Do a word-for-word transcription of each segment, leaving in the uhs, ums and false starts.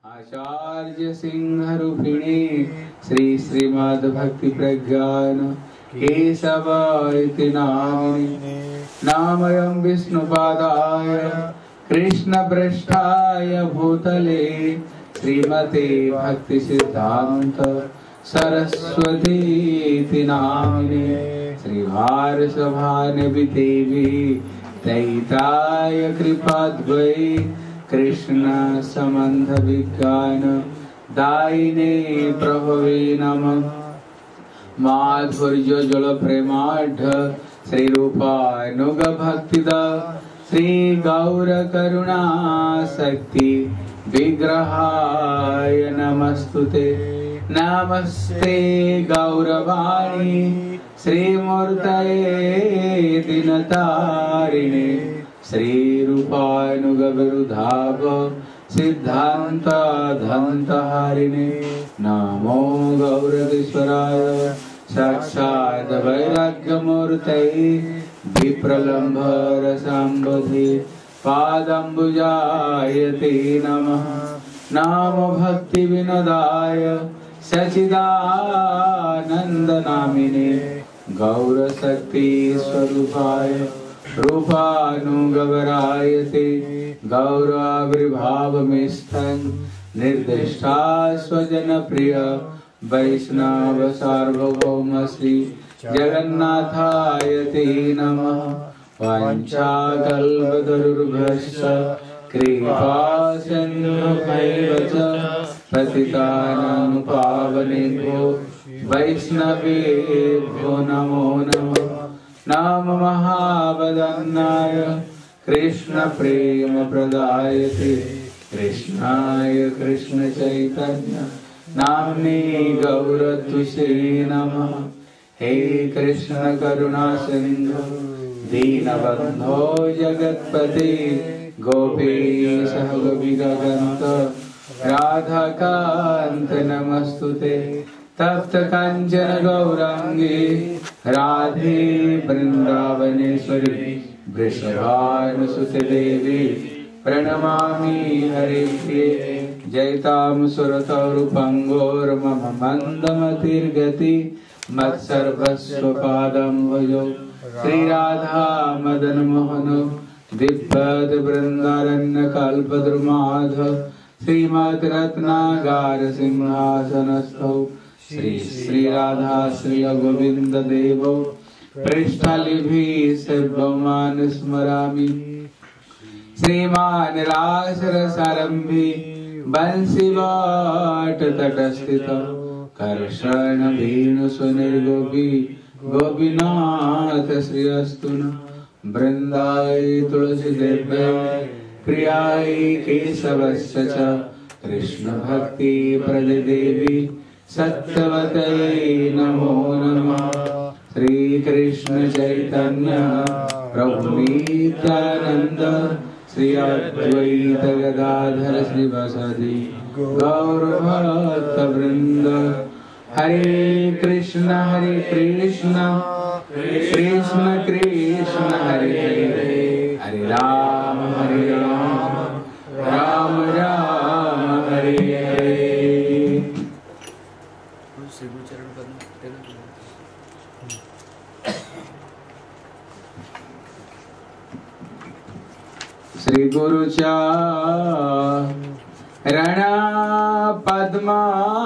आचार्य सिंह रूपिणी श्री श्रीमद् भक्ति प्रज्ञान केशव इति नामिने नामयं विष्णुपादाय कृष्ण पृष्ठाय भूतले श्रीमते भक्ति सिद्धांत सरस्वती इति नामिने श्रीवारसभानवि देवी दैताय कृपाद्वै कृष्ण संबंध विज्ञान दायिने प्रभवे नमः। माधुर्य जल प्रेमाढ श्री रूपानुग भक्तिदा श्री गौर करुणा शक्ति विग्रहाय नमस्तुते। नमस्ते गौरवाणी श्रीमूर्तये दिनतारिणे श्री रूपानुग विरुधाव सिद्धांत धंत हरिणे नमो गौरवेश्वराय साक्षात् वैराग्य मूर्तये विप्रलंभ रसाम्बुधे पादंबुजाय ते नमः। नाम भक्ति विनोदाय सचिदानंद नामिने गौर शक्ति स्वरूपाय रूपानुगवरायते गौराविर्भावमिस्थं निर्दिष्टा स्वजन प्रिय वैष्णव सार्वभौम श्री जगन्नाथाय ते नमः। वाञ्छाकल्पतरुर्भ्यश्च कृपा सिन्धुभ्यैव च पतितानां पावनेभ्यो वैष्णवेभ्यो नमो नमः। नाम महावदन्नाय कृष्ण प्रेम प्रदायते कृष्णाय कृष्ण चैतन्य नाम्ने गौरतुषे नमः। हे कृष्ण करुणा सिंधु दीनबंधो जगत्पते गोपेश गोपिकान्त राधा कांत नमस्तुते। तप्त कांचन गौरांगी राधे वृंदावनेश्वरी वृषभानुसुते देवी प्रणमामि हरिप्रिये। जयतां सुरतरूपंगोर्मम मंदमतिर्गति मत्सर्वस्व पादं भजो श्री राधा मदन मोहन दिव्यद वृंदारण्य कल्पद्रुमाध श्रीमद् रत्नागार सिंहासनस्थौ श्री श्री राधा श्री गोविंद देवो पृष्ठलिभि सर्वमान स्मरामि। श्रीमान रासरसारंभि बंसीवाट तटस्थित कर्षण वेणु सुनिर्गोपी गोपीनाथ श्री अस्तु वृंदाय तुलसी देव्याय प्रियाय केशवस्य च कृष्ण भक्ति प्रदे देवी सत्यवते नमो नमः। श्री कृष्ण चैतन्य प्रभु नित्यानंद श्री अद्वैत गदाधर श्रीवासादि गौर भक्त वृंद। हरे कृष्ण हरे कृष्ण कृष्ण कृष्ण हरे हरे हरे राम हरे राम राम राम हरे हरे। श्री गुरु चरण पद्मा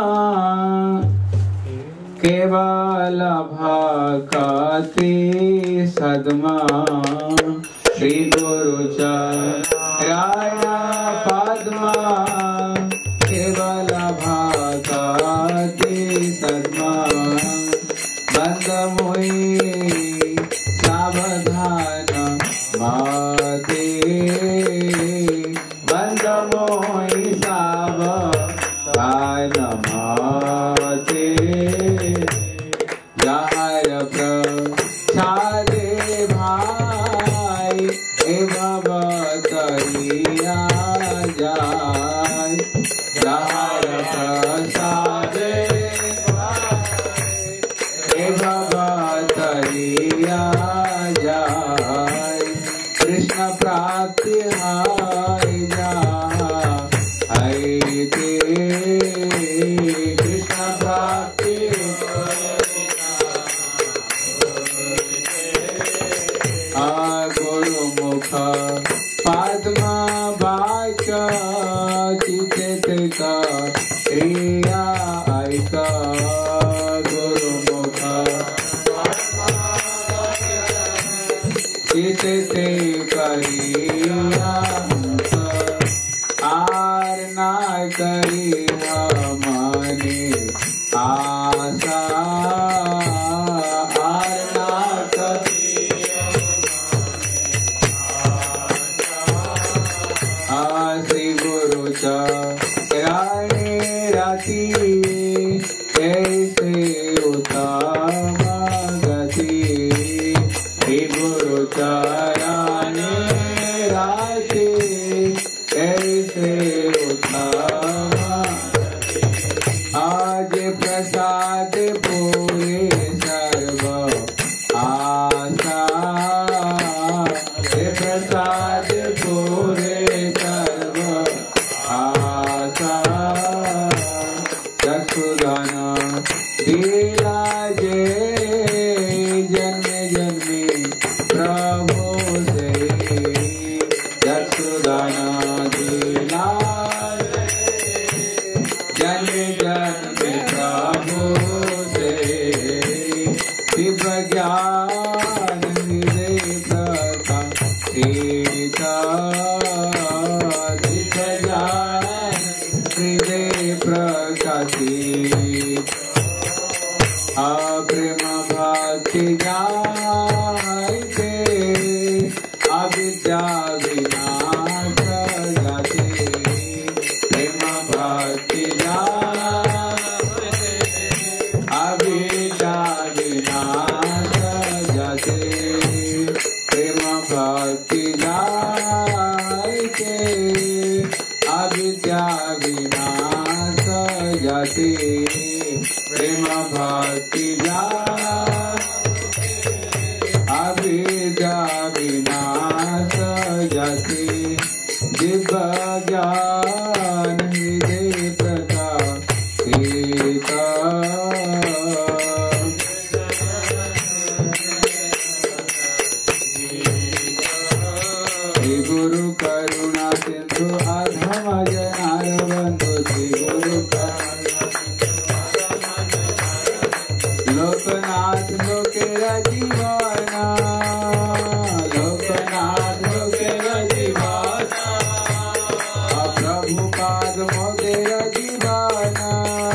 केवल भाकति सद्मा। श्री गुरु चरण पद्मा केवल भाकति सद्मा। बंद मोहि सावधान माते बंद मोहि सावधान माते। जहर प्रसादे भाई हे भवतरिया जाय। जहर प्रसादे भाई हे भवतरिया जाय। कृष्ण प्राप्ति हाय जा हरे के कृष्ण भक्ति आ गुरु मुख पद्म वाच चित क्रिया ऐक गुरु मुख चित करिया आर ना करी मने आशा आर ना करी श्री गुरु चरणे रति ऐसे उत्तम गति श्री गुरु चरणे रति ऐसे उत्तम आज प्रसाद पूरे सर्व आशा प्रसाद पूरे सर्व आशा चक्षुदान दिला जे जन्मे जन्मे प्रभु से चक्षुदान दिला जन्मे जन्मे प्रभु से दिव्य ज्ञान हृदय प्रकाश सीता दिव्य ज्ञान हृदय प्रकाशी प्रेम भक्ति जाते अविद्या विनाश जाते प्रेम भक्ति जाते अविद्या विनाश जाते प्रेम भक्ति जाते अविद्या विनाश जाते प्रेम भक्ति अविद्या विनाश जाते दिव्य ज्ञान हृदय प्रकाशित श्री गुरु करुणा सिंधु अधम जनार बंधु श्री गुरु लोकनाथ लोकेरा जीवाना लोकनाथ लोकेरा जीवाना प्रभुपाद मोदेरा जीवाना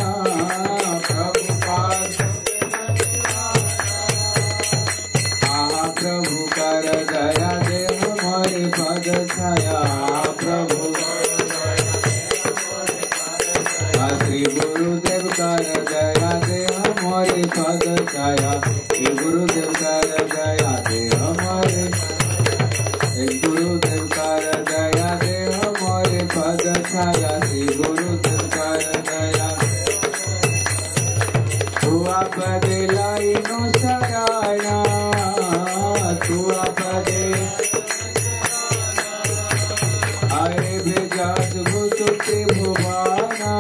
प्रभुपाद आहा प्रभु कर दया देव मोरे पद छाया प्रभु श्री गुरुदेव कर दया देव मोरे पद छाया श्री गुरुदेव कर दया देव मोरे गुरुदेव कर दया देव मोरे पद छाया श्री गुरुदेव कर दया तुआ पदे लाइनो शरणा तुआ पदे आए भेजात भूत त्रिभुवाना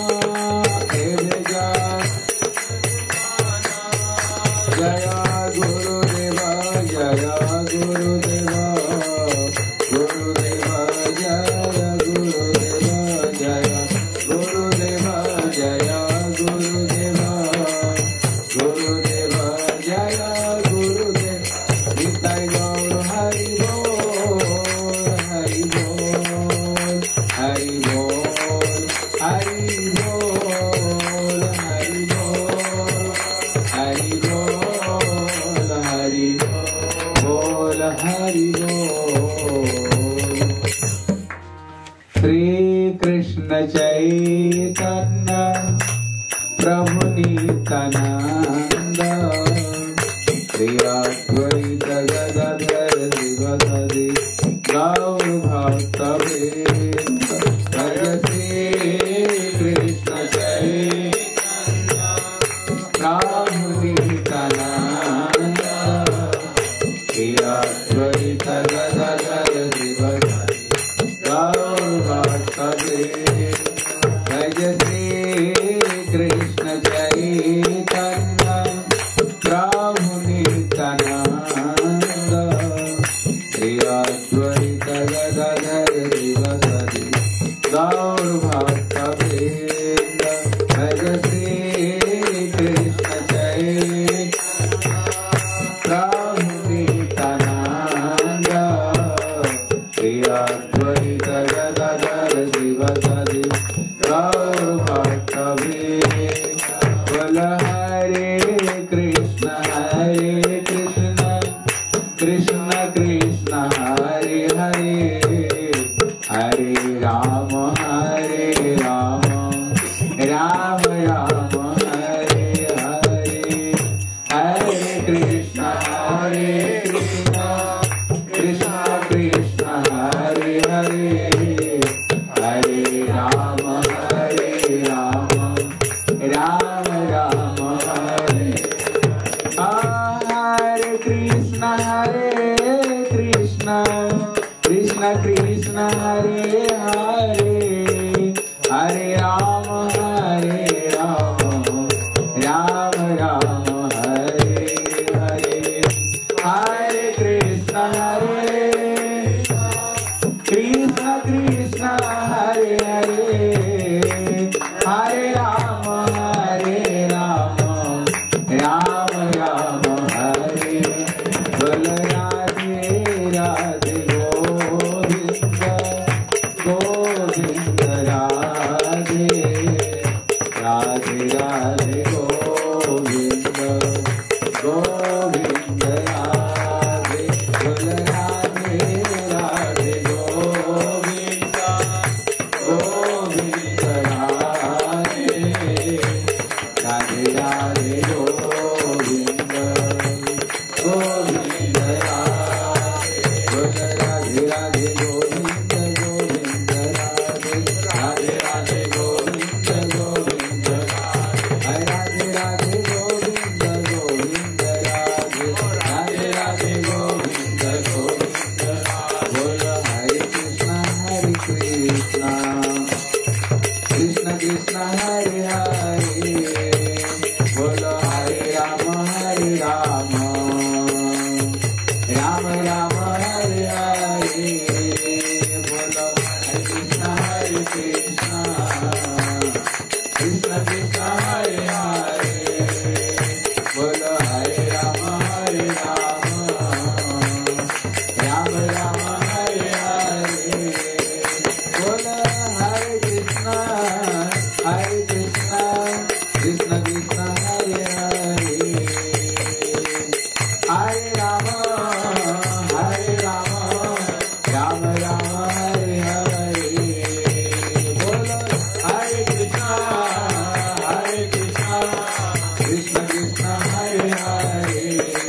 जया गुरुदेवा जया गुरुदेवा गुरुदेवा जया गुरुदेवा जया गुरुदेवा जया गुरुदेवा गुरुदेवा जया गुरुदेव निताय गौर हरि बोल हरि बोल हरि बोल हरि बोल हरि बोल हरि बोल हरि बोल हरि बोल श्री कृष्ण चैतन्य प्रभु नित्यानंद श्री अद्वैत गदाधर शिवसदि गौर भक्तवृंद श्री कृष्ण चैतन्य प्रभु नित्यानंद श्री अद्वैत गदाधर शिवसदि गौर भक्तवृंद भक्तवृंद भज श्री कृष्ण चैतन्य प्रभु नित्यानंद श्री अद्वैत गदाधर शिवसदि गौर भक्तवृंद बोल हरे कृष्ण हरे कृष्ण कृष्ण कृष्ण हरे हरे हरे राम हरे राम राम राम हरे हरे हरे कृष्ण हरे कृष्ण कृष्ण कृष्ण हरे हरे हरे राम हरे राम राम राम हरे हरे कृष्ण हरे कृष्ण कृष्ण कृष्ण हरे हरे हरे राम हरे राम राम राम हरे हरे हरे कृष्ण हरे कृष्ण कृष्ण हरे हरे हरे राम हरे राम राम राम हरे बोल राधे राधे गोविंद गोविंद राधे राधे राधे गोविंद गोविंद राधे बोल राधे राधे गोविंद गोविंद राधे राधे राधे गोविंद गोविंद राधे बोल राधे राधे गोविंद गोविंद राधे राधे राधे गोविंद गोविंद राधे राधे गोविंद गोविंद राधे राधे राधे गोविंद गोविंद बोल हरे कृष्ण हरे कृष्ण कृष्ण कृष्ण हरे हरे बोल हरे राम हरे राम राम राम हरे हरे बोल हरे कृष्ण हरे कृष्ण कृष्ण कृष्ण हरे हरे बोल हरे राम हरे राम राम राम हरे हरे बोल हरे कृष्ण हरे कृष्ण कृष्ण कृष्ण हरे हरे हरे राम हरे राम राम राम हरे हरे बोल हरे कृष्ण हरे कृष्ण कृष्ण कृष्ण हरे हरे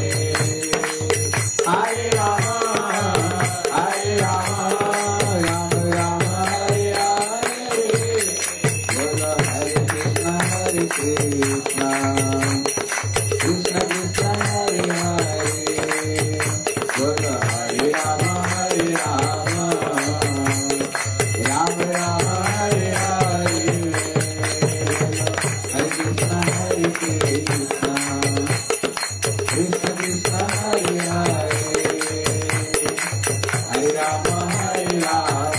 हरे राम हरे राम राम राम हरे हरे बोल हरे कृष्ण हरे कृष्ण कृष्ण कृष्ण हरे हरे बोल हरे राम हरे राम राम राम हरे हरे हरे कृष्ण हरे कृष्ण कृष्ण कृष्ण हरे हरे हरे राम हरे राम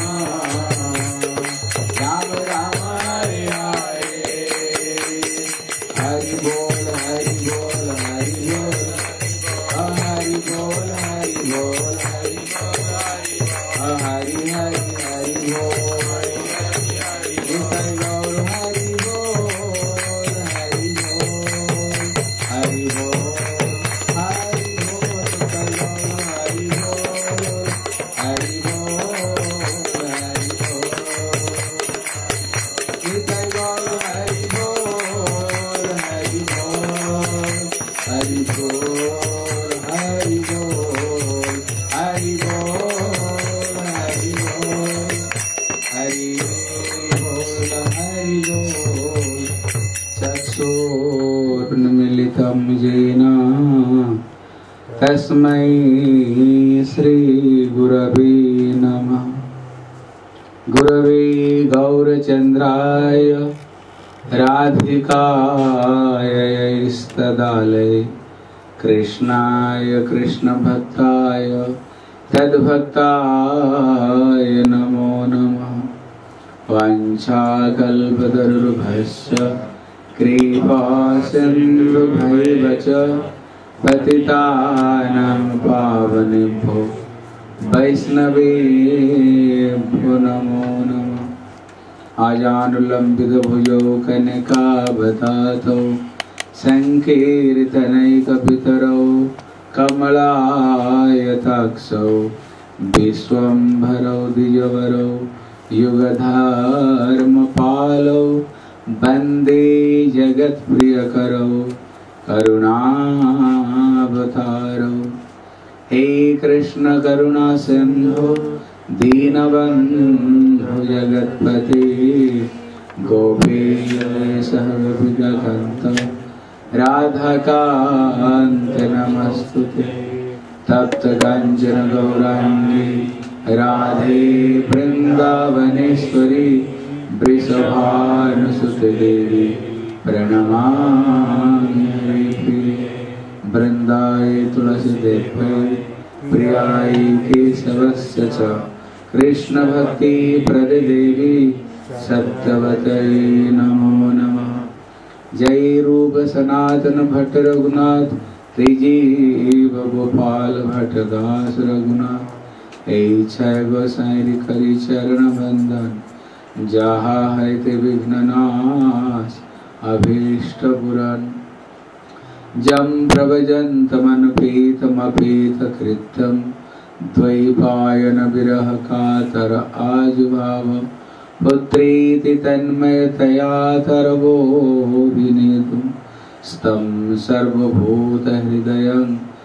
राम राम हरे हरे हरि बोल हरि बोल हरि बोल हरि बोल हरि बोल हरि हरि हरि हरि बोल निताय गौर हरि बोल हरि बोल हरि बोल हरि बोल निताय गौर हरि बोल हरि बोल हरि बोल निताय गौर हरि बोल हरि बोल हरि बोल हरि बोल हरि बोल हरि बोल हरि बोल हरि बोल चक्षुर्न्मीलितं येन तस्मै श्रीगुरवे नमः। गुरवे गौरचन्द्राय राधिकायैस्तदालये कृष्णाय कृष्णभक्ताय तद्भक्ताय नमो नमः। वाञ्छाकल्पतरुर्भस्य कृपासिन्धुभैव च पतितानां पावनेभ्यो वैष्णवेभ्यो नमो नमः। आजानुलम्बितभुजौ कनकावतातौ संकीर्तनैकपितरौ कमलायताक्षौ विश्वम्भरौ द्विजवरौ युगधर्मपालौ वन्दे जगत्प्रियकरौ करुणावतारौ। हे कृष्ण करुणा सिंधु दीनबन्धु जगत्पते गोपीश गोपिकान्त राधाकान्त नमस्तुते। तप्त काञ्चन गौराङ्गी राधे वृन्दावनेश्वरी वृषभानुसुते देवी प्रणमामि हरिप्रिये। वृन्दाय तुलसीदेव्यै प्रियाय केशवस्य च कृष्ण भक्ति प्रदे देवी सत्यवतै नमो नमः। जय रूप सनातन भट्ट रघुनाथ त्रिजीव गोपाल भट्ट दास रघुनाथ। हे छय गोसाई करी चरण बंदन जहा है ते विघ्न नाश अभीष्ट पुराण। जम प्रभजन्तमनुपेतमपेत कृत्यं द्वैपायन विरह कातर आजुभाव। पुत्रेति तन्मयतया तरवोऽभिनेतुं स्तं सर्वभूतहृदयं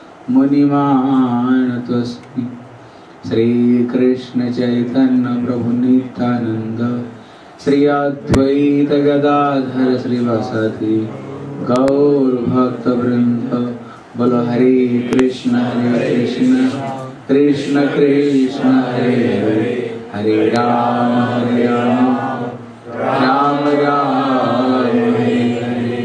मुनिमानतोऽस्मि। श्रीकृष्ण चैतन्य प्रभु नित्यानंद श्री अद्वैत गदाधर श्रीवासादि गौर भक्त वृंद। बोलो हरे कृष्ण हरे कृष्ण कृष्ण कृष्ण हरे हरे हरे राम हरे राम राम राम हरे हरे।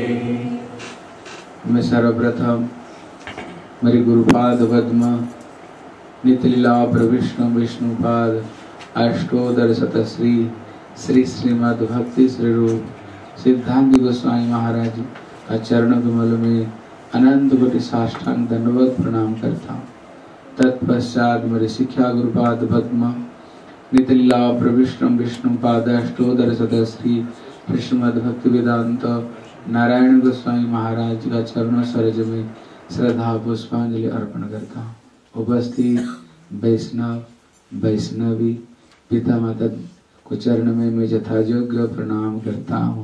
मैं सर्वप्रथम मेरे गुरुपाद पद्म नित्यलीला प्रविष्णु विष्णुपाद अष्टोदर शतश्री श्री श्रीमद् भक्ति श्री रूप सिद्धांत गोस्वामी महाराज का चरण कमल में अनंत कोटि साष्टांग दंडवत प्रणाम करता हूँ। तत्पश्चात मेरे शिक्षा गुरुपाद पद्म नित्यलीला प्रविष्णु विष्णुपाद अष्टोदर शतश्री श्रीमद् भक्ति वेदांत नारायण गोस्वामी महाराज का चरणों सरोज में श्रद्धा पुष्पांजलि अर्पण करता हूँ। उपस्थित वैष्णव वैष्णवी पिता माता को चरण में मैं यथायोग्य प्रणाम करता हूँ।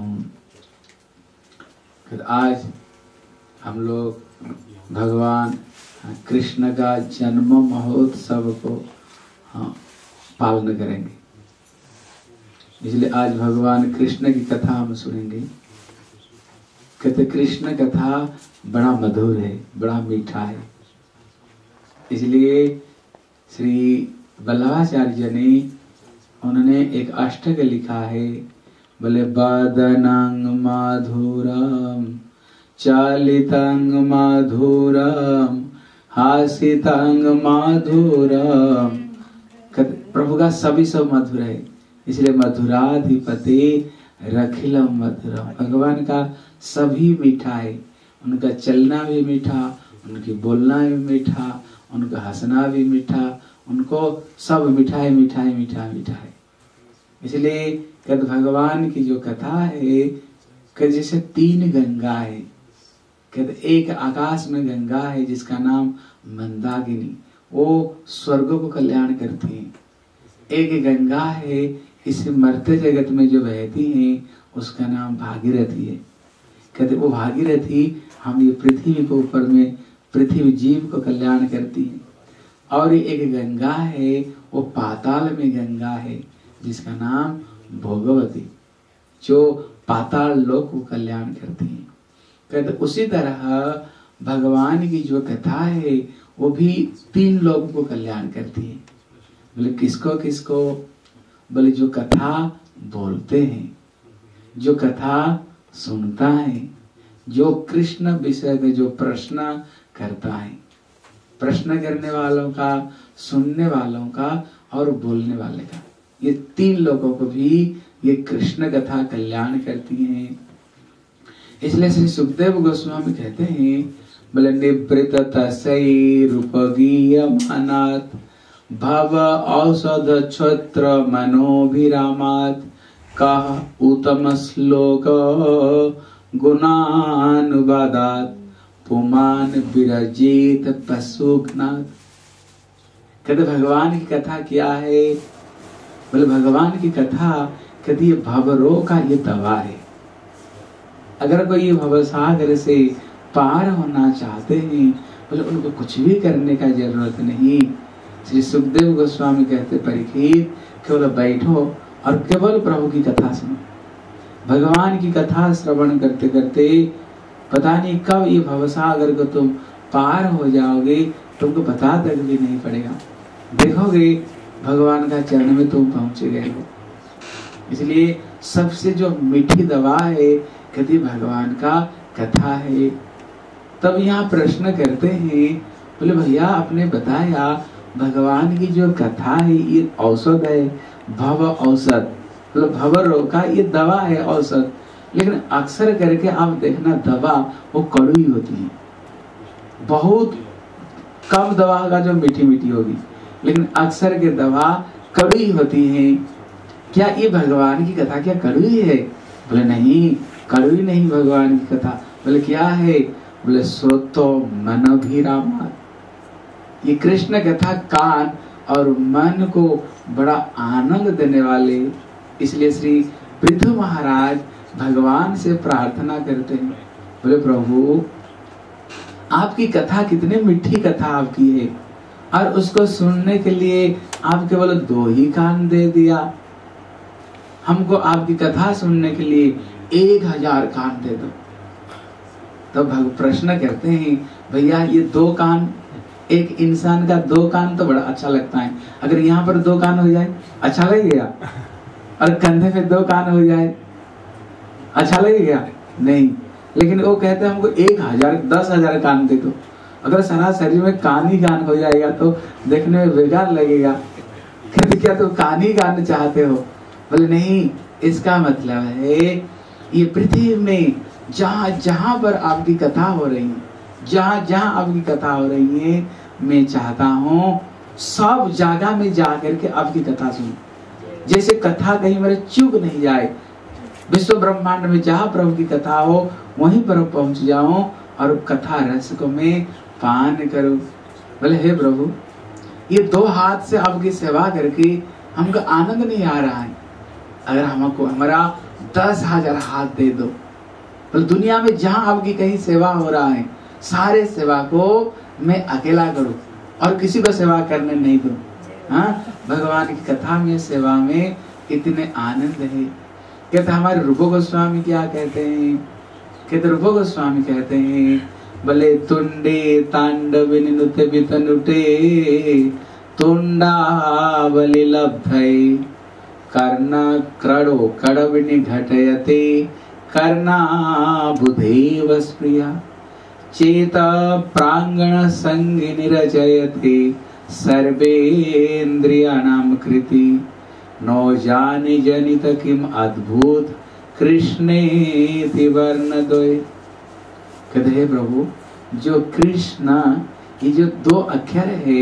आज हम लोग भगवान कृष्ण का जन्म महोत्सव को हाँ पालन करेंगे, इसलिए आज भगवान कृष्ण की कथा हम सुनेंगे। कहते कृष्ण कथा बड़ा मधुर है, बड़ा मीठा है। इसलिए श्री वल्लभाचार्य ने उन्होंने एक अष्टक लिखा है। बोले बदनांग माधुरम चालितांग माधुरम हासितांग माधुरम। प्रभु का सभी सब मधुर है, इसलिए मधुराधिपति रखिलम मधुरम। भगवान का सभी मीठा है, उनका चलना भी मीठा, उनकी बोलना भी मीठा, उनका हंसना भी मीठा, उनको सब मीठा है मीठा है मीठा मीठा है। इसलिए कहते भगवान की जो कथा है कि जैसे तीन गंगा है। कहते एक आकाश में गंगा है जिसका नाम मंदाकिनी, वो स्वर्ग को कल्याण करती है। एक गंगा है इस मरते जगत में जो बहती है उसका नाम भागीरथी है। कहते वो भागीरथी हम ये पृथ्वी के ऊपर में पृथ्वी जीव को कल्याण करती है। और एक गंगा है वो पाताल में गंगा है जिसका नाम भोगवती, जो पाताल लोक को कल्याण करती है। कहते उसी तरह भगवान की जो कथा है वो भी तीन लोगों को कल्याण करती है। बोले किसको किसको? बोले जो कथा बोलते हैं, जो कथा सुनता है, जो कृष्ण विषय में जो प्रश्न करता है। प्रश्न करने वालों का, सुनने वालों का और बोलने वाले का, ये तीन लोगों को भी ये कृष्ण कथा कल्याण करती हैं। इसलिए श्री सुखदेव गोस्वामी कहते हैं, बोले निवृत तस्यै रूपगीयमानात् भव औषध क्षत्र मनोभिरामात् कः उत्तम श्लोक गुणानुवादात् पुमान विरजित पशुघ्नात्। कहते भगवान की कथा क्या है? बोले भगवान की कथा कहती ये भवरो का ये दवा है। अगर कोई ये भवसागर से पार होना चाहते हैं, बोले उनको कुछ भी करने का जरूरत नहीं। श्री सुखदेव गोस्वामी कहते परीक्षित, केवल बैठो और केवल प्रभु की कथा सुनो। भगवान की कथा श्रवण करते करते पता नहीं कब ये भवसागर को तुम पार हो जाओगे, तुमको पता तक भी नहीं पड़ेगा। देखोगे भगवान का चरण में तुम पहुंच गए हो। इसलिए सबसे जो मीठी दवा है कहती भगवान का कथा है। तब यहाँ प्रश्न करते हैं, बोले भैया आपने बताया भगवान की जो कथा है ये औषध है, भव औषध, मतलब भव रोग का ये दवा है औषध। लेकिन अक्सर करके आप देखना दवा वो कड़वी होती है। बहुत कम दवा का जो मीठी मीठी होगी, लेकिन अक्सर के दवा कड़वी होती है। क्या ये भगवान की कथा क्या कड़वी है? बोले नहीं, कड़वी नहीं भगवान की कथा। बोले क्या है? बोले श्रोतो मनोभिरामात्। ये कृष्ण कथा कान और मन को बड़ा आनंद देने वाले। इसलिए श्री पृथु महाराज भगवान से प्रार्थना करते हैं, बोले प्रभु आपकी कथा कितनी मीठी कथा आपकी है, और उसको सुनने के लिए आप केवल दो ही कान दे दिया। हमको आपकी कथा सुनने के लिए एक हजार कान दे दो। तो भग प्रश्न करते हैं, भैया ये दो कान, एक इंसान का दो कान तो बड़ा अच्छा लगता है। अगर यहाँ पर दो कान हो जाए अच्छा लगेगा, और कंधे पे दो कान हो जाए अच्छा लगेगा? नहीं। लेकिन वो कहते हैं हमको एक हजार दस हजार कान दे दो। अगर सारा शरीर में कान ही कान हो जाएगा तो देखने में बेकार लगेगा। कहते क्या तो कान ही कान चाहते हो? बोले नहीं, इसका मतलब है ये पृथ्वी में जहाँ जहाँ पर आपकी कथा हो रही है, जहाँ जहाँ आपकी कथा हो रही है, मैं चाहता हूँ सब जगह में जा करके आपकी कथा सुन। जैसे कथा कहीं मेरे चूक नहीं जाए, विश्व ब्रह्मांड में जहाँ प्रभु की कथा हो वहीं पर पहुंच जाऊं और कथा रस को मैं पान करूं। बोले हे प्रभु ये दो हाथ से आपकी सेवा करके हमको आनंद नहीं आ रहा है। अगर हमको हमारा दस हजार हाथ दे दो, बोले दुनिया में जहाँ आपकी कहीं सेवा हो रहा है सारे सेवा को मैं अकेला करूं और किसी को सेवा करने नहीं दूं। हाँ, भगवान की कथा में सेवा में इतने आनंद है। कहते हमारे रूप गोस्वामी क्या कहते हैं? कहते रूप गोस्वामी कहते हैं, बोले तुंडे तांडव नुते बितनुटे तुंडा बलि लब्धै कर्णा क्रडो कडविनि घटयते कर्णा बुधेव स्प्रिया चेता प्रांगण संगिनि रचयते सर्वेन्द्रियाणां कृति नो जानि जनित किम अद्भुत कृष्णेति वर्णद्वय। कहते हैं प्रभु जो कृष्ण ये जो दो अक्षर है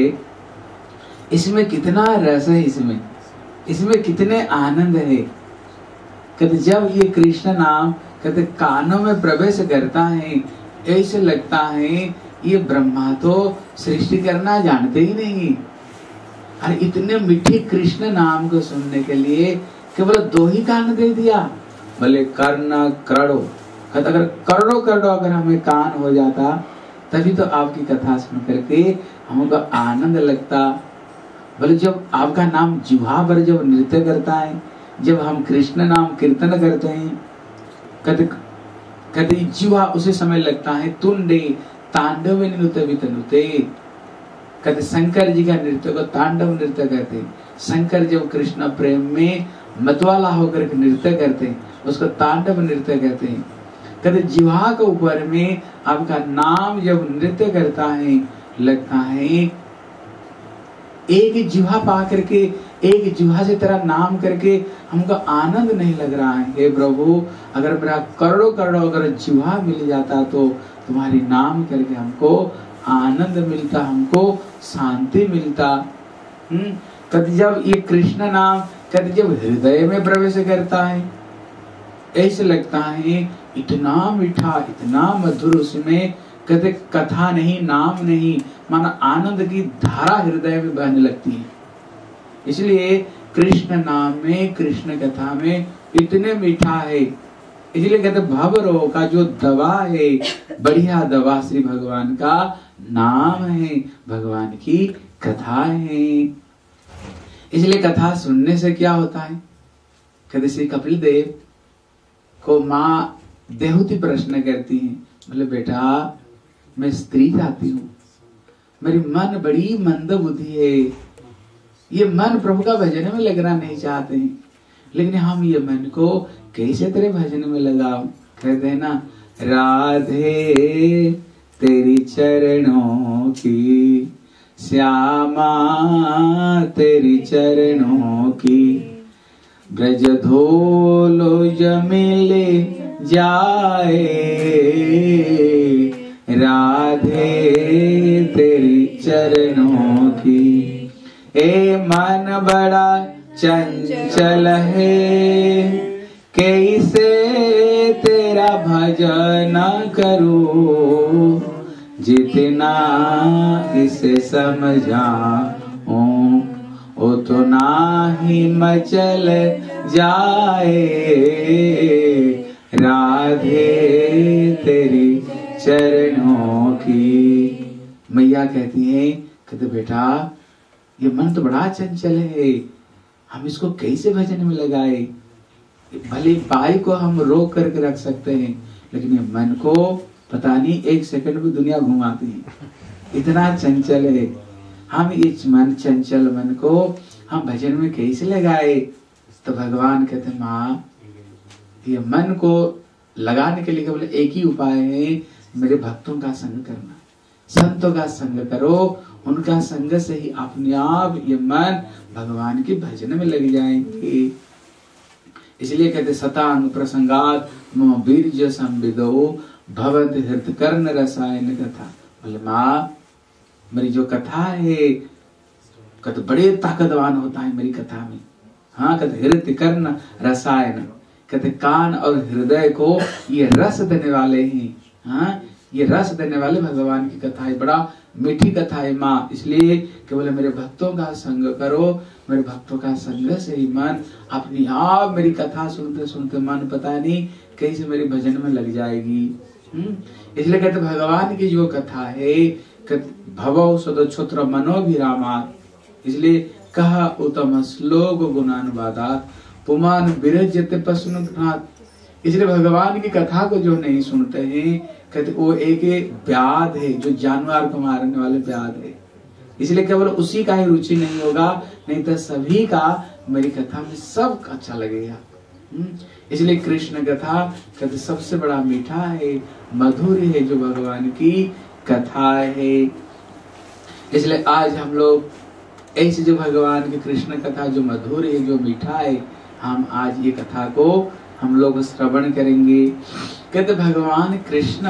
इसमें कितना रस है, इसमें इसमें कितने आनंद है। कहते जब ये कृष्ण नाम कहते कानों में प्रवेश करता है ऐसे लगता है ये ब्रह्मा तो सृष्टि करना जानते ही नहीं। और इतने मीठी कृष्ण नाम को सुनने के लिए केवल दो ही कान दे दिया। बोले कर्ण करोड़ों, अगर करोड़ों करोड़ों अगर हमें कान हो जाता तभी तो आपकी कथा सुन करके हमको आनंद लगता। बोले जब आपका नाम जिह्वा पर जब नृत्य करता है, जब हम कृष्ण नाम कीर्तन करते हैं, कहते कहते जिह्वा उसी समय लगता है तुंडे तांडव नृत्य वितनुते। कहते शंकर जी का नृत्य को तांडव नृत्य कहते हैं। शंकर जब कृष्ण प्रेम में मतवाला होकर के नृत्य करते हैं उसको तांडव नृत्य कहते हैं। कहते जिह्वा के ऊपर में आपका नाम जब नृत्य करता है लगता है एक जिह्वा पा करके एक जुहा से तेरा नाम करके हमको आनंद नहीं लग रहा है। हे प्रभु, अगर मेरा करोड़ों करोड़ों अगर जुहा मिल जाता तो तुम्हारी नाम करके हमको आनंद मिलता, हमको शांति मिलता। हम्म कभी जब ये कृष्ण नाम कभी जब हृदय में प्रवेश करता है, ऐसे लगता है इतना मीठा, इतना मधुर, उसमें कभी कथा नहीं, नाम नहीं, माना आनंद की धारा हृदय में बहने लगती है। इसलिए कृष्ण नाम में, कृष्ण कथा में इतने मीठा है। इसलिए कहते भव रोग का जो दवा है, बढ़िया दवा श्री भगवान का नाम है, भगवान की कथा है। इसलिए कथा सुनने से क्या होता है? कहते श्री कपिल देव को माँ देहूती प्रश्न करती है, बोले बेटा मैं स्त्री जाती हूँ, मेरी मन बड़ी मंद बुद्धि है, ये मन प्रभु का भजन में लगना नहीं चाहते हैं, लेकिन हम ये मन को कैसे तेरे भजन में लगाओ? कहते हैं ना, राधे तेरी चरणों की श्यामा तेरी चरणों की, ब्रज धोलो जमिले जाए, राधे तेरी चरणों की। ए मन बड़ा चंचल है, कैसे तेरा भजन करूं, जितना इसे समझाऊं उतना ही मचल जाए, राधे तेरी चरणों की। मैया कहती है, कहते बेटा ये मन तो बड़ा चंचल है, हम इसको कैसे भजन में लगाए? भले बाई को हम रोक करके रख सकते हैं, लेकिन ये मन को पता नहीं एक सेकंड में दुनिया घुमाती है, इतना चंचल है। हम इस मन चंचल मन को हम भजन में कैसे लगाए? तो भगवान कहते माँ ये मन को लगाने के लिए केवल एक ही उपाय है, मेरे भक्तों का संग करना, संतों का संग करो, उनका संग से ही अपने आप ये मन भगवान के भजन में लग जाएंगे। इसलिए कहते सतांग प्रसंगात मम वीर्य संविदो भवन्ति हृत कर्ण रसायन कथा। बोले माँ मेरी जो कथा है कहते बड़े ताकतवान होता है मेरी कथा में। हाँ कहते हृत कर्ण रसायन, कहते कान और हृदय को ये रस देने वाले हैं। हाँ ये रस देने वाले भगवान की कथा है, बड़ा मीठी कथा है माँ। इसलिए केवल मेरे भक्तों का संग करो, मेरे भक्तों का संग से ही मन अपनी आप मेरी कथा सुनते सुनते मन पता नहीं कैसे मेरे भजन में लग जाएगी। इसलिए कहते भगवान की जो कथा है भवौ सदक्षुत्र मनोभिरामात्, इसलिए कहा उत्तम श्लोक गुणानुवादात् पुमान विरज्यते पशुनाथ। इसलिए भगवान की कथा को जो नहीं सुनते हैं कहते वो एक व्याध है, जो जानवर को मारने वाले व्याध है। इसलिए केवल उसी का ही रुचि नहीं होगा, नहीं तो सभी का मेरी कथा में सब अच्छा लगेगा। इसलिए कृष्ण कथा कहते सबसे बड़ा मीठा है, मधुर है जो भगवान की कथा है। इसलिए आज हम लोग ऐसे जो भगवान की कृष्ण कथा जो मधुर है, जो मीठा है, हम आज ये कथा को हम लोग श्रवण करेंगे। कहते भगवान कृष्ण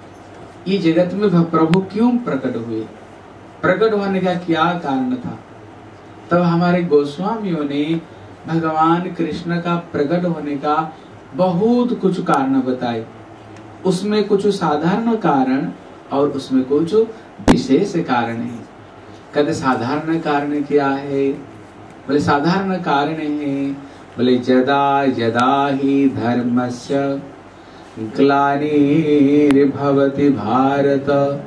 ये जगत में प्रभु क्यों प्रकट हुए, प्रकट होने का क्या कारण था? तब हमारे गोस्वामियों ने भगवान कृष्ण का प्रकट होने का बहुत कुछ कारण बताए। उसमें कुछ साधारण कारण और उसमें कुछ विशेष कारण है। कहते साधारण कारण क्या है? बोले साधारण कारण है, बोले यदा यदा ही धर्मस्य ग्लानिर्भवति भारत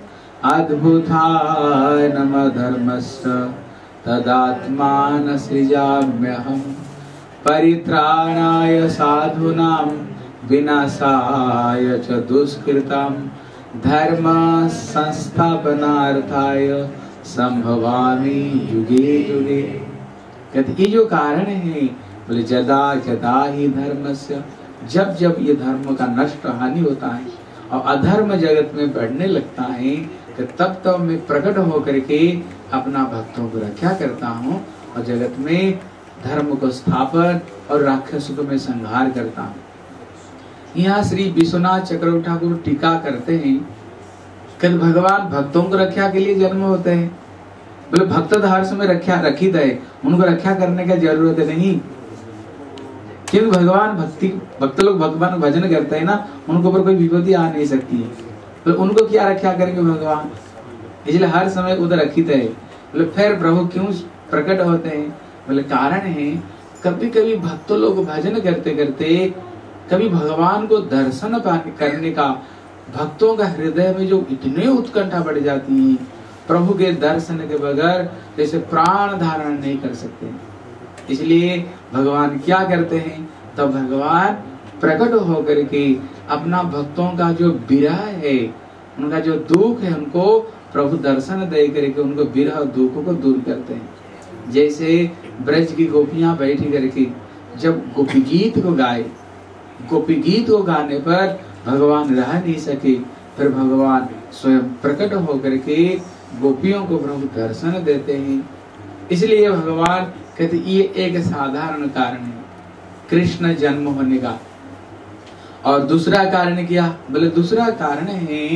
अद्भुतानम धर्मस्य तदात्मान सृजाम्यहम् परित्राणाय साधूनां विनाशाय च दुष्कृतां धर्म संस्थापनार्थाय संभवामि युगे युगे। कहते ये जो कारण है, बोले जदा जदा ही धर्मस्य, जब जब ये धर्म का नष्ट हानि होता है और अधर्म जगत में बढ़ने लगता है, कि तब तब मैं प्रकट होकर के अपना भक्तों को रक्षा करता हूँ और जगत में धर्म को स्थापन और राक्षसों को मैं संहार करता हूँ। यहाँ श्री विश्वनाथ चक्रवर्ती ठाकुर टीका करते हैं कि भगवान भक्तों को रक्षा के लिए जन्म होते हैं। बोले भक्त तो हर समय रक्षा रखी दे, उनको रक्षा करने का जरूरत नहीं, क्योंकि भगवान भक्ति भक्त लोग भगवान भजन करते हैं ना, उनको ऊपर कोई विपत्ति आ नहीं सकती है। तो उनको क्या रक्षा करेंगे भगवान, इसलिए हर समय उधर रखी दे। बोले फिर प्रभु क्यों प्रकट होते हैं? बोले कारण है कभी कभी भक्त लोग भजन करते करते कभी भगवान को दर्शन करने का भक्तों का हृदय में जो इतने उत्कंठा बढ़ जाती है, प्रभु के दर्शन के बगैर जैसे प्राण धारण नहीं कर सकते। इसलिए भगवान क्या करते हैं, तब भगवान प्रकट होकर के अपना भक्तों का जो विरह है, उनका जो दुख है, उनको प्रभु दर्शन दे करके उनको विरह दुख को दूर करते हैं। जैसे ब्रज की गोपियां बैठी करके जब गोपी गीत को गाए, गोपी गीत को गाने पर भगवान रह नहीं सके, फिर भगवान स्वयं प्रकट होकर के गोपियों को प्रभु दर्शन देते हैं। इसलिए भगवान कहते ये एक साधारण कारण है कृष्ण जन्म होने का। और दूसरा कारण क्या? बोले दूसरा कारण है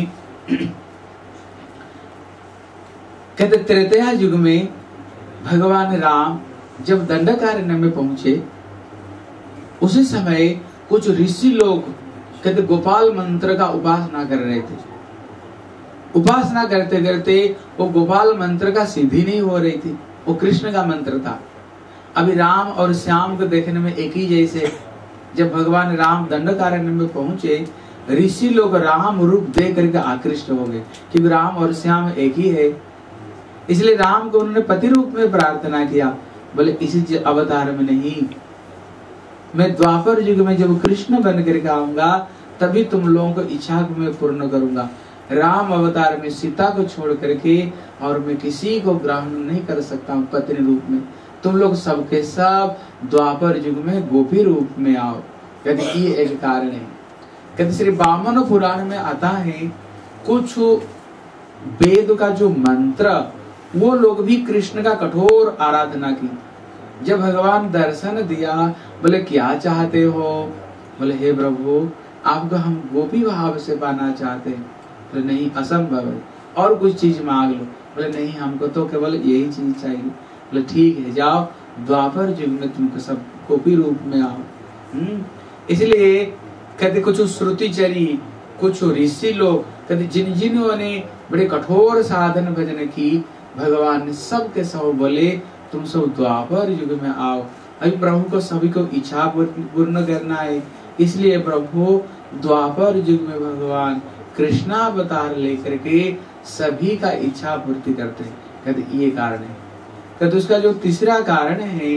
कहते त्रेता युग में भगवान राम जब दंडकारण्य में पहुंचे, उसी समय कुछ ऋषि लोग कहते गोपाल मंत्र का उपासना कर रहे थे। उपासना करते करते वो गोपाल मंत्र का सिद्धि नहीं हो रही थी, वो कृष्ण का मंत्र था। अभी राम और श्याम को देखने में एक ही जैसे, जब भगवान राम दंडकारण्य में पहुंचे, ऋषि लोग राम रूप देख करके आकृष्ट हो गए, क्योंकि राम और श्याम एक ही है। इसलिए राम को उन्होंने पति रूप में प्रार्थना किया। बोले इसी अवतार में नहीं, मैं द्वापर युग में जब कृष्ण बन करके आऊंगा तभी तुम लोगों को इच्छा को मैं पूर्ण करूंगा। राम अवतार में सीता को छोड़ करके और मैं किसी को ग्रहण नहीं कर सकता हूँ पत्नी रूप में। तुम लोग सबके सब द्वापर युग में गोपी रूप में आओ। कहते ये एक कारण है। कहते श्री वामन पुराण में आता है कुछ वेद का जो मंत्र, वो लोग भी कृष्ण का कठोर आराधना की। जब भगवान दर्शन दिया, बोले क्या चाहते हो? बोले हे प्रभु आपको हम गोपी भाव से पाना चाहते हैं। बोले नहीं असंभव है, और कुछ चीज मांग लो। बोले नहीं हमको तो केवल यही चीज चाहिए। बोले ठीक है जाओ द्वापर युग में तुमको सब गोपी रूप में आओ। हम्म इसलिए कहते कुछ श्रुतिचरी, कुछ ऋषि लोग कहते जिन जिन्होंने बड़े कठोर साधन भजन की, भगवान ने सब के सब बोले तुम सब द्वापर युग में आओ। अभी प्रभु को सभी को इच्छा पूर्ण करना है, इसलिए प्रभु द्वापर युग में भगवान कृष्णावतार लेकर के सभी का इच्छा पूर्ति करते हैं। कहते ये कारण है। कहते उसका जो तीसरा कारण है,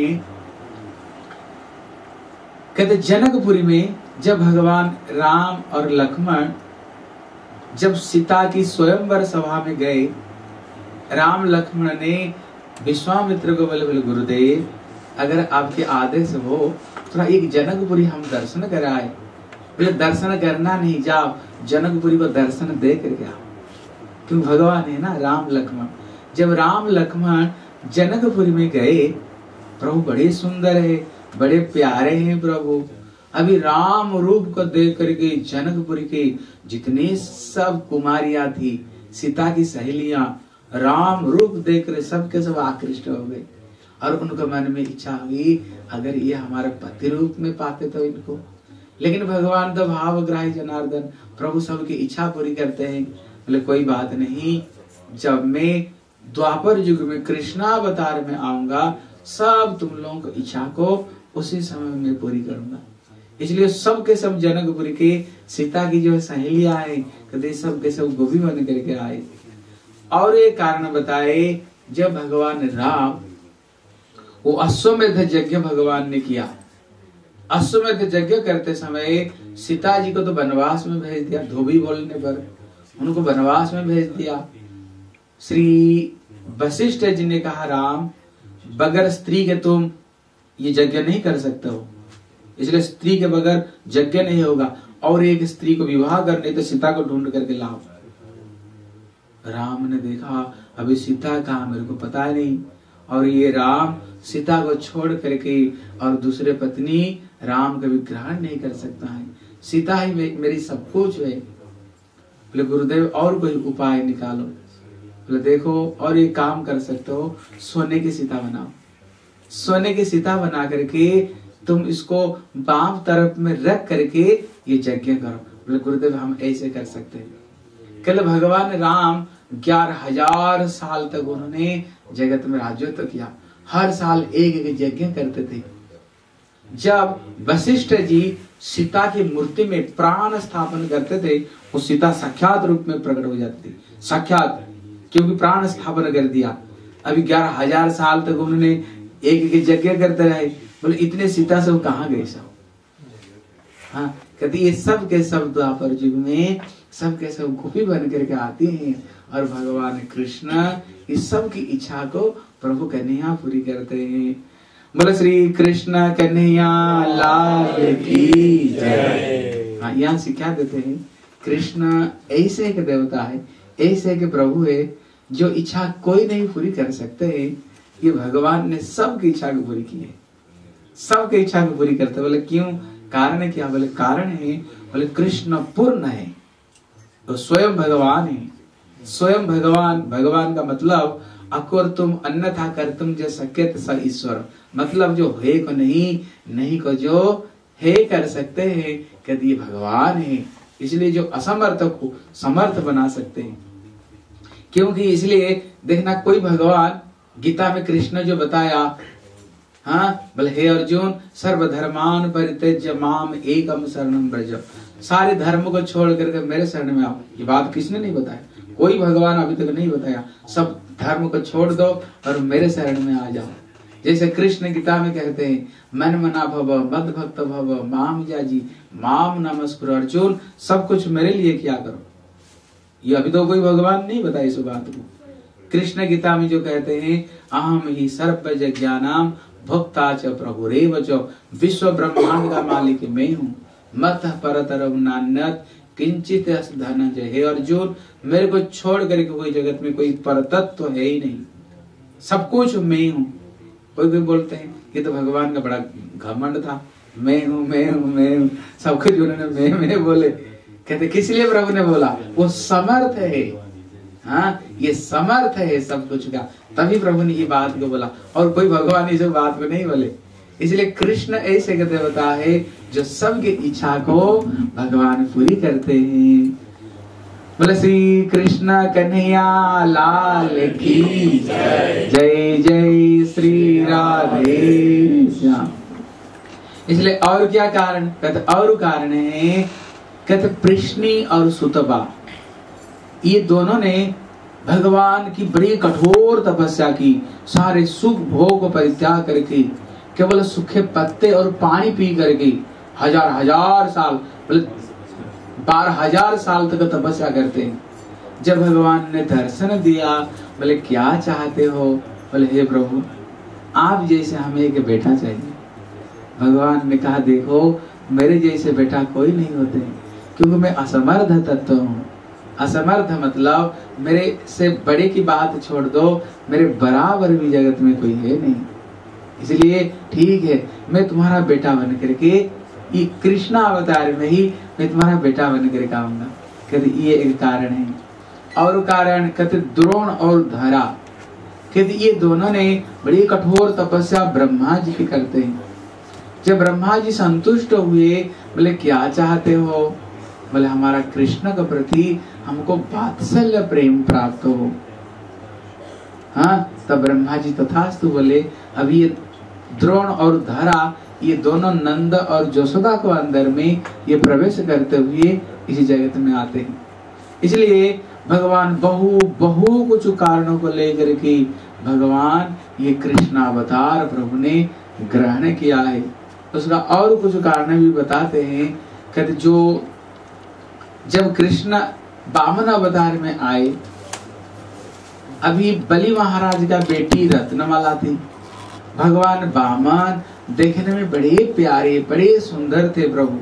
कहते जनकपुरी में जब भगवान राम और लक्ष्मण जब सीता की स्वयंवर सभा में गए, राम लक्ष्मण ने विश्वामित्र को बोले बोले गुरुदेव अगर आपके आदेश हो थोड़ा एक जनकपुरी हम दर्शन कराए। बोले दर्शन करना नहीं, जाओ जनकपुरी को दर्शन दे करके आओ, क्योंकि भगवान है ना राम लक्ष्मण। जब राम लक्ष्मण जनकपुरी में गए, प्रभु बड़े सुंदर है, बड़े प्यारे हैं प्रभु। अभी राम रूप को देख करके जनकपुरी के जितने सब कुमारियां थी, सीता की सहेलियां, राम रूप देख कर सबके सब आकृष्ट हो गए और उनको मन में इच्छा हुई अगर ये हमारे पति रूप में पाते तो इनको। लेकिन भगवान तो भावग्राही जनार्दन, प्रभु सबकी इच्छा पूरी करते हैं। बोले कोई बात नहीं, जब मैं द्वापर युग में कृष्णावतार में आऊंगा सब तुम लोगों की इच्छा को उसी समय में पूरी करूंगा। इसलिए सबके सब जनकपुरी के सीता की जो सहेलियां आए, कभी सबके सब गोपी बन करके आए। और एक कारण बताए, जब भगवान राम वो अश्वमेध यज्ञ भगवान ने किया, अश्वमेध यज्ञ करते समय सीता जी को तो वनवास में भेज दिया, धोबी बोलने पर उनको वनवास में भेज दिया। श्री वशिष्ठ जी ने कहा राम बगैर स्त्री के तुम ये यज्ञ नहीं कर सकते हो, इसलिए स्त्री के बगैर यज्ञ नहीं होगा, और एक स्त्री को विवाह करने तो सीता को ढूंढ करके लाओ। राम ने देखा अभी सीता कहाँ मेरे को पता नहीं, और ये राम सीता को छोड़ करके और दूसरे पत्नी राम का भी ग्रहण नहीं कर सकता है, सीता ही मेरी सब कुछ है। बोले गुरुदेव और कोई उपाय निकालो। बोले देखो और ये काम कर सकते हो, सोने की सीता बनाओ, सोने की सीता बना करके तुम इसको बाम तरफ में रख करके ये यज्ञ करो। बोले गुरुदेव हम ऐसे कर सकते हैं। कल भगवान राम ग्यारह हजार साल तक उन्होंने जगत में राज्यत्व किया, हर साल एक एक यज्ञ करते थे। जब वशिष्ठ जी सीता की मूर्ति में प्राण स्थापन करते थे, वो सीता साक्षात रूप में प्रकट हो जाती थी, साक्षात, क्योंकि प्राण स्थापन कर दिया। अभी ग्यारह हजार साल तक उन्होंने एक एक यज्ञ करते रहे। बोले इतने सीता से वो कहाँ गए सब? हाँ, कहते ये सब के सब द्वापर युग में सब के सब गोपी बन करके आती हैं और भगवान कृष्ण इस सब की इच्छा को प्रभु कन्हैया पूरी करते हैं। बोले श्री कृष्ण कन्हैया लाल की जय। हाँ, यहाँ सिखा देते हैं कृष्ण ऐसे एक देवता है, ऐसे एक प्रभु है जो इच्छा कोई नहीं पूरी कर सकते है। ये भगवान ने सबकी इच्छा को पूरी की है, सबकी इच्छा को पूरी करते। बोले क्यों? कारण क्या? बोले कारण है, बोले कृष्ण पूर्ण है, तो स्वयं भगवान है। स्वयं भगवान, भगवान का मतलब अकुर तुम अन्यथा कर तुम जो सकेत स ईश्वर, मतलब जो है को नहीं, नहीं को जो है कर सकते हैं, कहते ये भगवान है। इसलिए जो असमर्थ को समर्थ बना सकते हैं, क्योंकि इसलिए देखना कोई भगवान गीता में कृष्ण जो बताया, हाँ बोले हे अर्जुन सर्वधर्मान परित्यज्य माम एकम शरणम व्रज, सारे धर्म को छोड़ करके मेरे शरण में आओ। ये बात किसने नहीं बताया? कोई भगवान अभी तक नहीं बताया। सब धर्म को छोड़ दो और मेरे शरण में आ जाओ। जैसे कृष्ण गीता में कहते हैं मन मना भव मद भक्त भव माम जाजी माम नमस्कुर। अर्जुन सब कुछ मेरे लिए किया करो। ये अभी तो कोई भगवान नहीं बताया इस बात को। कृष्ण गीता में जो कहते हैं अहम ही सर्व ज्ञानाम भोक्ता च प्रभुरेव च, विश्व ब्रह्मांड का मालिक मैं हूँ, मत परतरम नान्यत किंचित धनंजय। हे अर्जुन मेरे को छोड़ करके कोई जगत में कोई परतत्व है ही नहीं, सब कुछ मैं हूँ। कोई कोई बोलते हैं ये तो भगवान का बड़ा घमंड था, मैं हूँ मैं हूँ मैं हूँ, सब कुछ उन्होंने मैं मैं बोले। कहते किस लिए प्रभु ने बोला? वो समर्थ है, हाँ ये समर्थ है सब कुछ का, तभी प्रभु ने ये बात को बोला। और कोई भगवान इस बात को नहीं बोले। इसलिए कृष्ण ऐसे के देवता है जो सबकी इच्छा को भगवान पूरी करते हैं। बोले श्री कृष्ण कन्हैया लाल की जय। जय जय श्री राधे श्याम। इसलिए और क्या कारण? कहते और कारण है, कहते प्रश्नी और सुतबा, ये दोनों ने भगवान की बड़ी कठोर तपस्या की, सारे सुख भोग को परित्याग करके केवल सूखे पत्ते और पानी पी करके हजार हजार साल, बोले बारह हजार साल तक तपस्या करते हैं। जब भगवान ने दर्शन दिया, बोले क्या चाहते हो? बोले हे प्रभु आप जैसे हमें एक बेटा चाहिए। भगवान ने कहा देखो मेरे जैसे बेटा कोई नहीं होते, क्योंकि मैं असमर्थ तत्व हूँ। असमर्थ मतलब मेरे से बड़े की बात छोड़ दो, मेरे बराबर भी जगत में कोई है नहीं। इसलिए ठीक है मैं तुम्हारा बेटा बन करके, ये कृष्णा अवतार में ही मैं तुम्हारा बेटा बन करके आऊंगा। कहते ये एक कारण है। और कारण कहते द्रोण और धरा, कहते ये दोनों ने बड़ी कठोर तपस्या ब्रह्मा जी की करते हैं। जब ब्रह्मा जी संतुष्ट हुए, बोले क्या चाहते हो? बोले हमारा कृष्ण के प्रति हमको वात्सल्य प्रेम प्राप्त हो। हाँ तब ब्रह्मा जी तथास्तु बोले। अभी ये द्रोण और धरा ये दोनों नंद और यशोदा को अंदर में ये प्रवेश करते हुए इसी जगत में आते हैं। इसलिए भगवान बहु बहु कुछ कारणों को लेकर के भगवान ये कृष्ण अवतार प्रभु ने ग्रहण किया है। उसका और कुछ कारण भी बताते हैं। कहते जो जब कृष्ण वामन अवतार में आए, अभी बलि महाराज का बेटी रत्नमाला थी। भगवान वामन देखने में बड़े प्यारे बड़े सुंदर थे प्रभु।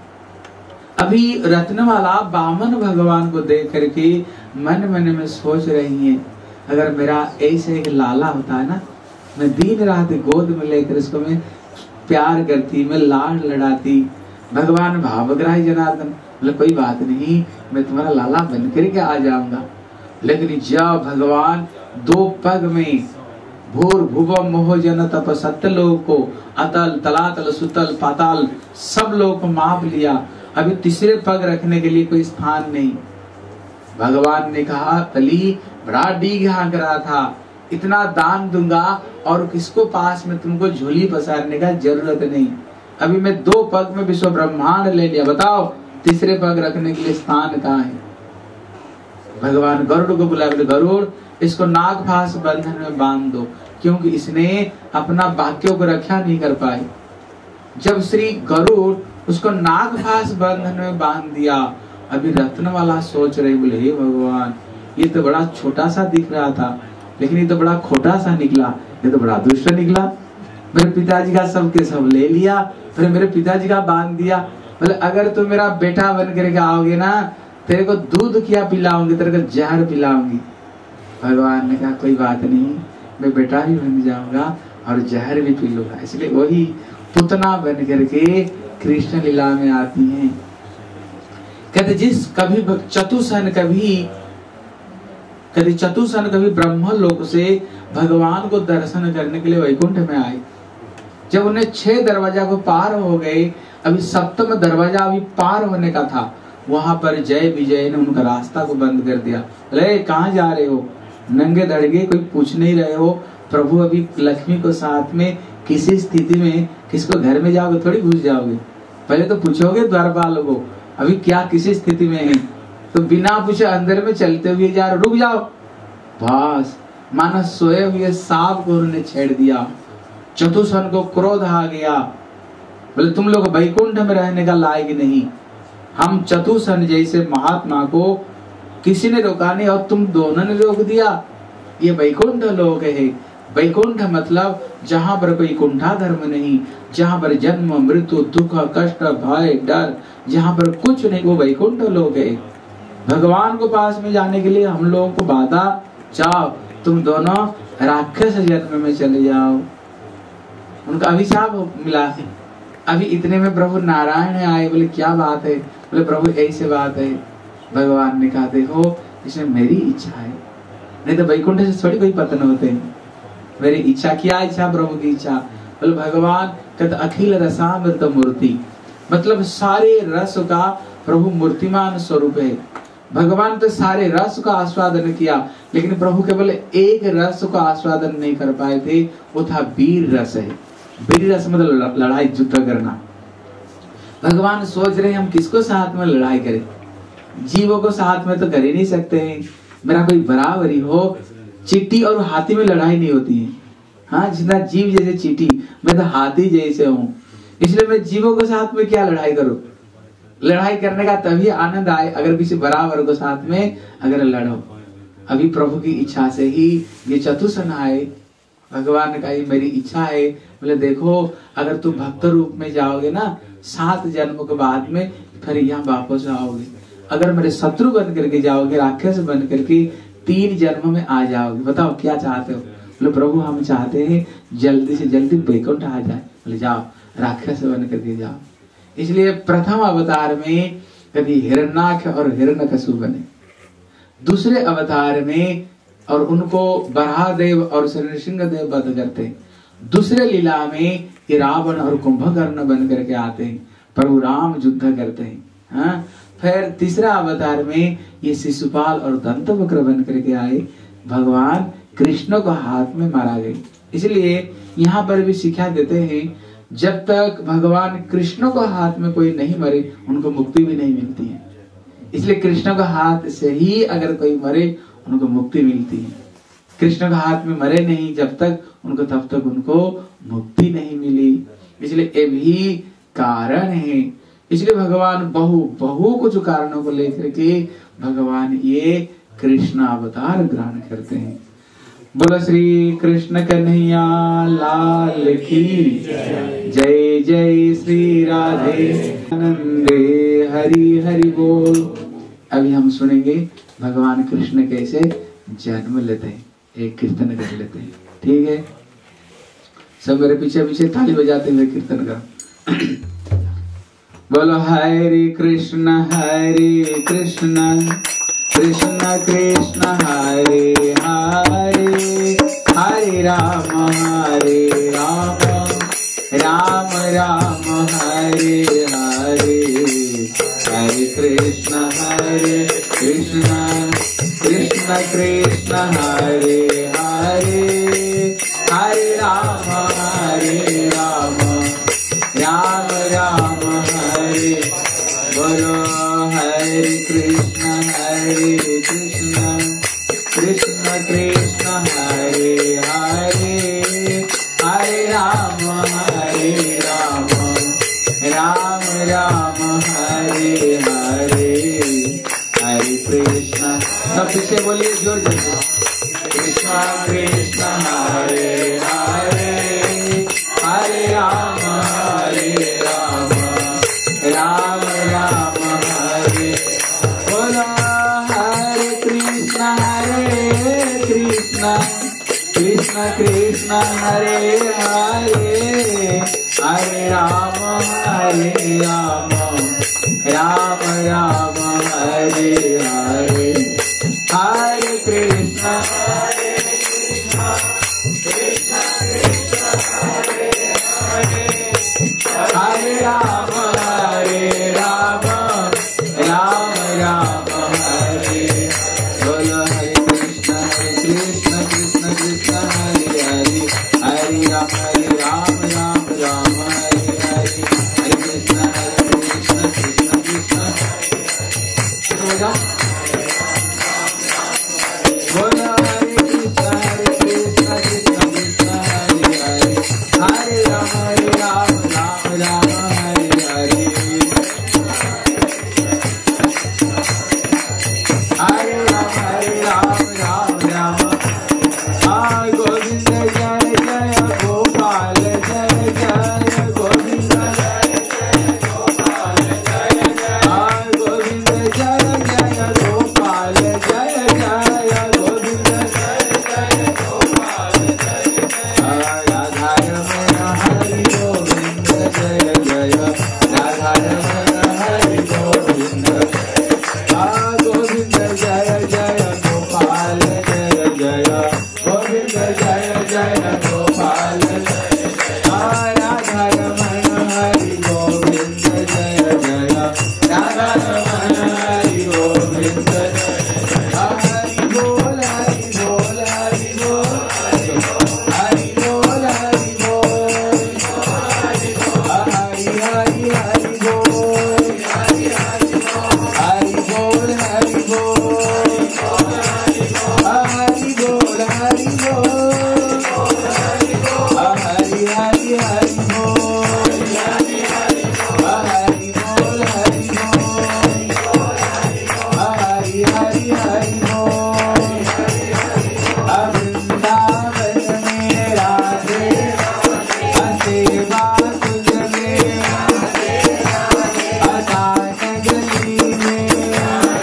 अभी रत्नमाला वामन भगवान को देख करके मन मन में सोच रही है, अगर मेरा ऐसे एक लाला होता है ना, मैं दिन रात गोद में लेकर इसको मैं प्यार करती, मैं लाड लड़ाती। भगवान भावग्राही जनार्दन बोले कोई बात नहीं, मैं तुम्हारा लाला बन करके आ जाऊंगा। लेकिन जब भगवान दो पग में भूर भुवम मोह जन तप सत्य लोग को अतल तलातल सुतल पाताल सब लोग को माप लिया, अभी तीसरे पग रखने के लिए कोई स्थान नहीं। भगवान ने कहा तली बड़ा डीग हाँक रहा था, इतना दान दूंगा और किसको पास में तुमको झोली पसारने का जरूरत नहीं। अभी मैं दो पग में विश्व ब्रह्मांड ले लिया, बताओ तीसरे पग रखने के लिए स्थान कहाँ है। भगवान गरुड़ को बुलाया, बोले गरुड़ इसको नागफास बंधन में बांध दो, क्योंकि इसने अपना वाक्यों को रक्षा नहीं कर पाए। जब श्री गरुड़ उसको नागफास बंधन में बांध दिया, अभी रत्न वाला सोच रहे, बोले हे भगवान ये तो बड़ा छोटा सा दिख रहा था, लेकिन ये तो बड़ा खोटा सा निकला, ये तो बड़ा दुष्ट निकला। मेरे पिताजी का सब के सब ले लिया, फिर मेरे पिताजी का बांध दिया। बोले अगर तू मेरा बेटा बन करके आओगे ना, तेरे को दूध क्या पिलाऊंगी, तेरे को जहर पिलाऊंगी। भगवान ने कहा कोई बात नहीं, मैं बेटा भी बन जाऊंगा और जहर भी पी लूंगा। इसलिए वही पुतना बन करके कृष्ण लीला में आती हैं। कहते जिस कभी चतुसन कभी कभी चतुसन कभी ब्रह्म लोक से भगवान को दर्शन करने के लिए वैकुंठ में आए। जब उन्हें छह दरवाजा को पार हो गए, अभी सप्तम दरवाजा अभी पार होने का था, वहां पर जय विजय ने उनका रास्ता को बंद कर दिया। अरे कहाँ जा रहे हो, नंगे धड़गे, कोई पूछ नहीं रहे हो। प्रभु अभी लक्ष्मी को साथ में किसी स्थिति में किसको घर में जाओगे थोड़ी घुस जाओगे, पहले तो पूछोगे द्वारपाल को अभी क्या किसी स्थिति में है, तो बिना पूछे अंदर में चलते हुए जा रहे, रुक जाओ। बस मानो सोए हुए सांप को उन्होंने छेड़ दिया। चतुसन को क्रोध आ गया, बोले तुम लोग वैकुंठ में रहने का लायक नहीं। हम चतुसन जैसे महात्मा को किसी ने रोका नहीं और तुम दोनों ने रोक दिया। ये वैकुंठ लोक है। वैकुंठ मतलब जहाँ पर कोई कुंठा धर्म नहीं, जहाँ पर जन्म मृत्यु दुख कष्ट भय डर, जहाँ पर कुछ नहीं, वो वैकुंठ लोक है। भगवान को पास में जाने के लिए हम लोगों को बाधा, जाओ तुम दोनों राक्षस जन्म में चले जाओ। उनका अभिशाप मिला है। अभी इतने में प्रभु नारायण आए, बोले क्या बात है, बोले प्रभु ऐसे बात है। भगवान ने कहा देखो इसमें मेरी इच्छा है, नहीं तो वैकुंठ से थोड़ी कोई पतन होते हैं। मेरी इच्छा, क्या इच्छा, प्रभु की इच्छा। बोले भगवान कहते अखिल रसामृत मूर्ति, मतलब सारे रस का प्रभु मूर्तिमान स्वरूप है। भगवान तो सारे रस का आस्वादन किया, लेकिन प्रभु केवल एक रस को आस्वादन नहीं कर पाए थे, वो था वीर रस है। वीर रस मतलब लड़ाई युद्ध करना। भगवान सोच रहे हम किसको साथ में लड़ाई करें, जीवों को साथ में तो कर ही नहीं सकते हैं। मेरा कोई बराबरी हो, चींटी और हाथी में लड़ाई नहीं होती है। हाँ, जितना जीव जैसे चींटी, मैं तो हाथी जैसे हूँ, इसलिए मैं जीवों के साथ में क्या लड़ाई करूं। लड़ाई करने का तभी आनंद आए अगर किसी बराबर को साथ में अगर लड़ो। अभी प्रभु की इच्छा से ही ये चतुसन आए। भगवान का ये मेरी इच्छा है, बोले देखो अगर तुम भक्त रूप में जाओगे ना, सात जन्म के बाद में फिर यहाँ वापस आओगे। अगर मेरे शत्रु बन करके जाओगे, राक्षस बन करके तीन जन्म में आ जाओगे। बताओ क्या चाहते हो। बोले प्रभु हम चाहते हैं जल्दी से जल्दी वैकुंठ आ जाए। बोले जाओ राक्षस बन करके जाओ। इसलिए प्रथम अवतार में कभी हिरण्याक्ष और हिरण्यकशिपु बने, दूसरे अवतार में और उनको बराहदेव और नृसिंह देव वध करते हैं। दूसरे लीला में ये रावण और कुंभकर्ण बन करके आते हैं, प्रभु राम युद्ध करते हैं। हाँ? फिर तीसरा अवतार में ये शिशुपाल और दंतवक्र बन करके आए, भगवान कृष्ण को हाथ में मारा गए। इसलिए यहाँ पर भी शिक्षा देते हैं जब तक भगवान कृष्ण को हाथ में कोई नहीं मरे उनको मुक्ति भी नहीं मिलती है। इसलिए कृष्ण को हाथ से ही अगर कोई मरे उनको मुक्ति मिलती है। कृष्ण का हाथ में मरे नहीं जब तक उनको, तब तक उनको मुक्ति नहीं मिली। इसलिए ये भी कारण है। इसलिए भगवान बहु बहु कुछ कारणों को लेकर के भगवान ये कृष्ण अवतार ग्रहण करते हैं। बोलो श्री कृष्ण कन्हैया लाल की जय। जय श्री राधे नंदे हरि हरि बोल। अभी हम सुनेंगे भगवान कृष्ण कैसे जन्म लेते हैं, एक कीर्तन कर लेते हैं, ठीक है। सब मेरे पीछे पीछे ताली बजाते हुए कीर्तन करो। बोलो हरे कृष्ण हरे कृष्ण कृष्ण कृष्ण हरे हरे, हरे राम हरे राम राम राम हरे हरे, हरे कृष्ण हरे कृष्ण कृष्ण कृष्ण हरे हरे, हरे राम हरे राम राम राम हरे। बोलो हरे कृष्ण हरे कृष्ण कृष्ण कृष्ण हरे हरे, हरे राम हरे राम राम राम हरे हरे, हरे कृष्ण। सब पीछे बोलिए जोर जोर, कृष्ण कृष्ण हरे हरे, हरे राम हरे राम राम राम हरे। बोलो हरे कृष्ण हरे कृष्ण कृष्ण कृष्ण हरे हरे, हरे राम हरे राम राम राम हरे हरे, हरे कृष्ण हरे कृष्ण कृष्ण कृष्ण हरे हरे, हरे राम हरे राम राम राम हरे। बोलो हरे कृष्ण हरे कृष्ण कृष्ण कृष्ण हरे हरे, हरे राम हरे राम राम राम हरे हरे, हरे कृष्ण हरे कृष्ण कृष्ण कृष्ण बोलो हरे कृष्ण हरे कृष्ण कृष्ण कृष्ण हरे हरे, हरे राम हरे राम राम राम हरे हरे, हरे राम हरे राम राम राम। हाँ गोविंद जय जय गोपाल जय जय गोविंद जय जय गोपाल जय जय, हाँ गोविंद जय जय गोपाल जय जय गोविंद जय जय गोपाल जय जय, राधा रमण हरि गोविंद जय जय, राधा रमण हरि गोविंद, हाँ गोविंद जय जय गोपाल जय जय गोविंद जय जय गोपाल जय, हाँ राधा रमण हरि गोविंद जय जय, राधा रमण हरि गोविंद जय, हरि बोल हरि बोल हरि बोल हरि बोल हरि बोल हरि हरि हरि बोल हरि बोल हरि बोल हरि बोल हरि बोल, हरि हरि हरि बोल हरि बोल हरि बोल, हरि हरि हरि बोल। वृंदावन में राधे सेवा तुझ में, अदान गली में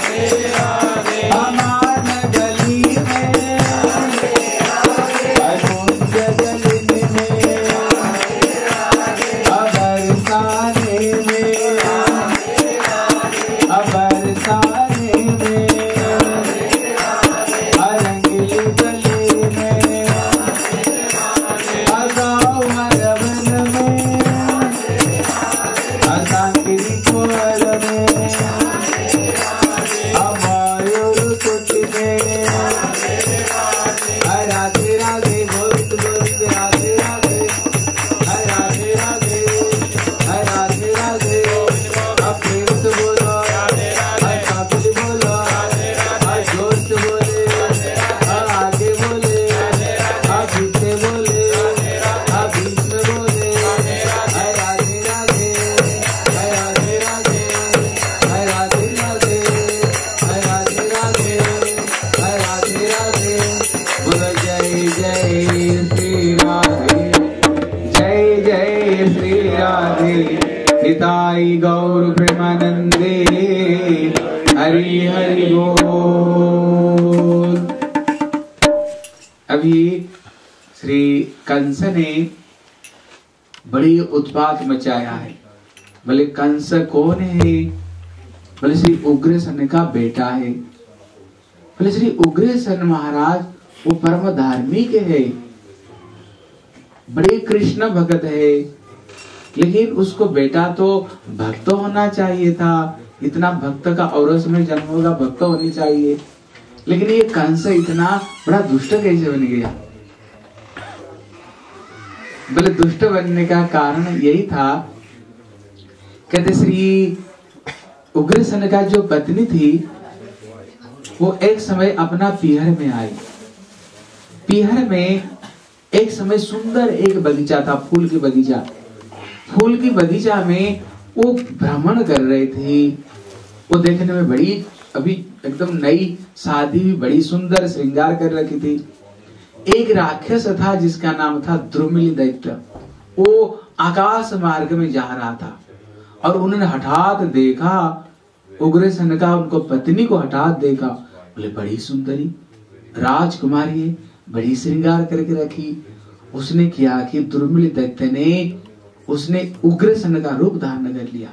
अमान गली में, अकुंज गली में अबरसाने में, अबरसाने में अरंगली गली में, अगाऊ हरवन में, असांगिरी कुंवर में, अमायूर कुट में, राधे राधे बोलते बोलते राधे राधे, राधे राधे राधे राधे, अब प्रेम से बोलो, काबिल बोलो, जोर से बोले, आगे बोले, पीछे बोले, बीच में बोले, राधे राधे राधे राधे राधे राधे राधे राधे राधे राधे। बोलो जय जय श्री राधे, जय जय श्री राधे, हिताई गौर प्रेमानंदे, हरि हरि बोल। अभी श्री कंस ने बड़ी उत्पात मचाया है। बोले कंस कौन है? बोले श्री उग्रसेन का बेटा है। बोले श्री उग्रसेन महाराज वो परम धार्मिक है, बड़े कृष्ण भक्त है, लेकिन उसको बेटा तो भक्त होना चाहिए था। इतना भक्त का औरस में जन्म होगा, भक्त होनी चाहिए। लेकिन ये कंस इतना बड़ा दुष्ट कैसे बन गया? बोले दुष्ट बनने का कारण यही था, कहते श्री उग्रसेन का जो पत्नी थी वो एक समय अपना पीहर में आई। पीहर में एक समय सुंदर एक बगीचा था, फूल की बगीचा। फूल की बगीचा में वो भ्रमण कर रहे थे। वो देखने में बड़ी अभी एकदम नई शादी भी, बड़ी सुंदर श्रृंगार कर रखी थी। एक राक्षस था जिसका नाम था द्रुमिल दैत्य। वो आकाश मार्ग में जा रहा था और उन्होंने हठात देखा उग्रसेन का, उनको पत्नी को हठात देखा। बोले बड़ी सुंदरी राजकुमारी है, बड़ी श्रृंगार करके रखी। उसने किया कि द्रुमिल दैत्य ने उसने उग्रसेन का रूप धारण कर लिया।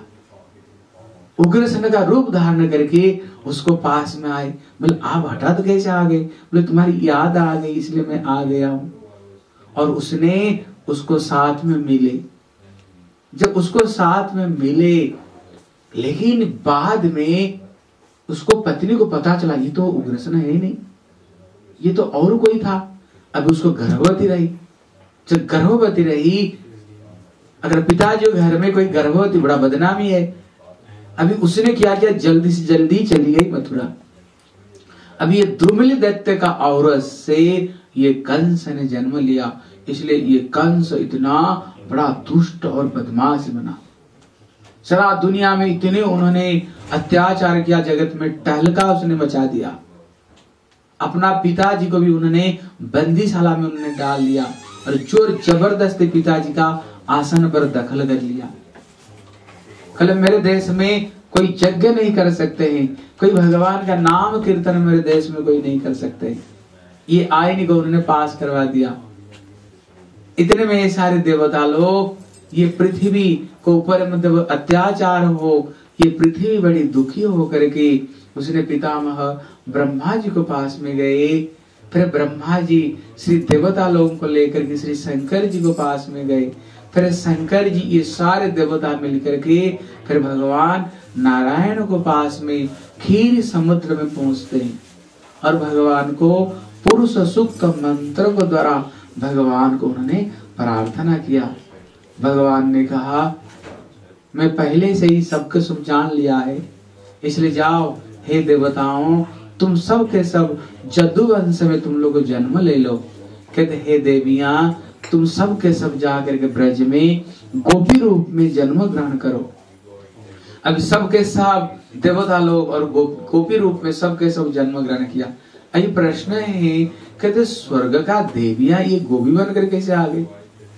उग्रसेन का रूप धारण करके उसको पास में आए। बोले आप हठात कैसे आ गए? बोले तुम्हारी याद आ गई इसलिए मैं आ गया हूं। और उसने उसको साथ में मिले। जब उसको साथ में मिले, लेकिन बाद में उसको पत्नी को पता चला ये तो उग्रसेन है ही नहीं, ये तो और कोई था। अब उसको गर्भवती रही। जब गर्भवती रही, अगर पिताजी घर में कोई गर्भवती बड़ा बदनामी है। अभी उसने क्या किया, जल्दी से जल्दी चली गई मथुरा। अभी ये द्रुमिल दैत्य का औरत से ये कंस ने जन्म लिया, इसलिए ये कंस इतना बड़ा दुष्ट और बदमाश बना। सारा दुनिया में इतने उन्होंने अत्याचार किया, जगत में टहलका उसने मचा दिया। अपना पिताजी को भी उन्होंने बंदीशाला में उन्होंने डाल दिया और जोर जबरदस्ती पिताजी का आसन पर दखल कर लिया। कल मेरे देश में कोई यज्ञ नहीं कर सकते हैं, कोई भगवान का नाम कीर्तन मेरे देश में कोई नहीं कर सकते। ये आईन को उन्होंने पास करवा दिया। इतने में सारे देवता लोग, ये पृथ्वी को ऊपर मतलब अत्याचार हो, ये पृथ्वी बड़ी दुखी हो करके उसने पितामह ब्रह्मा जी को पास में गए। फिर ब्रह्मा जी श्री देवता लोगों को लेकर के श्री शंकर जी को पास में गए। फिर शंकर जी ये सारे देवता मिलकर के फिर भगवान नारायण को पास में क्षीर समुद्र में पहुंचते हैं और भगवान को पुरुष सूक्त मंत्र को द्वारा भगवान को उन्होंने प्रार्थना किया। भगवान ने कहा मैं पहले से ही सबके सब जान लिया है, इसलिए जाओ हे देवताओं, तुम सब के सब जदु वंश में तुम लोग जन्म ले लो। कहते हे देवियां, तुम सब के सब जाकर के ब्रज में गोपी रूप में जन्म ग्रहण करो। अब सबके सब देवता लोग और गोपी रूप में सबके सब जन्म ग्रहण किया। अभी प्रश्न है, कहते स्वर्ग का देवियां ये गोपी बन कर कैसे आ गए?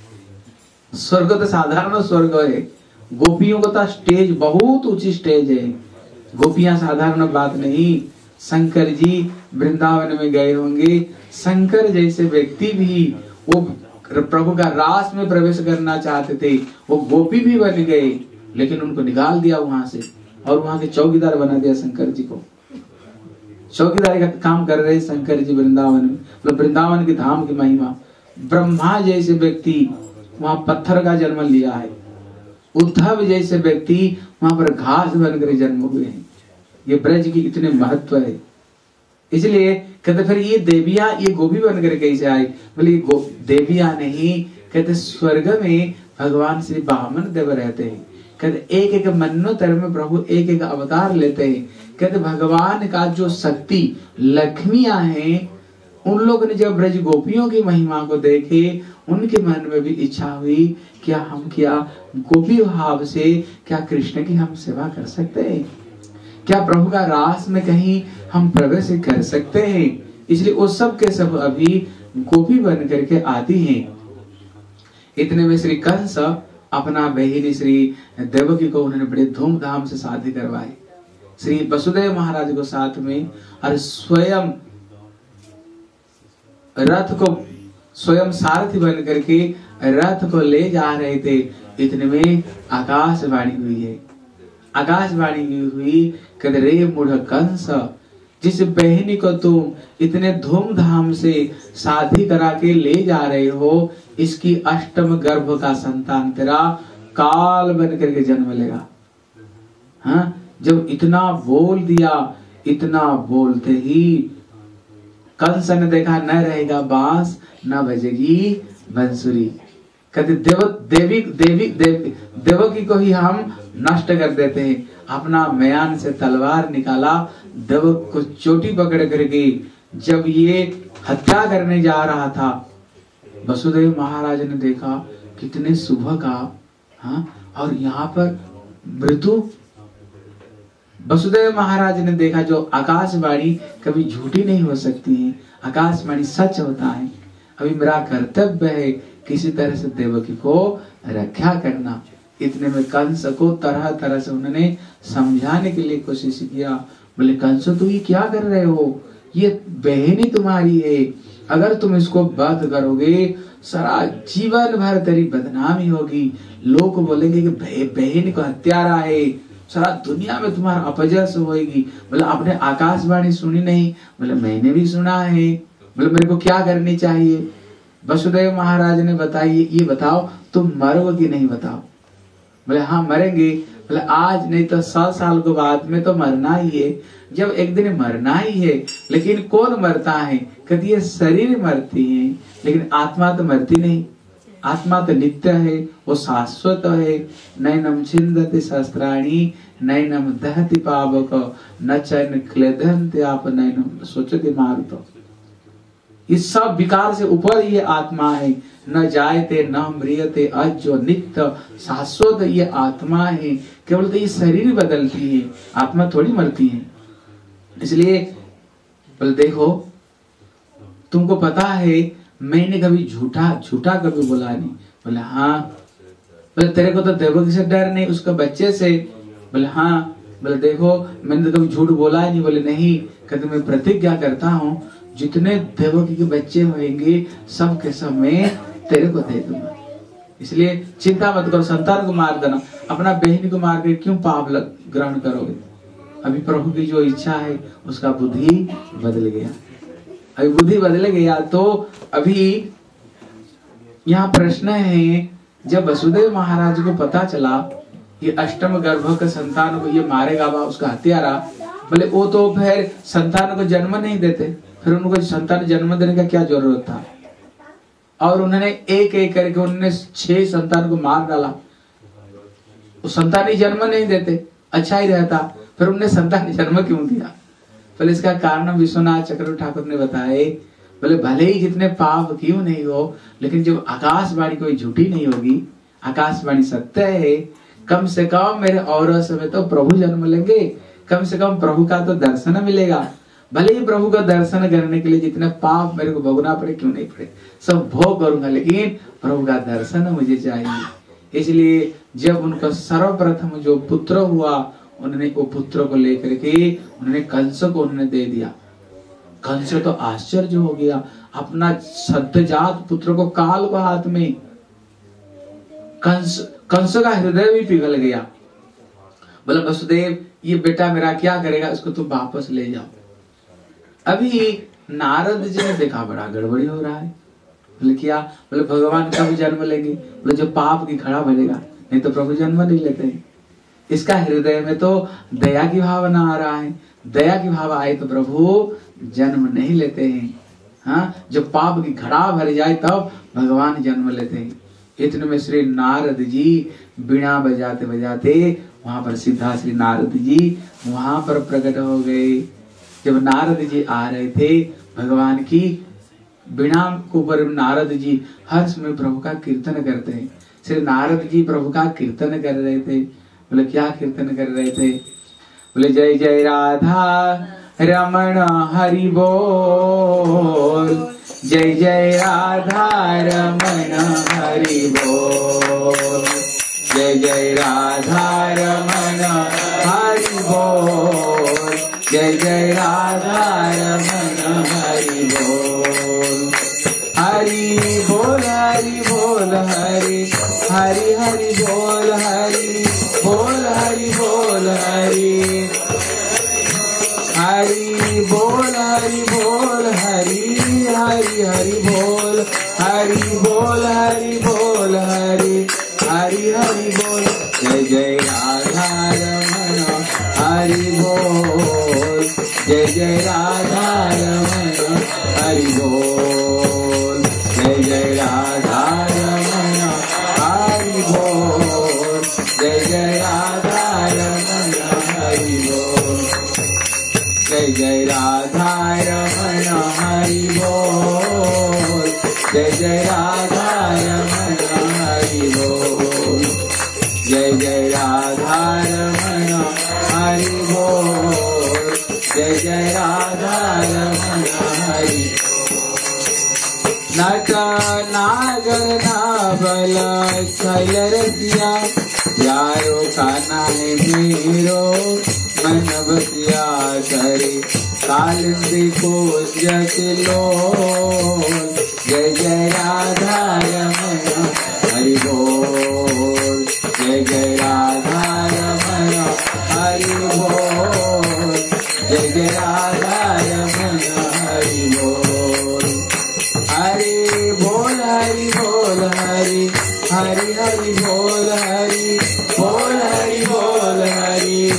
स्वर्ग तो साधारण स्वर्ग है, गोपियों का तो स्टेज बहुत ऊंची स्टेज है। गोपियां साधारण बात नहीं। शंकर जी वृंदावन में गए होंगे, शंकर जैसे व्यक्ति भी वो प्रभु का रास में प्रवेश करना चाहते थे, वो गोपी भी बन गए, लेकिन उनको निकाल दिया वहां से और वहां के चौकीदार बना दिया शंकर जी को। चौकीदारी का काम कर रहे शंकर जी वृंदावन में, मतलब वृंदावन की धाम की महिमा। ब्रह्मा जैसे व्यक्ति वहां पत्थर का जन्म लिया है, उद्धव जैसे व्यक्ति वहां पर घास बनकर जन्म हुए हैं। ये ब्रज की इतने महत्व है। इसलिए कहते फिर ये देवियां ये गोपी बनकर कैसे आई? बोले देवियां नहीं, कहते स्वर्ग में भगवान श्री वामन देव रहते हैं। कहते एक एक मन्वंतर में प्रभु एक एक अवतार लेते हैं। कहते भगवान का जो शक्ति लक्ष्मियां हैं, उन लोगों ने जब ब्रज गोपियों की महिमा को देखे, उनके मन में भी इच्छा हुई क्या हम क्या गोपी भाव से क्या कृष्ण की हम सेवा कर सकते हैं, क्या प्रभु का रास में कहीं हम प्रवेश कर सकते हैं। इसलिए वो सब के सब अभी गोपी बन करके आती हैं। इतने में श्री कंस अपना बहिनी श्री देवकी को उन्होंने बड़े धूमधाम से शादी करवाई, श्री वसुदेव महाराज को साथ में, और स्वयं रथ को स्वयं सारथी बन करके रथ को ले जा रहे थे। इतने में आकाशवाणी हुई है। आकाशवाणी हुई कहते रे मूढ़ कंस, जिस बहनी को तुम इतने धूमधाम से शादी करा के ले जा रहे हो, इसकी अष्टम गर्भ का संतान तेरा काल बन करके जन्म लेगा। हाँ, जब इतना बोल दिया, इतना बोलते ही कंस ने देखा न रहेगा बांस न बजेगी बंसुरी। कहते देव देवी देवी देवी देवकी को ही हम नष्ट कर देते हैं। अपना म्यान से तलवार निकाला, देवक को चोटी पकड़ करके जब ये हत्या करने जा रहा था, वसुदेव महाराज ने देखा कितने सुबह का, हाँ, और यहाँ पर मृत्यु। वसुदेव महाराज ने देखा जो आकाशवाणी कभी झूठी नहीं हो सकती है, आकाशवाणी सच होता है। अभी मेरा कर्तव्य है किसी तरह से देवकी को रक्षा करना। इतने में कंस को तरह तरह से उन्होंने समझाने के लिए कोशिश किया। बोले कंस तू ये क्या कर रहे हो, ये बहनी तुम्हारी है, अगर तुम इसको वध करोगे सारा जीवन भर तेरी बदनामी होगी। लोग बोलेंगे कि बहन को हत्यारा है, सारा दुनिया में तुम्हारा अपजस होगी। बोले आपने आकाशवाणी सुनी नहीं? बोले मैंने भी सुना है। बोले मेरे को क्या करनी चाहिए? वसुदेव महाराज ने बताइए, ये बताओ तुम मरोगे कि नहीं बताओ? बोले हाँ मरेंगे। बोले आज नहीं तो सौ साल के बाद में तो मरना ही है, जब एक दिन मरना ही है। लेकिन कौन मरता है? कहती ये शरीर मरती है, लेकिन आत्मा तो मरती नहीं। आत्मा तो नित्य है, वो शाश्वत है। नैनम छिंदति शस्त्राणी नैनम दहति पावक न चैन क्लेदन्ते आप नैनम सोचति मारुतो। इस सब विकार से ऊपर ये आत्मा है। न जायते न म्रियते, अजो नित्य शाश्वत ये आत्मा है। केवल तो ये शरीर बदलती है, आत्मा थोड़ी मरती है। इसलिए बोले देखो तुमको पता है मैंने कभी झूठा झूठा कभी बोला नहीं। बोले हाँ। बोले तेरे को तो देवकी से डर नहीं, उसके बच्चे से? बोले हाँ। बोले देखो मैंने तो कभी झूठ बोला ही नहीं। बोले नहीं। कहते मैं प्रतिज्ञा करता हूँ जितने देवकी के बच्चे होंगे सब के सब मैं तेरे को दे दूंगा। इसलिए चिंता मत करो, संतान को मार देना, अपना बहन को मार के क्यों पाप ग्रहण करोगे? अभी प्रभु की जो इच्छा है उसका बुद्धि बदल गया। अभी बुद्धि बदल गया तो अभी यहाँ प्रश्न है, जब वसुदेव महाराज को पता चला ये अष्टम गर्भ के संतान को ये मारेगा बा उसका हत्यारा, बोले वो तो फिर संतान को जन्म नहीं देते, फिर उनको संतान जन्म देने का क्या जरूरत था? और उन्होंने एक एक करके उन्होंने छह संतान को मार डाला। वो संतान ही जन्म नहीं देते, अच्छा ही रहता, फिर उन्होंने संतान जन्म क्यों दिया? बोले इसका कारण विश्वनाथ चक्रवर्ती ठाकुर ने बताए। बोले भले ही जितने पाप क्यों नहीं हो, लेकिन जब आकाशवाणी कोई झूठी नहीं होगी, आकाशवाणी सत्य है, कम से कम मेरे और समय तो प्रभु जन्म लेंगे, कम से कम प्रभु का तो दर्शन मिलेगा। भले ही प्रभु का दर्शन करने के लिए जितने पाप मेरे को भोगना पड़े क्यों नहीं पड़े, सब भोग करूंगा, लेकिन प्रभु का दर्शन मुझे चाहिए। इसलिए जब उनका सर्वप्रथम जो पुत्र हुआ, उन्होंने वो पुत्र को लेकर के उन्होंने कंस को उन्होंने दे दिया। कंस तो आश्चर्य हो गया, अपना सद्यजात पुत्र को काल को हाथ में। कंस कंस का हृदय भी पिघल गया। बोला वसुदेव ये बेटा मेरा क्या करेगा, इसको तुम वापस ले जाओ। अभी नारद जी ने देखा बड़ा गड़बड़ी हो रहा है। बोले क्या? बोले भगवान कब जन्म लेंगे? बोले जो पाप की खड़ा बनेगा, नहीं तो प्रभु जन्म नहीं लेते हैं। इसका हृदय में तो दया की भावना आ रहा है, दया की भाव आए तो प्रभु जन्म नहीं लेते हैं। हाँ, जब पाप की घड़ा भर जाए तब भगवान जन्म लेते हैं। इतने में श्री नारद जी बीणा बजाते बजाते वहां पर सीधा श्री नारद जी वहां पर प्रकट हो गए। जब नारद जी आ रहे थे, भगवान की बीणा के ऊपर नारद जी हर्ष में प्रभु का कीर्तन करते हैं। श्री नारद जी प्रभु का कीर्तन कर रहे थे। बोले क्या कीर्तन कर रहे थे? बोले जय जय राधा रमण हरि बोल, जय जय राधा रमण हरि बोल, जय जय राधा रमण हरि बोल, जय जय राधा रमण हरि बोल। हरि बोल हरि बोल हरि हरि हरि बोल हरि बोल हरि बोल हरि हरि बोल हरि बोल हरि हरि हरि बोल हरि बोल हरि बोल हरि हरि हरि बोल जय जय राधा रमण हरि बोल जय जय राधा रमण हरि बोल जय जय राधा रमण हरि बोल जय जय राधा रमण हरि बोल जय जय राधा रमण हरि बोल जय जय राधा रमण हरि बोल जय जय राधा रमण हरि बोल जय जय राधा रमण हरि नट नागर नाबल छल रसिया यारो काना है मेरो मन बसिया करे कालिंदी को जचलो जय जय राधा रमण हरि बोल जय जय राधा रमण हरि बोल जय जय राधा रमण हरि बोल हरि बोल हरि बोल हरि हरि हरि बोल हरि बोल हरि बोल हरि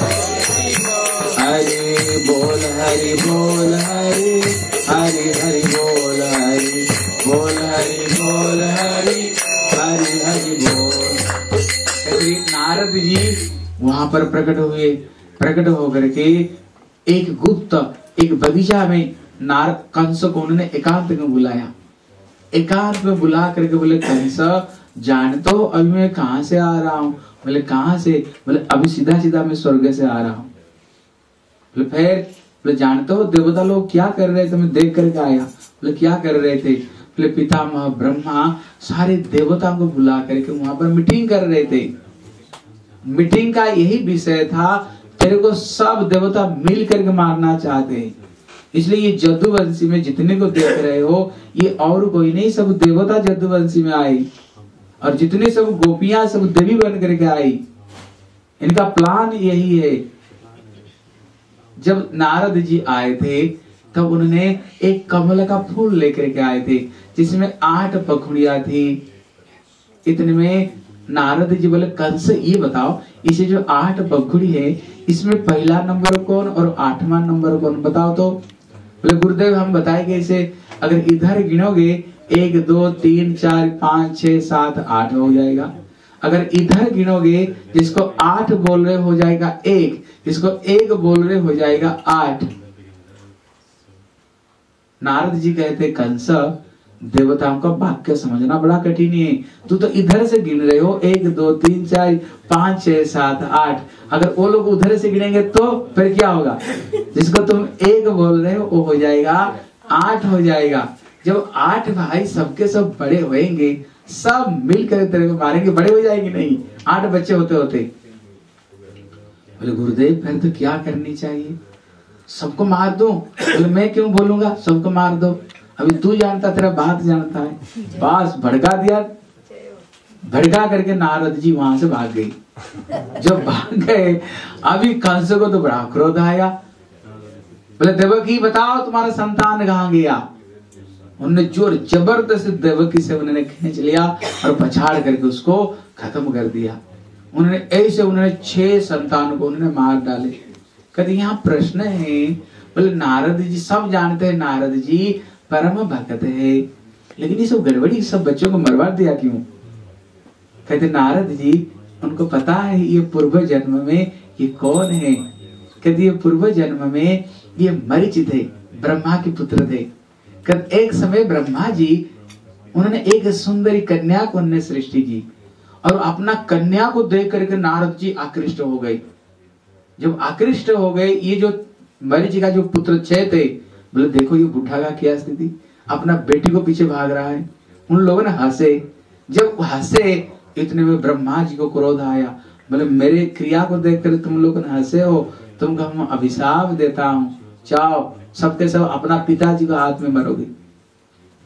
हरि बोल हरि बोल हरि हरि हरि बोल हरि बोल हरि बोल हरि हरि हरि बोल। श्री नारद जी वहां पर प्रकट हुए। प्रकट होकर के एक गुप्त एक बगीचा में नारद कंस को उन्होंने एकांत में बुलाया। एकांत में बुला करके बोले कंस जान तो अभी मैं कहाँ से आ रहा हूँ। बोले कहाँ से। बोले अभी सीधा सीधा मैं स्वर्ग से आ रहा हूँ। बोले फिर। बोले जानते हो देवता लोग क्या कर रहे थे। मैं देख करके आया। बोले क्या कर रहे थे। बोले पितामह ब्रह्मा सारे देवताओं को बुला करके वहां पर मीटिंग कर रहे थे। मीटिंग का यही विषय था तेरे को सब देवता मिल करके मारना चाहते हैं। इसलिए ये जदुवंशी में जितने को देख रहे हो ये और कोई नहीं, सब देवता जदुवंशी में आए और जितने सब गोपियां सब देवी बन करके आई। इनका प्लान यही है। जब नारद जी आए थे तब उन्होंने एक कमल का फूल लेकर के आए थे जिसमें आठ पखुड़ियां थी। इतने में नारद जी बोले कंस ये बताओ इसे जो आठ पखुड़ी है इसमें पहला नंबर कौन और आठवां नंबर कौन बताओ तो। बोले गुरुदेव हम बताएंगे इसे अगर इधर गिनोगे एक दो तीन चार पाँच छह सात आठ हो जाएगा। अगर इधर गिनोगे जिसको आठ बोल रहे हो जाएगा एक, जिसको एक बोल रहे हो जाएगा आठ। नारद जी कहते कंस देवताओं का वाक्य समझना बड़ा कठिन है। तू तो इधर से गिन रहे हो एक दो तीन चार पाँच छह सात आठ। अगर वो लोग उधर से गिनेंगे तो फिर क्या होगा। जिसको तुम एक बोल रहे हो वो हो जाएगा आठ हो जाएगा। जब आठ भाई सबके सब बड़े होंगे सब मिलकर तेरे को मारेंगे, बड़े हो जाएंगे नहीं आठ बच्चे होते होते। बोले गुरुदेव फिर तो क्या करनी चाहिए। सबको मार दो। बोले मैं क्यों बोलूंगा सबको मार दो। अभी तू जानता तेरा बात जानता है। बस भड़का दिया। भड़का करके नारद जी वहां से भाग गई। जब भाग गए अभी कंस को तो बड़ा क्रोध आया। बोले देवकी बताओ तुम्हारा संतान कहाँ गया। उन्होंने जोर जबरदस्त देवकी से उन्होंने खींच लिया और पछाड़ करके उसको खत्म कर दिया। उन्होंने ऐसे उन्होंने छह संतानों को उन्होंने मार डाले। कहते यहाँ प्रश्न है। बोले नारद जी सब जानते हैं नारद जी परम भक्त है लेकिन ये सब गड़बड़ी सब बच्चों को मरवा दिया क्यों। कहते नारद जी उनको पता है ये पूर्व जन्म में ये कौन है। कहते ये पूर्व जन्म में ये मरीच थे ब्रह्मा के पुत्र थे। कहते एक समय ब्रह्मा जी उन्होंने एक सुंदरी कन्या को उन्होंने सृष्टि की और अपना कन्या को देख करके नारद जी आकृष्ट हो गए। जब आकृष्ट हो गए ये जो मरीच का जो पुत्र छह थे बोले देखो ये बुढ़ा का क्या स्थिति अपना बेटी को पीछे भाग रहा है। उन लोगों ने हंसे। जब हंसे इतने में ब्रह्मा जी को क्रोध आया। बोले मेरे क्रिया को देखकर तुम लोग हंसे हो, तुमको हम अभिशाप देता हूँ, जाओ सबके सब अपना पिताजी को हाथ में मरोगे।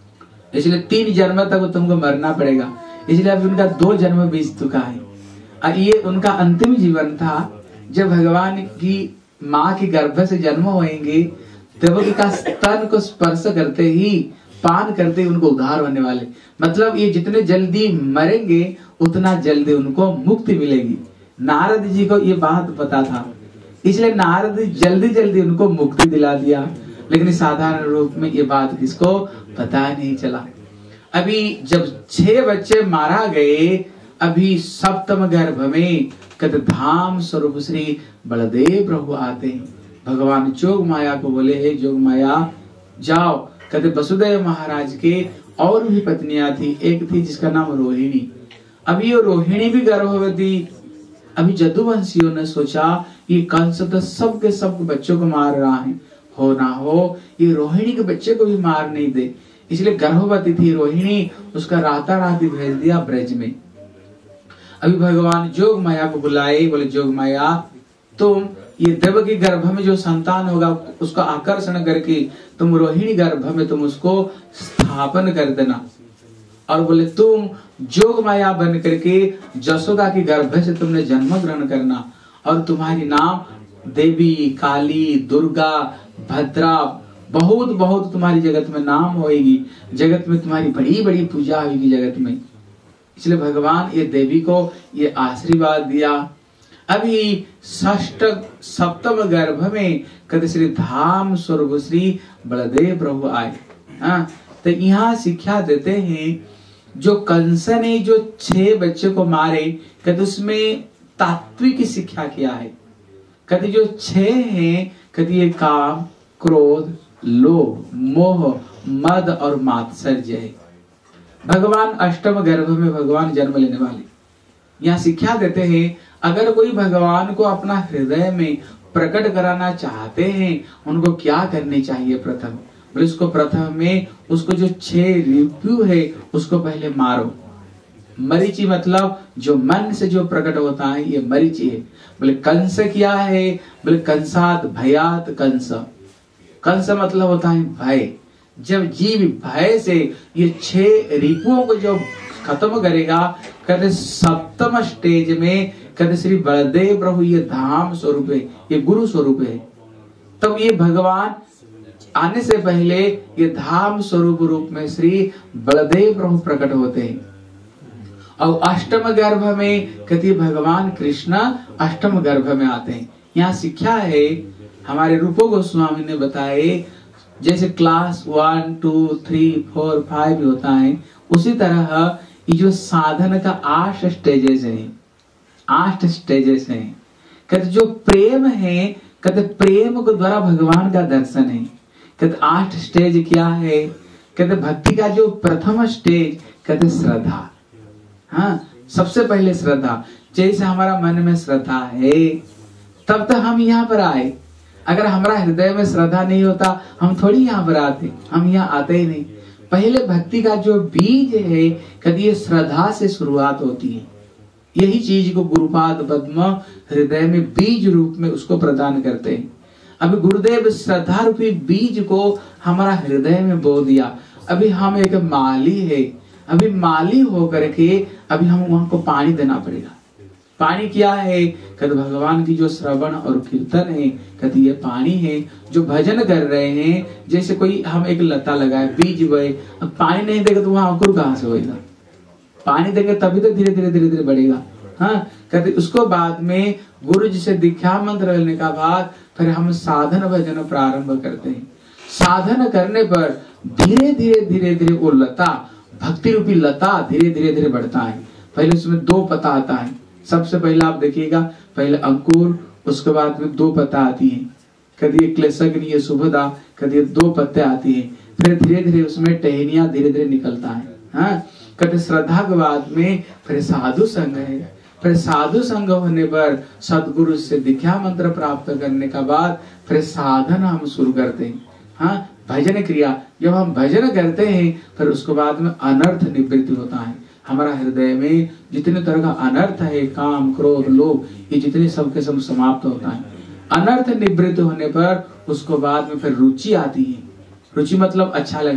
इसलिए तीन जन्म तक तुमको मरना पड़ेगा। इसलिए अभी उनका दो जन्म बीत चुका है और ये उनका अंतिम जीवन था। जब भगवान की माँ के गर्भ से जन्म होंगे देवकी का स्तन को स्पर्श करते ही, पान करते ही उनको उद्धार होने वाले, मतलब ये जितने जल्दी मरेंगे उतना जल्दी उनको मुक्ति मिलेगी। नारद जी को ये बात पता था, इसलिए नारद जल्दी जल्दी उनको मुक्ति दिला दिया। लेकिन साधारण रूप में ये बात किसको पता नहीं चला। अभी जब छह बच्चे मारा गए, अभी सप्तम गर्भ में कहते धाम स्वरूप श्री बलदेव प्रभु आते हैं। भगवान जोग माया को बोले, हे जोग माया जाओ। कहते वसुदेव महाराज के और भी पत्नियां थी, एक थी जिसका नाम रोहिणी। अभी ये रोहिणी भी गर्भवती। अभी जदुवंशियों ने सोचा ये कंस तो सबके सब बच्चों को मार रहा है, हो ना हो ये रोहिणी के बच्चे को भी मार नहीं दे। इसलिए गर्भवती थी रोहिणी, उसका राता राती भेज दिया ब्रज में। अभी भगवान जोग माया को बुलाए, बोले जोग माया तुम ये देव के गर्भ में जो संतान होगा उसका आकर्षण करके तुम रोहिणी गर्भ में तुम उसको स्थापन कर देना। और बोले तुम जोग माया बन करके जसोदा के गर्भ से तुमने जन्म ग्रहण करना और तुम्हारी नाम देवी, काली, दुर्गा, भद्रा, बहुत बहुत तुम्हारी जगत में नाम होएगी, जगत में तुम्हारी बड़ी बड़ी पूजा होगी जगत में। इसलिए भगवान ये देवी को ये आशीर्वाद दिया। अभी षष्ठ सप्तम गर्भ में कहते श्री धाम स्वरूप श्री बलदेव प्रभु आए। हाँ, तो यहाँ शिक्षा देते हैं जो कंस ने जो छह बच्चे को मारे, कहते उसमें तात्विक शिक्षा किया है। कहते जो छह हैं, कहते ये काम, क्रोध, लोभ, मोह, मद और मात्सर्य है। भगवान अष्टम गर्भ में भगवान जन्म लेने वाले। यहाँ शिक्षा देते हैं अगर कोई भगवान को अपना हृदय में प्रकट कराना चाहते हैं उनको क्या करनी चाहिए। प्रथम बोले उसको प्रथम में उसको जो छह रिपु है उसको पहले मारो। मरीचि मतलब जो मन से जो प्रकट होता है ये मरीचि है। बोले कंस क्या है, बोले कंसात भयात कंस। कंस मतलब होता है भय। जब जीव भय से ये छह रिपुओं को जो खत्म करेगा, कहते सप्तम स्टेज में कहते श्री बलदेव प्रभु ये धाम स्वरूप है, ये गुरु स्वरूप है। तब ये भगवान आने से पहले ये धाम स्वरूप रूप में श्री बलदेव प्रभु प्रकट होते हैं। और अष्टम गर्भ में कहती भगवान कृष्ण अष्टम गर्भ में आते हैं। यहाँ शिक्षा है हमारे रूपो गोस्वामी ने बताए, जैसे class one two three four five होता है, उसी तरह ये जो साधन का आठ स्टेजेस हैं, आठ स्टेजेस हैं। कहते जो प्रेम है, कहते प्रेम को द्वारा भगवान का दर्शन है। कहते आठ स्टेज क्या है, कहते भक्ति का जो प्रथम स्टेज कहते श्रद्धा। हाँ, सबसे पहले श्रद्धा। जैसे हमारा मन में श्रद्धा है तब तो हम यहाँ पर आए। अगर हमारा हृदय में श्रद्धा नहीं होता हम थोड़ी यहाँ पर आते, हम यहाँ आते ही नहीं। पहले भक्ति का जो बीज है कहते ये श्रद्धा से शुरुआत होती है। यही चीज को गुरुपाद पद्म हृदय में बीज रूप में उसको प्रदान करते हैं। अभी गुरुदेव श्रद्धा रूपी बीज को हमारा हृदय में बो दिया। अभी हम एक माली है, अभी माली होकर के अभी हम वहां को पानी देना पड़ेगा। पानी क्या है, कहते भगवान की जो श्रवण और कीर्तन है, कहते ये पानी है। जो भजन कर रहे हैं, जैसे कोई हम एक लता लगाए, बीज बोए, अब पानी नहीं देगा तो वहां अंकुर कहाँ से होगा। पानी देंगे तभी तो धीरे धीरे धीरे धीरे बढ़ेगा। हाँ, कहते उसको बाद में गुरु जी से दीक्षा मंत्र लेने का बाद फिर हम साधन भजन प्रारंभ करते हैं। साधन करने पर धीरे धीरे धीरे धीरे वो लता, भक्ति रूपी लता धीरे धीरे धीरे बढ़ता है। पहले उसमें दो पत्ता आता है। सबसे पहले आप देखिएगा, पहले अंकुर, उसके बाद में दो पत्ता आती है। कभी क्लेशग्नि, सुभदा, कभी दो पत्ते आती है। फिर धीरे धीरे उसमें टहनिया धीरे धीरे निकलता है। हाँ, कभी श्रद्धा के बाद में फिर साधु संग है। फिर साधु संग होने पर सदगुरु से दीक्षा मंत्र प्राप्त करने का बाद फिर साधन हम शुरू करते हैं। हाँ, भजन क्रिया जब हम भजन करते हैं फिर उसके बाद में अनर्थ निवृत्ति होता है। हमारा हृदय में जितने तरह का अनर्थ है, काम, क्रोध, लोभ, ये जितने सबके सब समाप्त होता है। अनर्थ निवृत्त होने पर उसको बाद में फिर रुचि आती है। रुचि मतलब अच्छा लगना,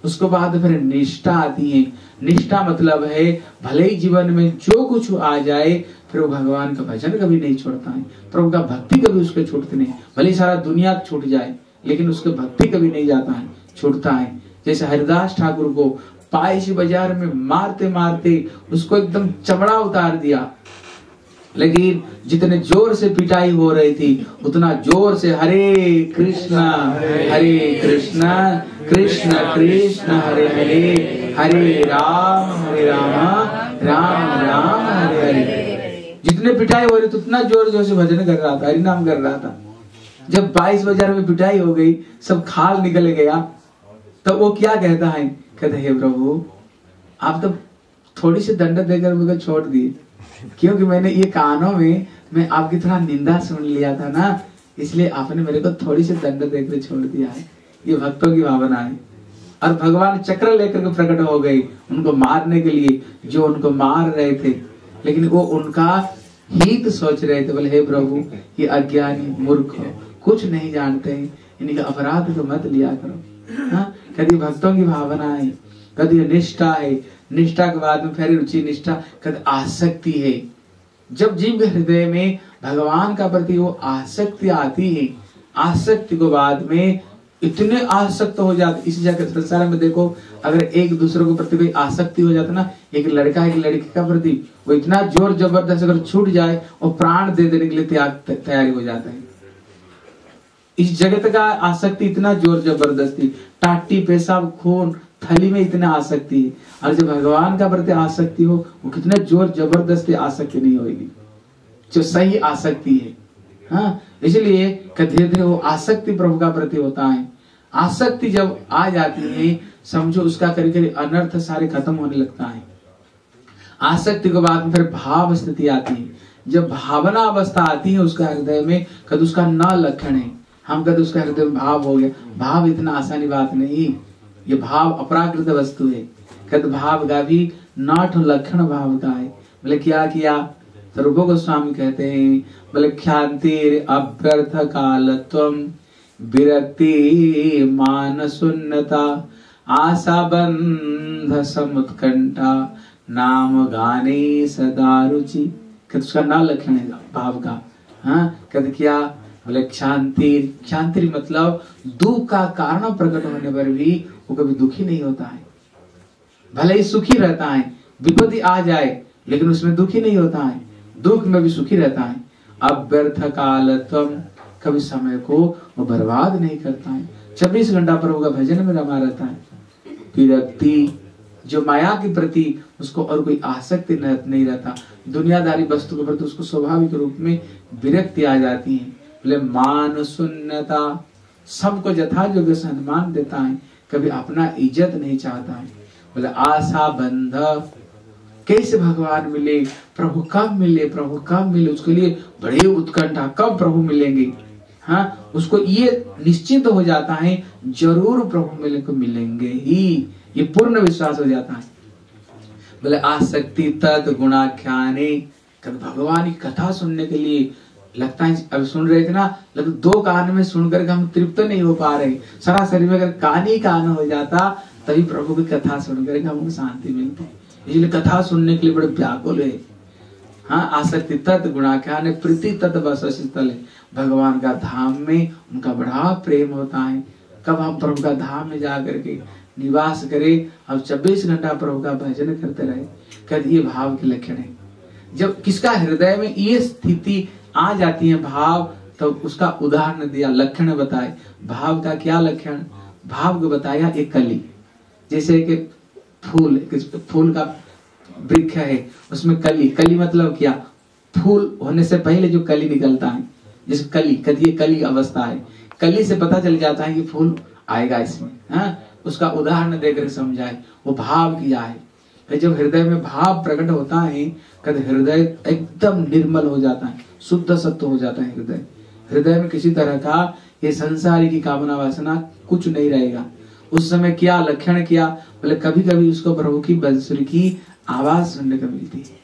उसके बाद फिर निष्ठा आती है। निष्ठा मतलब है भले ही जीवन में जो कुछ आ जाए फिर वो भगवान का भजन कभी नहीं छोड़ता है, प्रभु का भक्ति कभी उसके छूटती नहीं। भले ही सारा दुनिया छूट जाए लेकिन उसके भक्ति कभी नहीं जाता है, छूटता है। जैसे हरिदास ठाकुर को पाइसी बाजार में मारते मारते उसको एकदम चमड़ा उतार दिया, लेकिन जितने जोर से पिटाई हो रही थी उतना जोर से हरे कृष्णा हरे कृष्णा कृष्ण कृष्ण हरे हरे हरे राम हरे राम राम राम हरे हरे, जितने पिटाई हो रही थी उतना जोर जोर से भजन कर रहा था, हरि नाम कर रहा था। जब बाईस बाजार में पिटाई हो गई, सब खाल निकल गया, तो वो क्या कहता है, कहते हे प्रभु आप तो थोड़ी सी दंड देकर मुझे छोड़ दिए, क्योंकि मैंने ये कानों में मैं आपकी थोड़ा निंदा सुन लिया था ना, इसलिए आपने मेरे को थोड़ी सी दंड देकर छोड़ दिया है। ये भक्तों की भावना है। और भगवान चक्र लेकर के प्रकट हो गए उनको मारने के लिए, जो उनको मार रहे थे, लेकिन वो उनका हित सोच रहे थे। बोले हे प्रभु ये अज्ञानी मूर्ख हो, कुछ नहीं जानते हैं, इनका अपराध तो मत लिया करो। हाँ, कभी भक्तों की भावना है, कभी निष्ठा है, निष्ठा के बाद में फिर रुचि, निष्ठा कभी आसक्ति है। जब जीव के हृदय में भगवान का प्रति वो आसक्ति आती है, आसक्ति को बाद में इतने आसक्त हो जाते। इसी जगह संसार में देखो, अगर एक दूसरे को प्रति कोई आसक्ति हो जाता ना, एक लड़का एक लड़की का प्रति, वो इतना जोर जबरदस्त अगर छूट जाए और प्राण दे देने के लिए तैयार तैयारी हो जाता है। इस जगत का आसक्ति इतना जोर जबरदस्ती, टाट्टी पेशाब खून थली में इतना आसक्ति है। और जब भगवान का प्रति आसक्ति हो, वो कितना जोर जबरदस्ती आसक्ति नहीं होगी, जो सही आसक्ति है। हाँ, इसलिए धीरे धीरे वो आसक्ति प्रभु का प्रति होता है। आसक्ति जब आ जाती है, समझो उसका करीब करीब अनर्थ सारे खत्म होने लगता है। आसक्ति के बाद में फिर भाव स्थिति आती है। जब भावना अवस्था आती है उसका हृदय में, कद उसका न लक्षण है, हम कहते उसका हृदय में भाव हो गया। भाव इतना आसानी बात नहीं, ये भाव अपराकृत वस्तु है। कद भाव का भी नाठ लक्षण भाव का है। बोले क्या किया, तो रूप गोस्वामी कहते हैं, बोले ख्यातिर अभ्यर्थ कालत्वम विरक्ति मान शून्यता आशा बंध समुत्कंठा नाम गाने सदा रुचि। कहते उसका ना लक्षण है भाव का। हाँ, कहते क्या, बोले क्षांतिर, क्षांतिर मतलब दुख का कारण प्रकट होने पर भी वो कभी दुखी नहीं होता है, भले ही सुखी रहता है। विपत्ति आ जाए लेकिन उसमें दुखी नहीं होता है, दुख में भी सुखी रहता है। अव्यर्थ कालत्वम, कभी समय को वो बर्बाद नहीं करता है, चौबीस घंटा प्रभु का भजन में रमा रहता है। विरक्ति, जो माया के प्रति उसको और कोई आसक्ति नहीं रहता, दुनियादारी वस्तु के प्रति उसको स्वाभाविक रूप में विरक्ति आ जाती है। बोले मान शून्यता, सबको यथा योग्य सम्मान देता है, कभी अपना इज्जत नहीं चाहता है। बोले आशा बंध, कैसे भगवान मिले, प्रभु कब मिले, प्रभु कब मिले, उसके लिए बड़े उत्कंठा, कब प्रभु मिलेंगे। हाँ, उसको ये निश्चित हो जाता है जरूर प्रभु मिले को मिलेंगे ही, ये पूर्ण विश्वास हो जाता है। बोले आसक्ति तद गुणाख्याने, कभी भगवान की कथा सुनने के लिए लगता है, अब सुन रहे थे ना, लेकिन दो कान में सुनकर हम तृप्त नहीं हो पा रहे, सारा शरीर में अगर कान ही कान हो जाता तभी प्रभु की कथा सुनकर हमको शांति मिलती। इसलिए कथा सुनने के लिए बड़े व्याकुल है। हाँ, आसक्ति तत् गुणाख्यान है, प्रीति तत् वसस्थल है, भगवान का धाम में उनका बड़ा प्रेम होता है। कब हम प्रभु का धाम में जा करके निवास करें, अब चौबीस घंटा प्रभु का भजन करते रहे, कहते ये भाव के लक्षण है। जब किसका हृदय में ये स्थिति आ जाती है भाव, तो उसका उदाहरण दिया, लक्षण बताए। भाव का क्या लक्षण, भाव को बताया एक कली, जैसे कि फूल, फूल का वृक्ष है उसमें कली, कली मतलब क्या, फूल होने से पहले जो कली निकलता है, जैसे कली, कभी ये कली अवस्था है, कली से पता चल जाता है कि फूल आएगा इसमें। हाँ, उसका उदाहरण देकर समझाए, वो भाव किया है। जब हृदय में भाव प्रकट होता है, कद हृदय एकदम निर्मल हो जाता है, शुद्ध सत्व हो जाता है हृदय। हृदय में किसी तरह का ये संसारी की कामना वासना कुछ नहीं रहेगा। उस समय क्या लक्षण किया, बोले कभी कभी उसको प्रभु की बंसुरी की आवाज सुनने को मिलती है,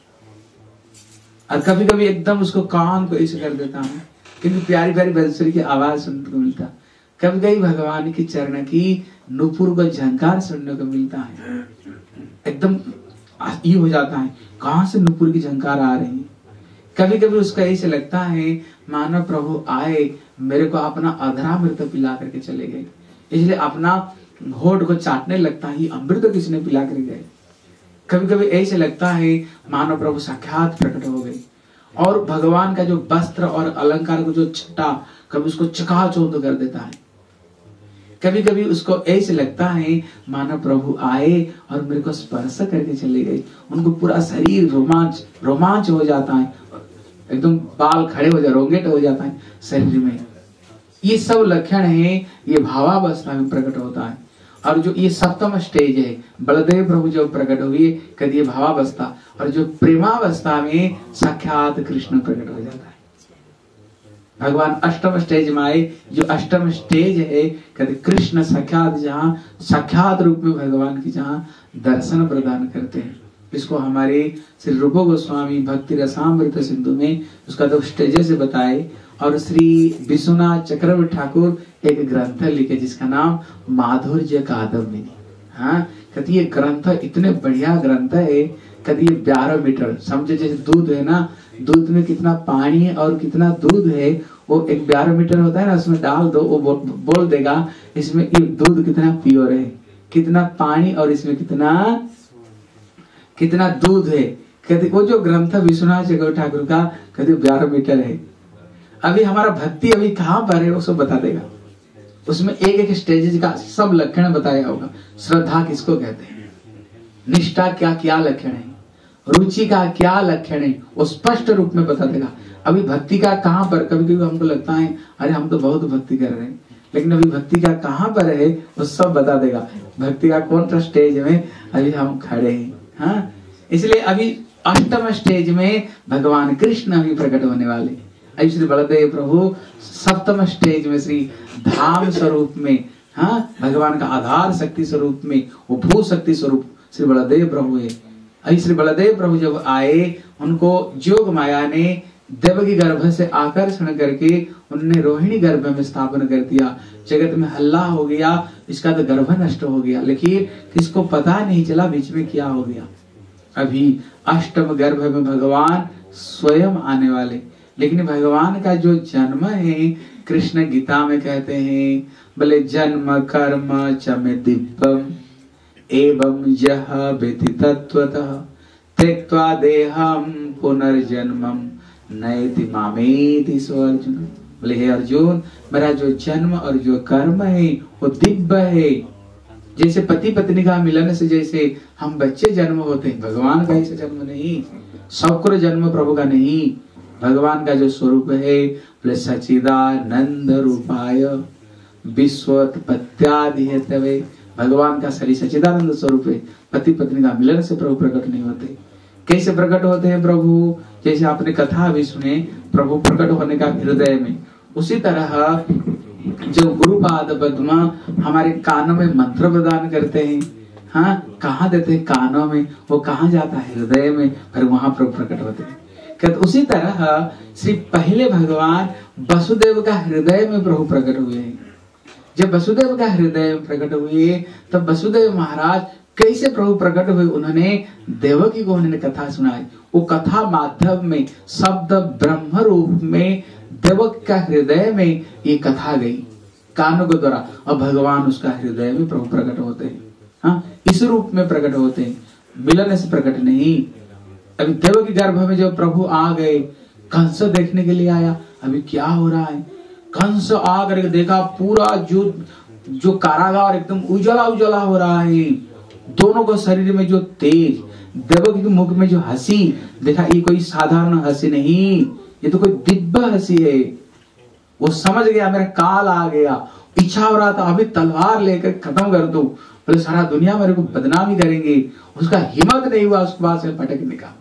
और कभी कभी एकदम उसको कान को ऐसे कर देता है, क्योंकि प्यारी प्यारी बंसुरी की आवाज सुनने को मिलता। कभी कभी भगवान की चरण की नुपुर को झंकार सुनने को मिलता है, एकदम ये हो जाता है कहां से नुपुर की झंकार आ रही है। कभी कभी उसका ऐसे लगता है मानो प्रभु आए मेरे को अपना अधरामृत पिला करके चले गए, इसलिए अपना होठ को चाटने लगता है, अमृत किसने पिला कर गए। कभी कभी ऐसे लगता है मानो प्रभु साक्षात प्रकट हो गए, और भगवान का जो वस्त्र और अलंकार को जो छटा कभी उसको चकाचौंध कर देता है। कभी कभी उसको ऐसे लगता है मानो प्रभु आए और मेरे को स्पर्श करके चले गए, उनको पूरा शरीर रोमांच रोमांच हो जाता है, एकदम बाल खड़े हो जाए, रोंगेट हो जाता है शरीर में। ये सब लक्षण है, ये भावावस्था में प्रकट होता है। और जो ये सप्तम स्टेज है, बलदेव प्रभु जब प्रकट हुए कभी ये भावावस्था, और जो प्रेमावस्था में साक्षात कृष्ण प्रकट हो जाता है। भगवान अष्टम स्टेज में आए, जो अष्टम स्टेज है कहते कृष्ण साक्षात, जहाँ साक्षात रूप में भगवान की जहाँ दर्शन प्रदान करते हैं। इसको हमारे श्री रूप गोस्वामी भक्ति रसामृत सिंधु में उसका दो स्टेजेस से बताए। और श्री विश्वनाथ चक्रवर्ती ठाकुर एक ग्रंथ लिखे जिसका नाम माधुर्य कादम्बिनी। हाँ, कहती ये ग्रंथ इतने बढ़िया ग्रंथ है, कहती ये ग्यारह मीटर समझे, जैसे दूध है ना, दूध में कितना पानी है और कितना दूध है, वो एक ग्यारह मीटर होता है ना, उसमें डाल दो, वो बोल देगा इसमें ये दूध कितना प्योर है, कितना पानी और इसमें कितना कितना दूध है। कहते वो जो ग्रंथ विश्वनाथ चक्रवर्ती ठाकुर का कहते ग्यारह मीटर है। अभी हमारा भक्ति अभी कहाँ पर है वो सब बता देगा, उसमें एक एक स्टेज का सब लक्षण बताया होगा। श्रद्धा किसको कहते हैं, निष्ठा क्या क्या लक्षण है, रुचि का क्या लक्षण है, वो स्पष्ट रूप में बता देगा। अभी भक्ति का कहाँ पर, कभी कभी हमको लगता है अरे हम तो बहुत भक्ति कर रहे हैं, लेकिन अभी भक्ति का कहाँ पर है वो सब बता देगा। भक्ति का कौन सा स्टेज में अभी हम खड़े हैं। हाँ, इसलिए अभी अष्टम स्टेज में भगवान कृष्ण अभी प्रकट होने वाले। अभी श्री बलदेव प्रभु सप्तम स्टेज में श्री धाम स्वरूप में, हाँ, भगवान का आधार शक्ति स्वरूप में, वो भू शक्ति स्वरूप श्री बलदेव प्रभु है। अभी श्री बलदेव प्रभु जब आए, उनको जोग माया ने देवकी गर्भ से आकर्षण करके उन्होंने रोहिणी गर्भ में स्थापन कर दिया। जगत में हल्ला हो गया, इसका तो गर्भ नष्ट हो गया, लेकिन किसको पता नहीं चला बीच में क्या हो गया। अभी अष्टम गर्भ में भगवान स्वयं आने वाले, लेकिन भगवान का जो जन्म है कृष्ण गीता में कहते हैं, बोले जन्म कर्म च मे दिव्यम एवं यह वेति तत्वतः त्यक्त्वा देहम पुनर्जन्मम नैति मामेति सो अर्जुन। बोले हे अर्जुन, मेरा जो जन्म और जो कर्म है वो दिव्य है। जैसे पति पत्नी का मिलन से जैसे हम बच्चे जन्म होते हैं, भगवान का ऐसा जन्म नहीं, शौक्र जन्म प्रभु का नहीं। भगवान का जो स्वरूप है बोले सचिदानंद रूपाय विश्वोत्पत्त्यादि हेतवे। भगवान का शरीर सचिदानंद स्वरूप है, पति पत्नी का मिलन से प्रभु प्रकट नहीं होते। कैसे प्रकट होते हैं प्रभु, जैसे आपने कथा भी सुने प्रभु प्रकट होने का हृदय में, उसी तरह जो गुरुपाद पद्म हमारे कानों में मंत्र प्रदान करते हैं, हाँ, कहाँ देते हैं कानों में, वो कहाँ जाता है हृदय में, फिर वहां प्रभु प्रकट होते हैं। कहते उसी तरह श्री पहले भगवान वसुदेव का हृदय में प्रभु प्रकट हुए हैं। जब वसुदेव का हृदय में प्रकट हुए तब वसुदेव महाराज कैसे प्रभु प्रकट हुए, उन्होंने देवकी को उन्होंने कथा सुनाई। वो कथा माध्यम में शब्द ब्रह्म रूप में देवक का हृदय में ये कथा गई कानों के द्वारा, और भगवान उसका हृदय में प्रभु प्रकट होते हैं। हाँ, इस रूप में प्रकट होते हैं, मिलन से प्रकट नहीं। अभी देवकी गर्भ में जब प्रभु आ गए, कंस देखने के लिए आया, अभी क्या हो रहा है। कंस आ करके देखा पूरा जो जो कारागार एकदम उजला उजला हो रहा है, दोनों को शरीर में जो तेज, देवकी के मुख में जो हंसी देखा, ये कोई साधारण हंसी नहीं, ये तो कोई दिव्य हंसी है। वो समझ गया मेरा काल आ गया, इच्छा हो रहा था अभी तलवार लेकर खत्म कर दो, बोले सारा दुनिया मेरे को बदनामी करेंगे। उसका हिम्मत नहीं हुआ उसके बाद से पटकने का।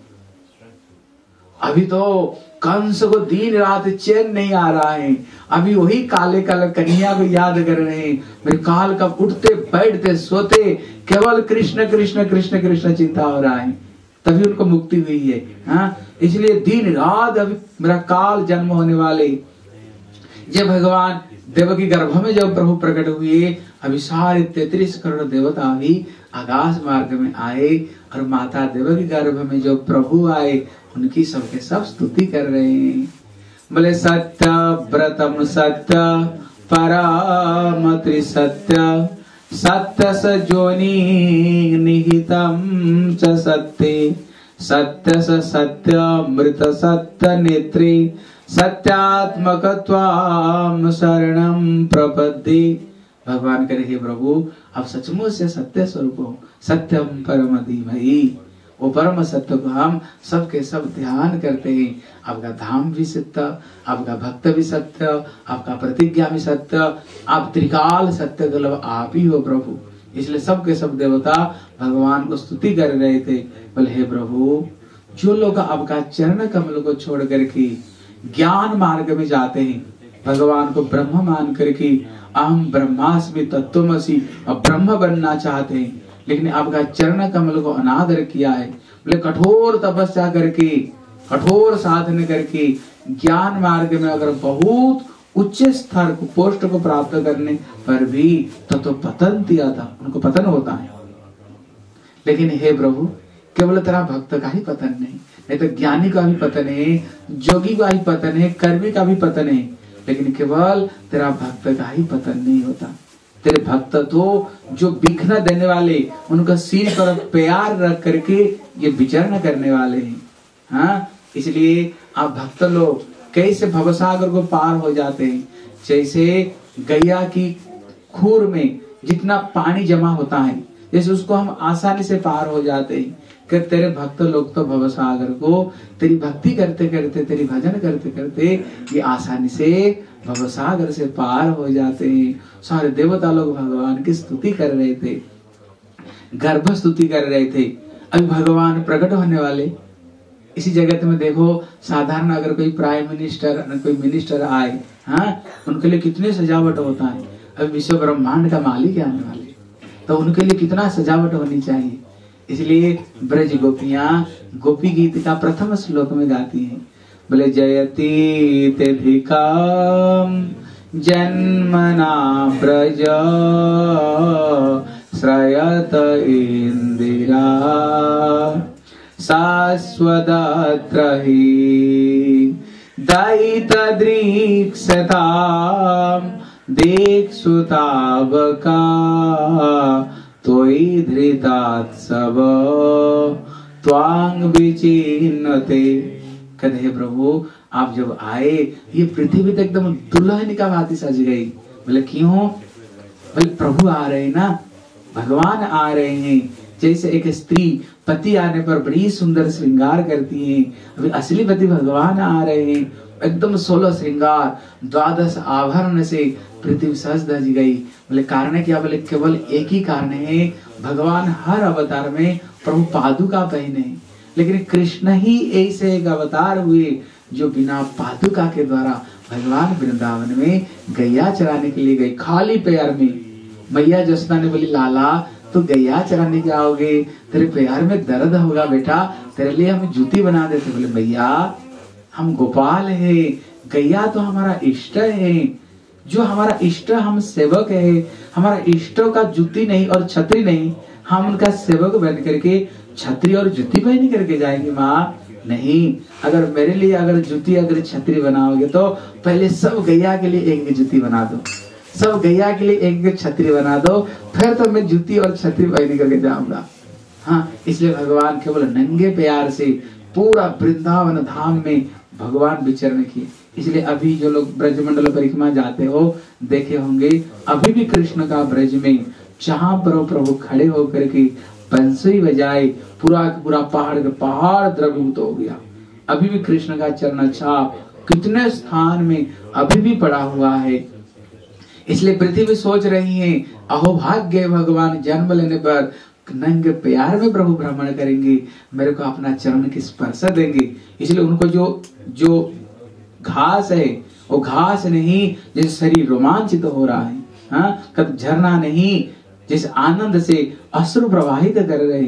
अभी तो कंस को दिन रात चैन नहीं आ रहा है, अभी वही काले काले कन्हैया को याद कर रहे हैं। मेरे काल का उठते बैठते सोते केवल कृष्ण कृष्ण कृष्ण कृष्ण चिंता हो रहा है, तभी उनको मुक्ति हुई है। हाँ, इसलिए दिन रात अभी मेरा काल जन्म होने वाले। जब भगवान देवकी गर्भ में जब प्रभु प्रकट हुए, अभी सारे तैतीस करोड़ देवता भी आकाश मार्ग में आए और माता देवकी गर्भ में जो प्रभु आए उनकी सबके सब स्तुति कर रहे हैं। बोले सत्य व्रतम सत्य परम त्रिसत्य सत्य स जोनि निहितम च सत्ये सत्य स सत्य मृत सत्य नेत्रे सत्यात्मकत्वाम शरणम प्रपद्ये। भगवान करे हे प्रभु आप सचमुच से सत्य स्वरूप हो, सत्यम परम धीमहि, वो परम सत्य को हम सबके सब ध्यान करते हैं। आपका धाम भी सत्य, आपका भक्त भी सत्य, आपका प्रतिज्ञा भी सत्य, आप त्रिकाल सत्य मतलब आप ही हो प्रभु। इसलिए सबके सब देवता भगवान को स्तुति कर रहे थे। बोले हे प्रभु जो लोग आपका चरण कमल को छोड़ करके ज्ञान मार्ग में जाते हैं, भगवान को ब्रह्म मान करके अहम ब्रह्मास्मि तत्त्वमसि और ब्रह्म बनना चाहते हैं, लेकिन आपका चरण कमल को अनादर किया है। बोले कठोर तपस्या करके कठोर साधन करके ज्ञान मार्ग में अगर बहुत उच्च स्तर को पोस्ट को प्राप्त करने पर भी तो, तो पतन दिया था, उनको पतन होता है। लेकिन हे प्रभु केवल तेरा भक्त का ही पतन नहीं, नहीं तो ज्ञानी का भी पतन है, जोगी का भी पतन है, कर्मी का भी पतन है, लेकिन केवल तेरा भक्त का ही पतन नहीं होता। तेरे भक्त तो जो बिखना देने वाले, उनका सिर पर प्यार रख करके ये विचरण करने वाले हैं। हाँ, इसलिए आप भक्त लोग कैसे भवसागर को पार हो जाते हैं। जैसे गैया की खूर में जितना पानी जमा होता है, जैसे उसको हम आसानी से पार हो जाते हैं, कि तेरे भक्त लोग तो भवसागर को तेरी भक्ति करते करते, तेरी भजन करते करते ये आसानी से भवसागर से पार हो जाते हैं। सारे देवता लोग भगवान की स्तुति कर रहे थे, गर्भ स्तुति कर रहे थे। अभी भगवान प्रकट होने वाले। इसी जगत में देखो, साधारण अगर कोई प्राइम मिनिस्टर, कोई मिनिस्टर आए, हाँ, उनके लिए कितनी सजावट होता है। अभी विश्व ब्रह्मांड का मालिक आने वाले, तो उनके लिए कितना सजावट होनी चाहिए। इसलिए ब्रज गोपियां गोपी गीत का प्रथम श्लोक में गाती हैं। बोले जयति तेधिकाम जन्मना ब्रज श्रयत इंदिरा शाश्वतत्र हि दयित दृक्षताम दीक्षुतावका त्वयि धृतात्सव त्वांग विचिन्नते। कहते हैं प्रभु आप जब आए ये पृथ्वी तो एकदम दुल्हन का भांति सज गई। बोले क्यों? बोले प्रभु आ रहे हैं ना, भगवान आ रहे हैं। जैसे एक स्त्री पति आने पर बड़ी सुंदर श्रृंगार करती है, अभी असली पति भगवान आ रहे हैं, एकदम सोलह श्रृंगार द्वादश आभरण से पृथ्वी सज धज गई। बोले कारण क्या? बोले केवल एक ही कारण है, भगवान हर अवतार में प्रभु पादुका पहने, लेकिन कृष्ण ही ऐसे एक अवतार हुए जो बिना पादुका के द्वारा भगवान वृंदावन में गैया चराने के लिए गए, खाली पैर में। मैया जसना ने बोली लाला तो गैया चराने के आओगे, तेरे पैर में दर्द होगा बेटा, तेरे लिए हम जूती बना देते। बोले भैया हम गोपाल है, गैया तो हमारा इष्ट है, जो हमारा इष्ट हम सेवक है, हमारा इष्टों का जूती नहीं और छतरी नहीं, हम उनका सेवक बन करके छतरी और जूती पहन करके जाएंगे। माँ नहीं, अगर मेरे लिए अगर जूती अगर छतरी बनाओगे तो पहले सब गैया के लिए एक एक जूती बना दो, सब गैया के लिए एक एक छतरी बना दो, फिर तो मैं जूती और छतरी पहन करके जाऊंगा। हाँ, इसलिए भगवान केवल नंगे प्यार से पूरा वृंदावन धाम में भगवान विचरण किए। इसलिए अभी जो लोग ब्रजमंडल परिक्रमा जाते हो देखे होंगे, अभी भी कृष्ण का ब्रज में जहां पर प्रभु खड़े होकर के बंसुरी बजाए, पूरा पूरा पहाड़ का पहाड़ द्रवीभूत हो गया। अभी भी कृष्ण का चरण छाप कितने स्थान में अभी भी पड़ा हुआ है। इसलिए पृथ्वी सोच रही है अहो भाग्य, भगवान जन्म लेने पर नंगे प्यार में प्रभु भ्रमण करेंगे, मेरे को अपना चरण की स्पर्श देंगे। इसलिए उनको जो जो घास है वो घास नहीं, जैसे शरीर रोमांचित हो रहा है, हाँ, कब झरना नहीं, जिस आनंद से अश्रु प्रवाहित कर रहे हैं।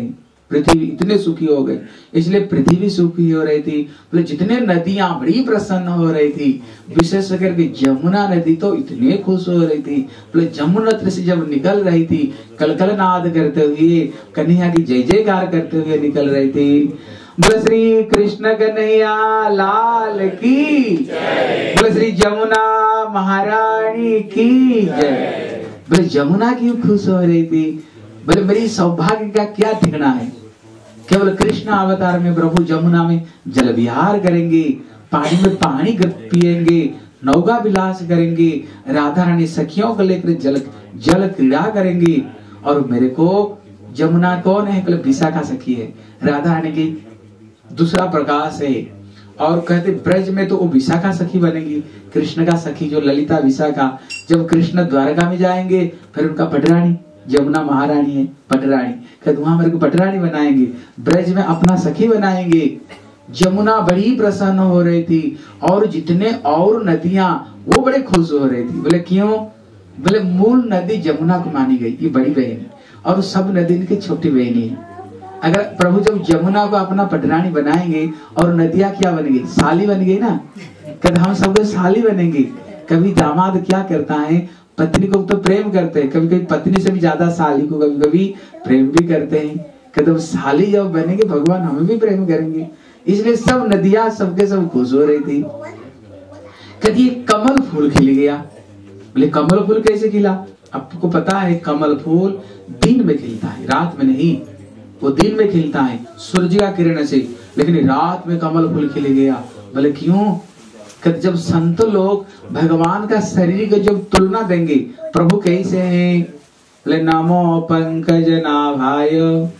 पृथ्वी इतने सुखी हो गए। इसलिए पृथ्वी सुखी हो रही थी। बोले जितने नदियां बड़ी प्रसन्न हो रही थी, विशेष करके यमुना नदी तो इतने खुश हो रही थी। बोले यमुना से जब निकल रही थी, कलकल नाद करते हुए, कन्हैया की जय जयकार करते हुए निकल रही थी। बोले श्री कृष्ण कन्हैया लाल की जय। बोले श्री यमुना महारानी की जय। बोले यमुना क्यों खुश हो रही थी? बोले मेरी सौभाग्य का क्या ठिकाना है। केवल कृष्ण अवतार में प्रभु यमुना में जल विहार करेंगे, पानी में पानी पिएंगे, नौका विलास करेंगे, राधा रानी सखियों को लेकर जल जल क्रीड़ा करेंगे। और मेरे को यमुना कौन है? बोले विशाखा सखी है, राधा रानी की दूसरा प्रकाश है। और कहते ब्रज में तो वो विशाखा सखी बनेगी, कृष्ण का सखी जो ललिता विशाखा। जब कृष्ण द्वारका में जाएंगे फिर उनका पटरानी यमुना महारानी है, पटरानी। कहते वहां मेरे को पटरानी बनाएंगे, ब्रज में अपना सखी बनाएंगे। यमुना बड़ी प्रसन्न हो रही थी और जितने और नदियां वो बड़े खुश हो रही थी। बोले क्यों? बोले मूल नदी यमुना को मानी गई, ये बड़ी बहन है और सब नदी इनकी छोटी बहनी है। अगर प्रभु जब यमुना को अपना पटरानी बनाएंगे और नदियां क्या बन गई? साली बन गई ना। कहते हम सबको साली बनेंगे। कभी दामाद क्या करता है, पत्नी को तो प्रेम करते हैं, कभी कभी पत्नी से भी ज्यादा साली को कभी कभी प्रेम भी करते हैं। कहते साली जब बनेंगे भगवान हमें भी प्रेम करेंगे। इसलिए सब नदियां सबके सब खुश हो रही थी। कहती कमल फूल खिल गया। बोले कमल फूल कैसे खिला? आपको पता है कमल फूल दिन में खिलता है, रात में नहीं। वो दिन में खिलता है सूर्य का किरण से, लेकिन रात में कमल फूल खिल गया। बोले क्यों? जब संत लोग भगवान का शरीर को जब तुलना देंगे, प्रभु कैसे हैं? बोले नमो पंकज नाभाय,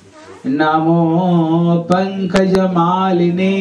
नमो पंकज मालिने,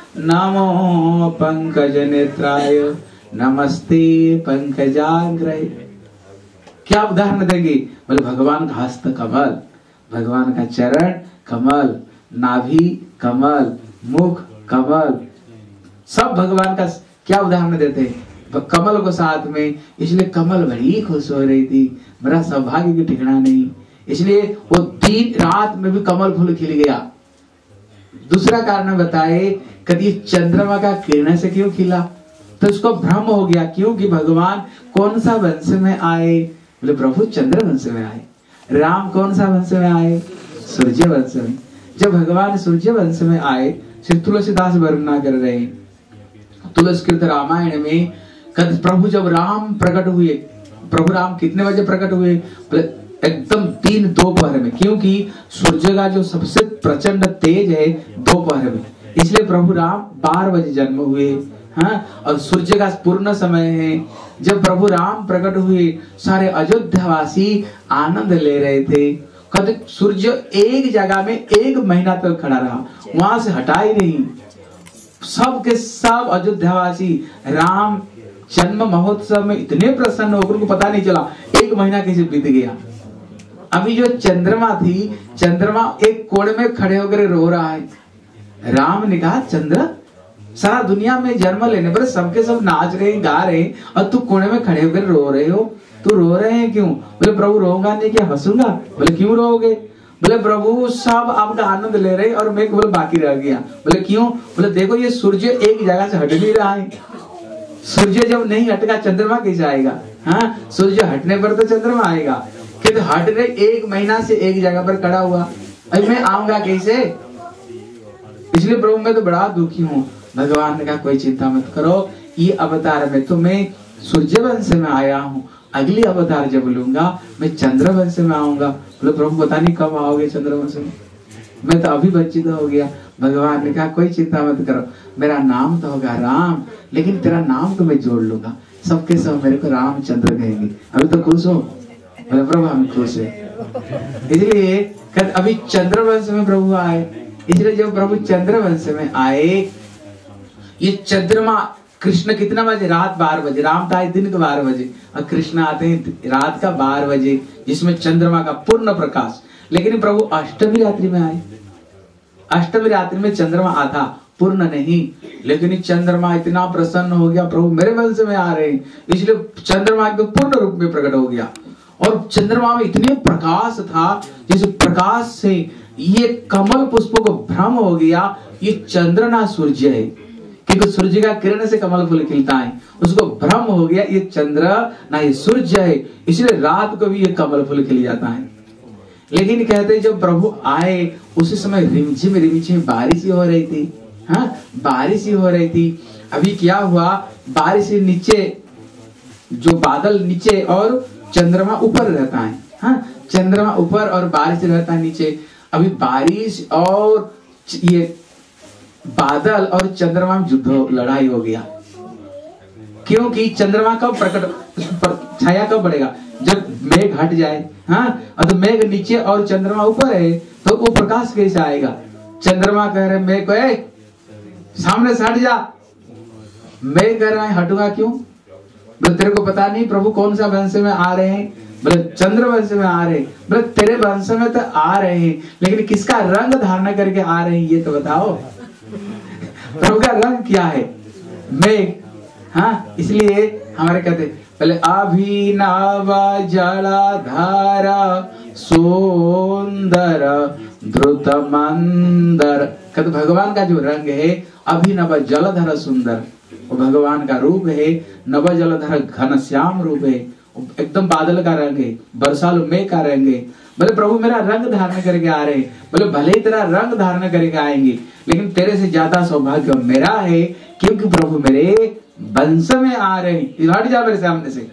नमो पंकज नेत्राय, नमस्ते पंकजाग्रहे। क्या उदाहरण देंगे? बोले भगवान का हस्त कमल, भगवान का चरण कमल, नाभि कमल, मुख कमल, सब भगवान का क्या उदाहरण देते हैं कमल को साथ में। इसलिए कमल बड़ी खुश हो रही थी, मेरा सौभाग्य की ठिकाना नहीं। इसलिए वो दिन रात में भी कमल फूल खिल गया। दूसरा कारण बताए, कभी चंद्रमा का किरण से क्यों खिला? तो उसको भ्रम हो गया, क्योंकि भगवान कौन सा वंश में आए? बोले प्रभु चंद्र वंश में आए। राम कौन सा वंश में आए? सूर्य वंश में। जब भगवान सूर्य वंश में आए, श्री तुलसीदास वर्णना कर रहे हैं तुलसीकृत रामायण में। कद प्रभु जब राम प्रकट हुए, प्रभु राम कितने बजे प्रकट हुए? एकदम तीन दोपहर में, क्योंकि सूर्य का जो सबसे प्रचंड तेज है दोपहर में। इसलिए प्रभु राम बारह बजे जन्म हुए। हाँ, और सूर्य का पूर्ण समय है। जब प्रभु राम प्रकट हुए, सारे अयोध्यावासी आनंद ले रहे थे। कद सूर्य एक जगह में एक महीना तक खड़ा रहा, वहां से हटा ही नहीं। सब के सब अयोध्यावासी राम जन्म महोत्सव में इतने प्रसन्न होकर उनको पता नहीं चला एक महीना कैसे बीत गया। अभी जो चंद्रमा थी, चंद्रमा एक कोण में खड़े होकर रो रहा है। राम ने कहा चंद्र, सारा दुनिया में जन्म लेने पर सबके सब नाच रहे गा रहे, और तू कोने में खड़े होकर रो रहे हो। तू रो रहे हैं क्यों? बोले प्रभु रोऊंगा नहीं, क्या हंसूंगा? बोले क्यों रोओगे? बोले प्रभु सब आपका आनंद ले रहे और मैं केवल बाकी रह गया। बोले क्यों? बोले देखो ये सूर्य एक जगह से हट नहीं रहा है। सूर्य जब नहीं हटेगा चंद्रमा कैसे आएगा? हाँ, सूर्य हटने पर तो चंद्रमा आएगा। कि हट रहे एक महीना से एक जगह पर खड़ा हुआ, अभी मैं आऊंगा कैसे? इसलिए प्रभु मैं तो बड़ा दुखी हूँ। भगवान ने कहा कोई चिंता मत करो, ये अवतार में तो मैं सूर्य वंश में आया हूँ, अगली अवतार जब लूंगा मैं चंद्र वंश में आऊंगा। बोले प्रभु पता नहीं कब आओगे चंद्र वंश में, मैं तो अभी वंचित हो गया। भगवान ने कहा कोई चिंता मत करो, मेरा नाम तो होगा राम, लेकिन तेरा नाम तो मैं जोड़ लूंगा, सबके सब मेरे को रामचंद्र कहेंगे। अभी तो खुश हो? बोले प्रभु हम खुश है। इसलिए अभी चंद्र वंश में प्रभु आए। इसलिए जब प्रभु चंद्र वंश में आए, ये चंद्रमा कृष्ण कितना बजे? रात बारह बजे। राम था दिन के बारह बजे और कृष्ण आते हैं रात का बारह बजे, जिसमें चंद्रमा का पूर्ण प्रकाश। लेकिन प्रभु अष्टमी रात्रि में आए। अष्टमी रात्रि में चंद्रमा आता पूर्ण नहीं, लेकिन चंद्रमा इतना प्रसन्न हो गया, प्रभु मेरे वंश में आ रहे हैं, इसलिए चंद्रमा एकदम पूर्ण रूप में प्रकट हो गया। और चंद्रमा में इतने प्रकाश था, जिस प्रकाश से ये कमल पुष्पों को भ्रम हो गया ये चंद्र ना सूर्य है, क्योंकि सूर्य का किरण से कमल फूल खिलता है। उसको भ्रम हो गया ये चंद्र ना ये सूर्य है, इसलिए रात को भी ये कमल फूल खिल जाता है। लेकिन कहते जब प्रभु आए उसी समय रिमझिम रिमझिम बारिश ही हो रही थी। हाँ, बारिश ही हो रही थी। अभी क्या हुआ, बारिश नीचे, जो बादल नीचे और चंद्रमा ऊपर रहता है। हाँ, चंद्रमा ऊपर और बारिश रहता है नीचे। अभी बारिश और ये बादल और चंद्रमा में युद्ध लड़ाई हो गया, क्योंकि चंद्रमा कब प्रकट, छाया कब बढ़ेगा, जब मेघ हट जाए। हाँ, और तो मेघ नीचे और चंद्रमा ऊपर है तो वो प्रकाश कैसे आएगा। चंद्रमा कह रहे मेघ को ए, सामने से हट जा। मेघ कह रहा है हटूंगा क्यों, बोले तेरे को पता नहीं प्रभु कौन सा वंश में आ रहे हैं, बोले चंद्र वंश में आ रहे हैं। बोले तेरे वंश में तो आ रहे हैं, लेकिन किसका रंग धारण करके आ रहे हैं ये तो बताओ। प्रभु का रंग क्या है, मेघ। हाँ, इसलिए हमारे कहते पहले अभिनव जलधारा सुंदर द्रुत मंदर। कहते भगवान का जो रंग है अभिनव जलधर सुंदर, वो भगवान का रूप है। नव जलधर घनश्याम रूप है, एकदम बादल का रंग है, बरसालू मेघ का रंग है। बोले प्रभु मेरा रंग धारण करके आ रहे हैं। बोले भले ही तेरा रंग धारण करके आएंगे, लेकिन तेरे से ज्यादा सौभाग्य मेरा है, क्योंकि प्रभु मेरे वंश में आ रहे हैं। हट जा मेरे सामने से।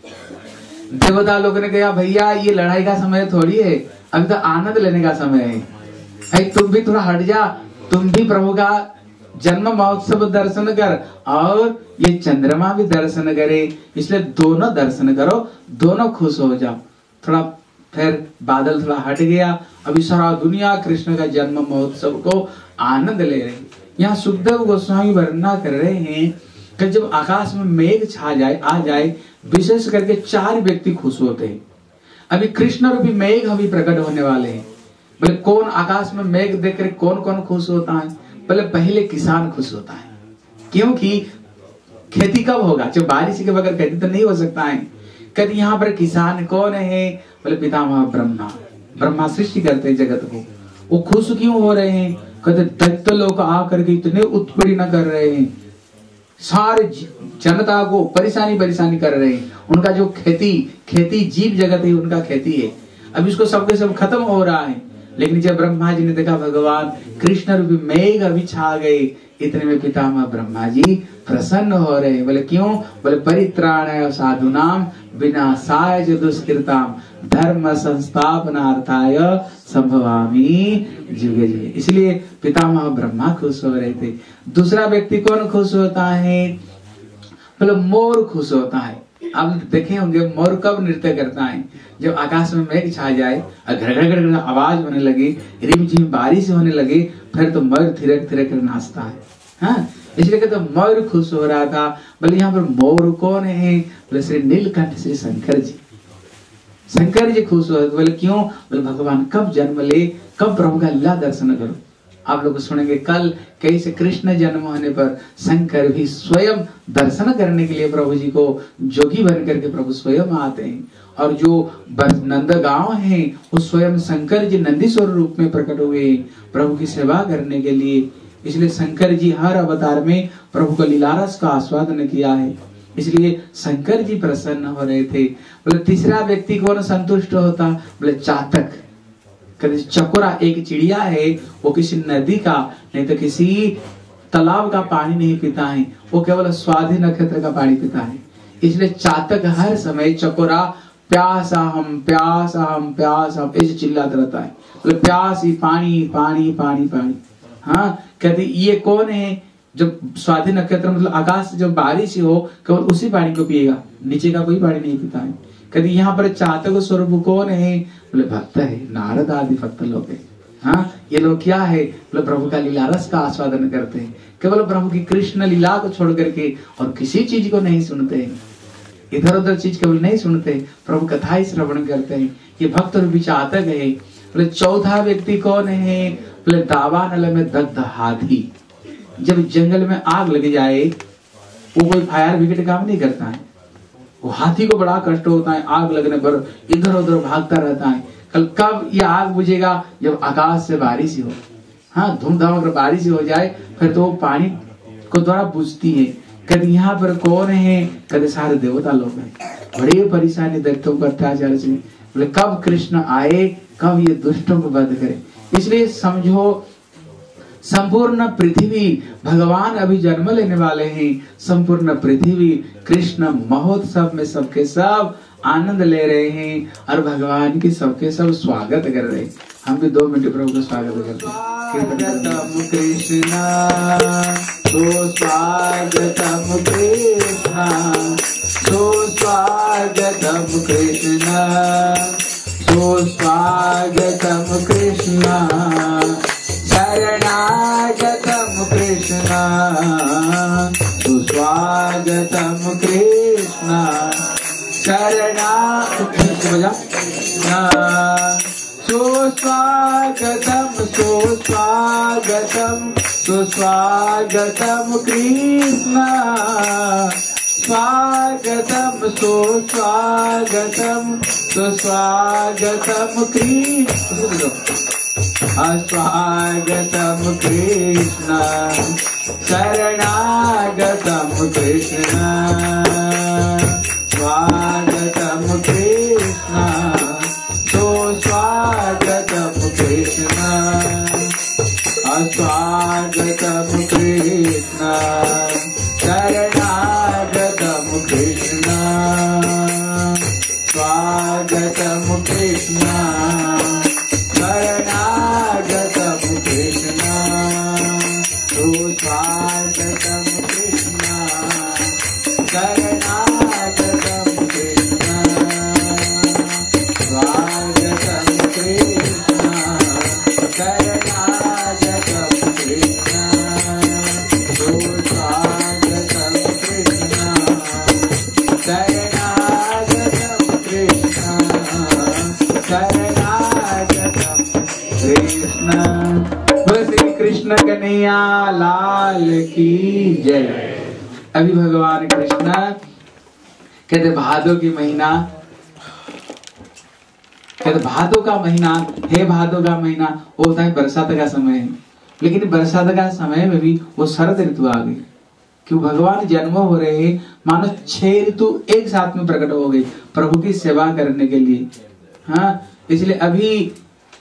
देवता लोगों ने कहा भैया ये लड़ाई का समय थोड़ी है, अभी तो आनंद लेने का समय है, है तुम भी थोड़ा हट जा, तुम भी प्रभु का जन्म महोत्सव दर्शन कर और ये चंद्रमा भी दर्शन करे। इसलिए दोनों दर्शन करो, दोनों खुश हो जाओ। थोड़ा फिर बादल थोड़ा हट गया, अभी सारा दुनिया कृष्ण का जन्म महोत्सव को आनंद ले रहे। यहाँ सुखदेव गोस्वामी वर्णना कर रहे हैं कि जब आकाश में मेघ छा जाए आ जाए, विशेष करके चार व्यक्ति खुश होते हैं। अभी कृष्ण रूपी मेघ अभी प्रकट होने वाले हैं। बोले कौन आकाश में मेघ देखकर कौन कौन खुश होता है, बोले पहले किसान खुश होता है, क्योंकि खेती कब होगा, जब बारिश के बगैर खेती तो नहीं हो सकता है। कहते यहाँ पर किसान कौन है, बोले पितामह ब्रह्मा, ब्रह्मा सृष्टि करते हैं जगत को। वो खुश क्यों हो रहे हैं, कहते दैत्य लोग आकर के इतने उत्पीड़न कर रहे हैं, सारे जनता को परेशानी परेशानी कर रहे हैं। उनका जो खेती खेती जीव जगत है उनका खेती है, अब इसको सबके सब खत्म हो रहा है। लेकिन जब ब्रह्मा जी ने देखा भगवान कृष्ण रूपी मेघ अभी छा गए, इतने में पितामह ब्रह्मा जी प्रसन्न हो रहे। बोले क्यों, बोले परित्राणाय साधुनाम विनाशाय च दुष्कृताम धर्म संस्थापनार्थाय संभवामि जुगे जुगे। इसलिए पितामह ब्रह्मा खुश हो रहे थे। दूसरा व्यक्ति कौन खुश होता है, बोले मोर खुश होता है। आप देखे होंगे मोर कब नृत्य करता है, जब आकाश में मेघ छा जाए और घर घर घर आवाज होने लगी, रिमझिम बारिश होने लगी, फिर तो मोर थिरक थिरक कर नाचता है। हाँ, इसलिए कहते मोर खुश हो रहा था। बोले यहाँ पर मोर कौन है, बोले श्री नीलकंठ श्री शंकर जी। शंकर जी खुश हो, बोले क्यों, बोले भगवान कब जन्म ले, कब प्रभु का लीला दर्शन करो। आप लोग सुनेंगे कल कैसे कृष्ण जन्म होने पर शंकर भी स्वयं दर्शन करने के लिए प्रभु जी को जोगी बन करके प्रभु स्वयं आते हैं। और जो नंदगांव है वो स्वयं शंकर जी नंदीश्वर रूप में प्रकट हुए प्रभु की सेवा करने के लिए। इसलिए शंकर जी हर अवतार में प्रभु का लीलारस का आस्वादन किया है, इसलिए शंकर जी प्रसन्न हो रहे थे। बोले तीसरा व्यक्ति कौन संतुष्ट होता, बोले चातक। चकोरा एक चिड़िया है, वो किसी नदी का नहीं तो किसी तालाब का पानी नहीं पीता है, वो केवल स्वाधि नक्षत्र का पानी पीता है। इसलिए चातक हर समय चकोरा प्यासा हम प्यासा हम प्यासा हम ऐसे चिल्लाता रहता है, बोले प्यास ही पानी पानी पानी पानी। हाँ, कहते ये कौन है, जब स्वाधीन नक्षत्र मतलब आकाश जब बारिश हो केवल उसी पानी को पिएगा, नीचे का कोई पानी नहीं पीता है। कहते यहाँ पर चातक स्वरूप कौन है, बोले भक्त है, नारद आदि भक्त लोग है। हाँ, ये लोग क्या है, बोले प्रभु का लीला रस का आस्वादन करते हैं, केवल प्रभु की कृष्ण लीला को छोड़ करके और किसी चीज को नहीं सुनते हैं, इधर उधर चीज केवल नहीं सुनते, प्रभु कथा ही श्रवण करते हैं। ये भक्त रूपी चातक है। बोले चौथा व्यक्ति कौन है, बोले दावानल में दग्ध हाथी। जब जंगल में आग लग जाए वो कोई फायर ब्रिगेड काम नहीं करता है, वो हाथी को बड़ा कष्ट होता है, आग लगने पर इधर उधर भागता रहता है। कल कब ये आग बुझेगा? जब आकाश से बारिश हो, हाँ धूमधाम अगर बारिश हो जाए फिर तो पानी को द्वारा बुझती है। कभी यहाँ पर कौन है? कभी सारे देवता लोग हैं। बड़ी परेशानी दैत्यों को अत्याचार से। बोले कब कृष्ण आए, कब ये दुष्टों को वध करे। इसलिए समझो संपूर्ण पृथ्वी भगवान अभी जन्म लेने वाले हैं। संपूर्ण पृथ्वी कृष्ण महोत्सव में सबके सब आनंद ले रहे हैं और भगवान की सबके सब स्वागत कर रहे हैं। हम भी दो मिनट प्रभु का स्वागत करते हैं। स्वागतम कृष्ण सुस्वागतम कृष्ण सुस्वागतम कृष्ण सुस्वागतम कृष्ण शरणागतम कृष्ण सुस्वागतम कृष्ण शरणा सुस्वागतम सुस्वागतम सुस्वागतम कृष्ण स्वागतम सुस्वागतम सुस्वागतम कृष्ण स्वागतम कृष्ण शरणागतम कृष्ण स्वागतम कृष्ण सुस्वागतम कृष्ण अस्वागतम कृष्ण शरणागतम कृष्ण स्वागतम कृष्ण शरणागतम कृष्ण सुस्वागतम कृष्ण शरणागतम कृष्ण स्वागतम कृष्ण शरणागतम कृष्ण सुस्वागतम कृष्ण शरणागतम कृष्ण शरणागतम कृष्ण। बोले श्री कृष्ण कन्हैया लाल की जय। अभी भगवान कृष्ण कहते भादो की महीना, कहते भादो का महीना, हे भादो का महीना वो होता है बरसात का समय है। लेकिन बरसात का समय में भी वो शरद ऋतु आ गई। क्यों? भगवान जन्म हो रहे हैं, मानो छह ऋतु एक साथ में प्रकट हो गई प्रभु की सेवा करने के लिए। हाँ, इसलिए अभी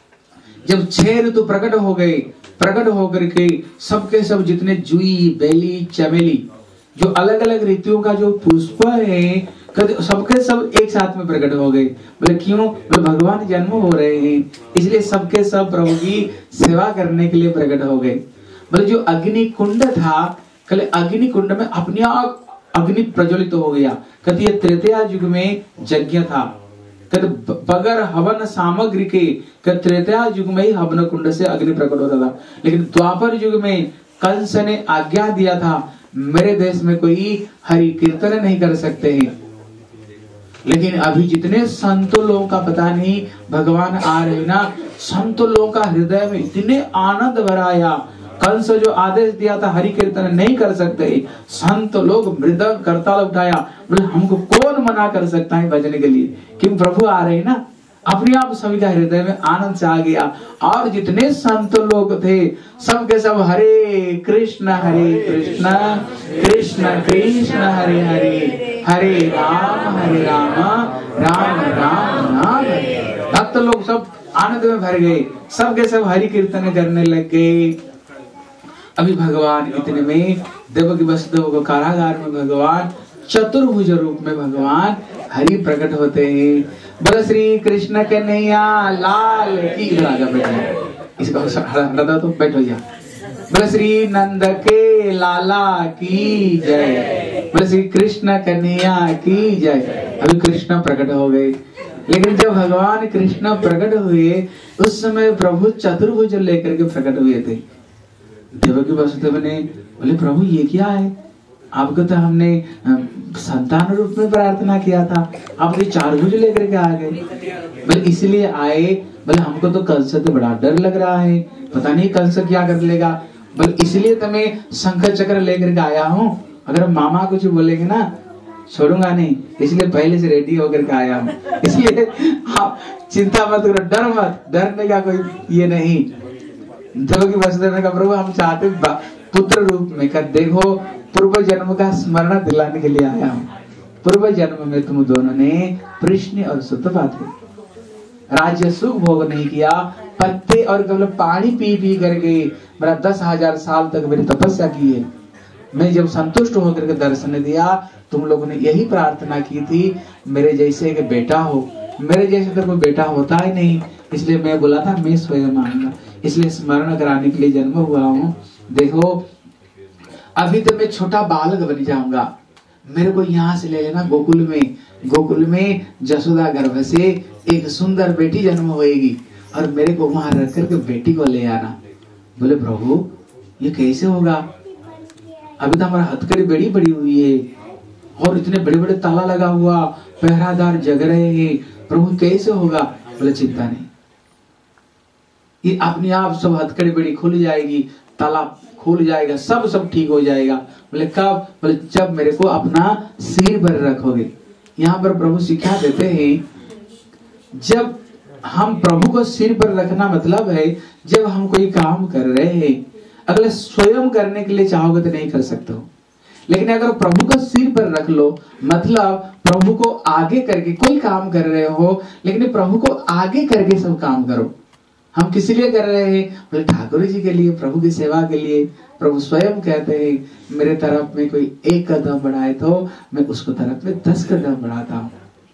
जब छह ऋतु प्रकट हो गए, प्रकट होकर के सबके सब जितने जुई, बेली, चमेली, जो अलग अलग ऋतुओं का जो पुष्प है, सबके सब एक साथ में प्रकट हो गए। बोले क्यों? बोले भगवान जन्म हो रहे हैं, इसलिए सबके सब प्रभु की सेवा करने के लिए प्रकट हो गए। बोले जो अग्नि कुंड था, कल अग्नि कुंड में अपने आप अग्नि प्रज्वलित हो गया। कहते ये त्रेता युग में यज्ञ था, कहते बगैर हवन सामग्री के, कहते त्रेता युग में ही हवन कुंड से अग्नि प्रकट होता था। लेकिन द्वापर युग में कंस ने आज्ञा दिया था, मेरे देश में कोई हरि कीर्तन नहीं कर सकते हैं। लेकिन अभी जितने संतों लोगों का पता नहीं भगवान आ रहे ना, संतों लोगों का हृदय में इतने आनंद भराया। कंस जो आदेश दिया था हरि कीर्तन नहीं कर सकते, संत लोग मृदंग करताल उठाया, बोले हमको कौन मना कर सकता है भजन के लिए, क्योंकि प्रभु आ रहे हैं ना। अपने आप सभी का हृदय में आनंद से आ गया। और जितने संत लोग थे सबके सब हरे कृष्ण हरे कृष्ण कृष्ण कृष्ण हरे हरे हरे राम हरे राम राम राम नाम हरे। भक्त लोग सब आनंद में भर गए, सबके सब हरि कीर्तन करने लग गए। अभी भगवान इतने में देवकी वसुदेव को कारागार में भगवान चतुर्भुज रूप में भगवान हरि प्रकट होते हैं। बोले श्री कृष्ण कन्हैया लाल की। इधर आजा बैठो, इसको हटा दो, बैठो जा। बोले श्री नंद के लाला की जय। बोले श्री कृष्ण कन्हैया की जय। अभी कृष्ण प्रकट हो गए। लेकिन जब भगवान कृष्ण प्रकट हुए उस समय प्रभु चतुर्भुज लेकर के प्रकट हुए थे। देवकी वसुदेव ने बोले प्रभु ये क्या है? आपको तो हमने संतान रूप में प्रार्थना किया था, आप ये चार भुज लेकर के आ गए। बोले इसलिए आए, बोले हमको तो कंस से बड़ा डर लग रहा है, पता नहीं कंस क्या कर लेगा। बोले इसलिए तो मैं शंख चक्र लेकर के आया हूँ, अगर मामा कुछ बोलेंगे ना छोड़ूंगा नहीं, इसलिए पहले से रेडी होकर के आया हूँ। इसलिए आप चिंता मत करो, डर मत, डरने का कोई ये नहीं। देवकी वसुदेव ने कहा प्रभु हम चाहते पुत्र रूप में कर, देखो पूर्व जन्म का स्मरण दिलाने के लिए आया हूँ। पूर्व जन्म में तुम दोनों ने कृष्ण और सुतपा थे, राज्य सुख भोग नहीं किया, पत्ते और केवल पानी पी पी करके मेरा दस हजार साल तक मेरी तपस्या की है। मैं जब संतुष्ट होकर के दर्शन दिया, तुम लोगों ने यही प्रार्थना की थी मेरे जैसे कि बेटा हो, मेरे जैसे तो कोई बेटा होता ही नहीं, इसलिए मैं बोला था मैं स्वयं आऊंगा, इसलिए स्मरण कराने के लिए जन्म हुआ हूँ। देखो अभी तो मैं छोटा बालक बन जाऊंगा, मेरे को यहाँ से ले लेना गोकुल में, गोकुल में जसोदा गर्भ से एक सुंदर बेटी जन्म होएगी और मेरे को वहां रख करके बेटी को ले आना। बोले प्रभु ये कैसे होगा, अभी तो हमारा हथकड़ी बड़ी बड़ी हुई है और इतने बड़े बड़े ताला लगा हुआ, पहरादार जग रहे हैं, प्रभु कैसे होगा। बोले चिंता नहीं, ये अपने आप सब हथकड़ी बड़ी खुल जाएगी, ताला खुल जाएगा, सब सब ठीक हो जाएगा। बोले कब, बोले जब मेरे को अपना सिर पर रखोगे। यहाँ पर प्रभु सिखा देते हैं जब हम प्रभु को सिर पर रखना मतलब है जब हम कोई काम कर रहे हैं, अगर स्वयं करने के लिए चाहोगे तो नहीं कर सकते हो, लेकिन अगर प्रभु को सिर पर रख लो मतलब प्रभु को आगे करके कोई काम कर रहे हो, लेकिन प्रभु को आगे करके सब काम करो। हम किस लिए कर रहे हैं, बोले ठाकुर जी के लिए, प्रभु की सेवा के लिए। प्रभु स्वयं कहते हैं मेरे तरफ में कोई एक कदम बढ़ाए तो मैं उसको तरफ में दस कदम बढ़ाता हूँ।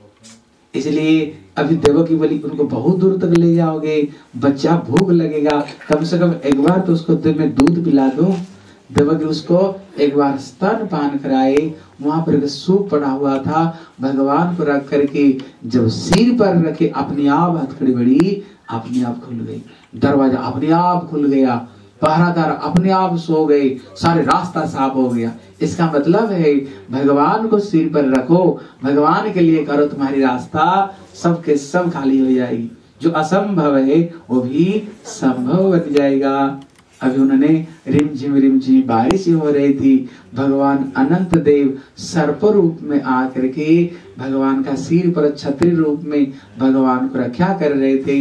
इसलिए अभी देवकी बोली उनको बहुत दूर तक ले जाओगे, बच्चा भूख लगेगा, कम से कम एक बार तो उसको में दूध पिला दो। देवकी उसको एक बार स्तन पान कराए, वहां पर सूप पड़ा हुआ था, भगवान को रख करके जब सिर पर रखे अपने आप हथकड़ी बड़ी अपने आप खुल गई, दरवाजा अपने आप खुल गया, पहरादार अपने आप सो गए, सारे रास्ता साफ हो गया। इसका मतलब है भगवान को सिर पर रखो, भगवान के लिए करो, तुम्हारी रास्ता सब के सब खाली हो जाएगी, जो असंभव है वो भी संभव बन जाएगा। अभी उन्होंने रिमझिम रिमझिम बारिश हो रही थी, भगवान अनंत देव सर्प रूप में आकर के भगवान का सिर पर छतरी रूप में भगवान को रक्षा कर रहे थे।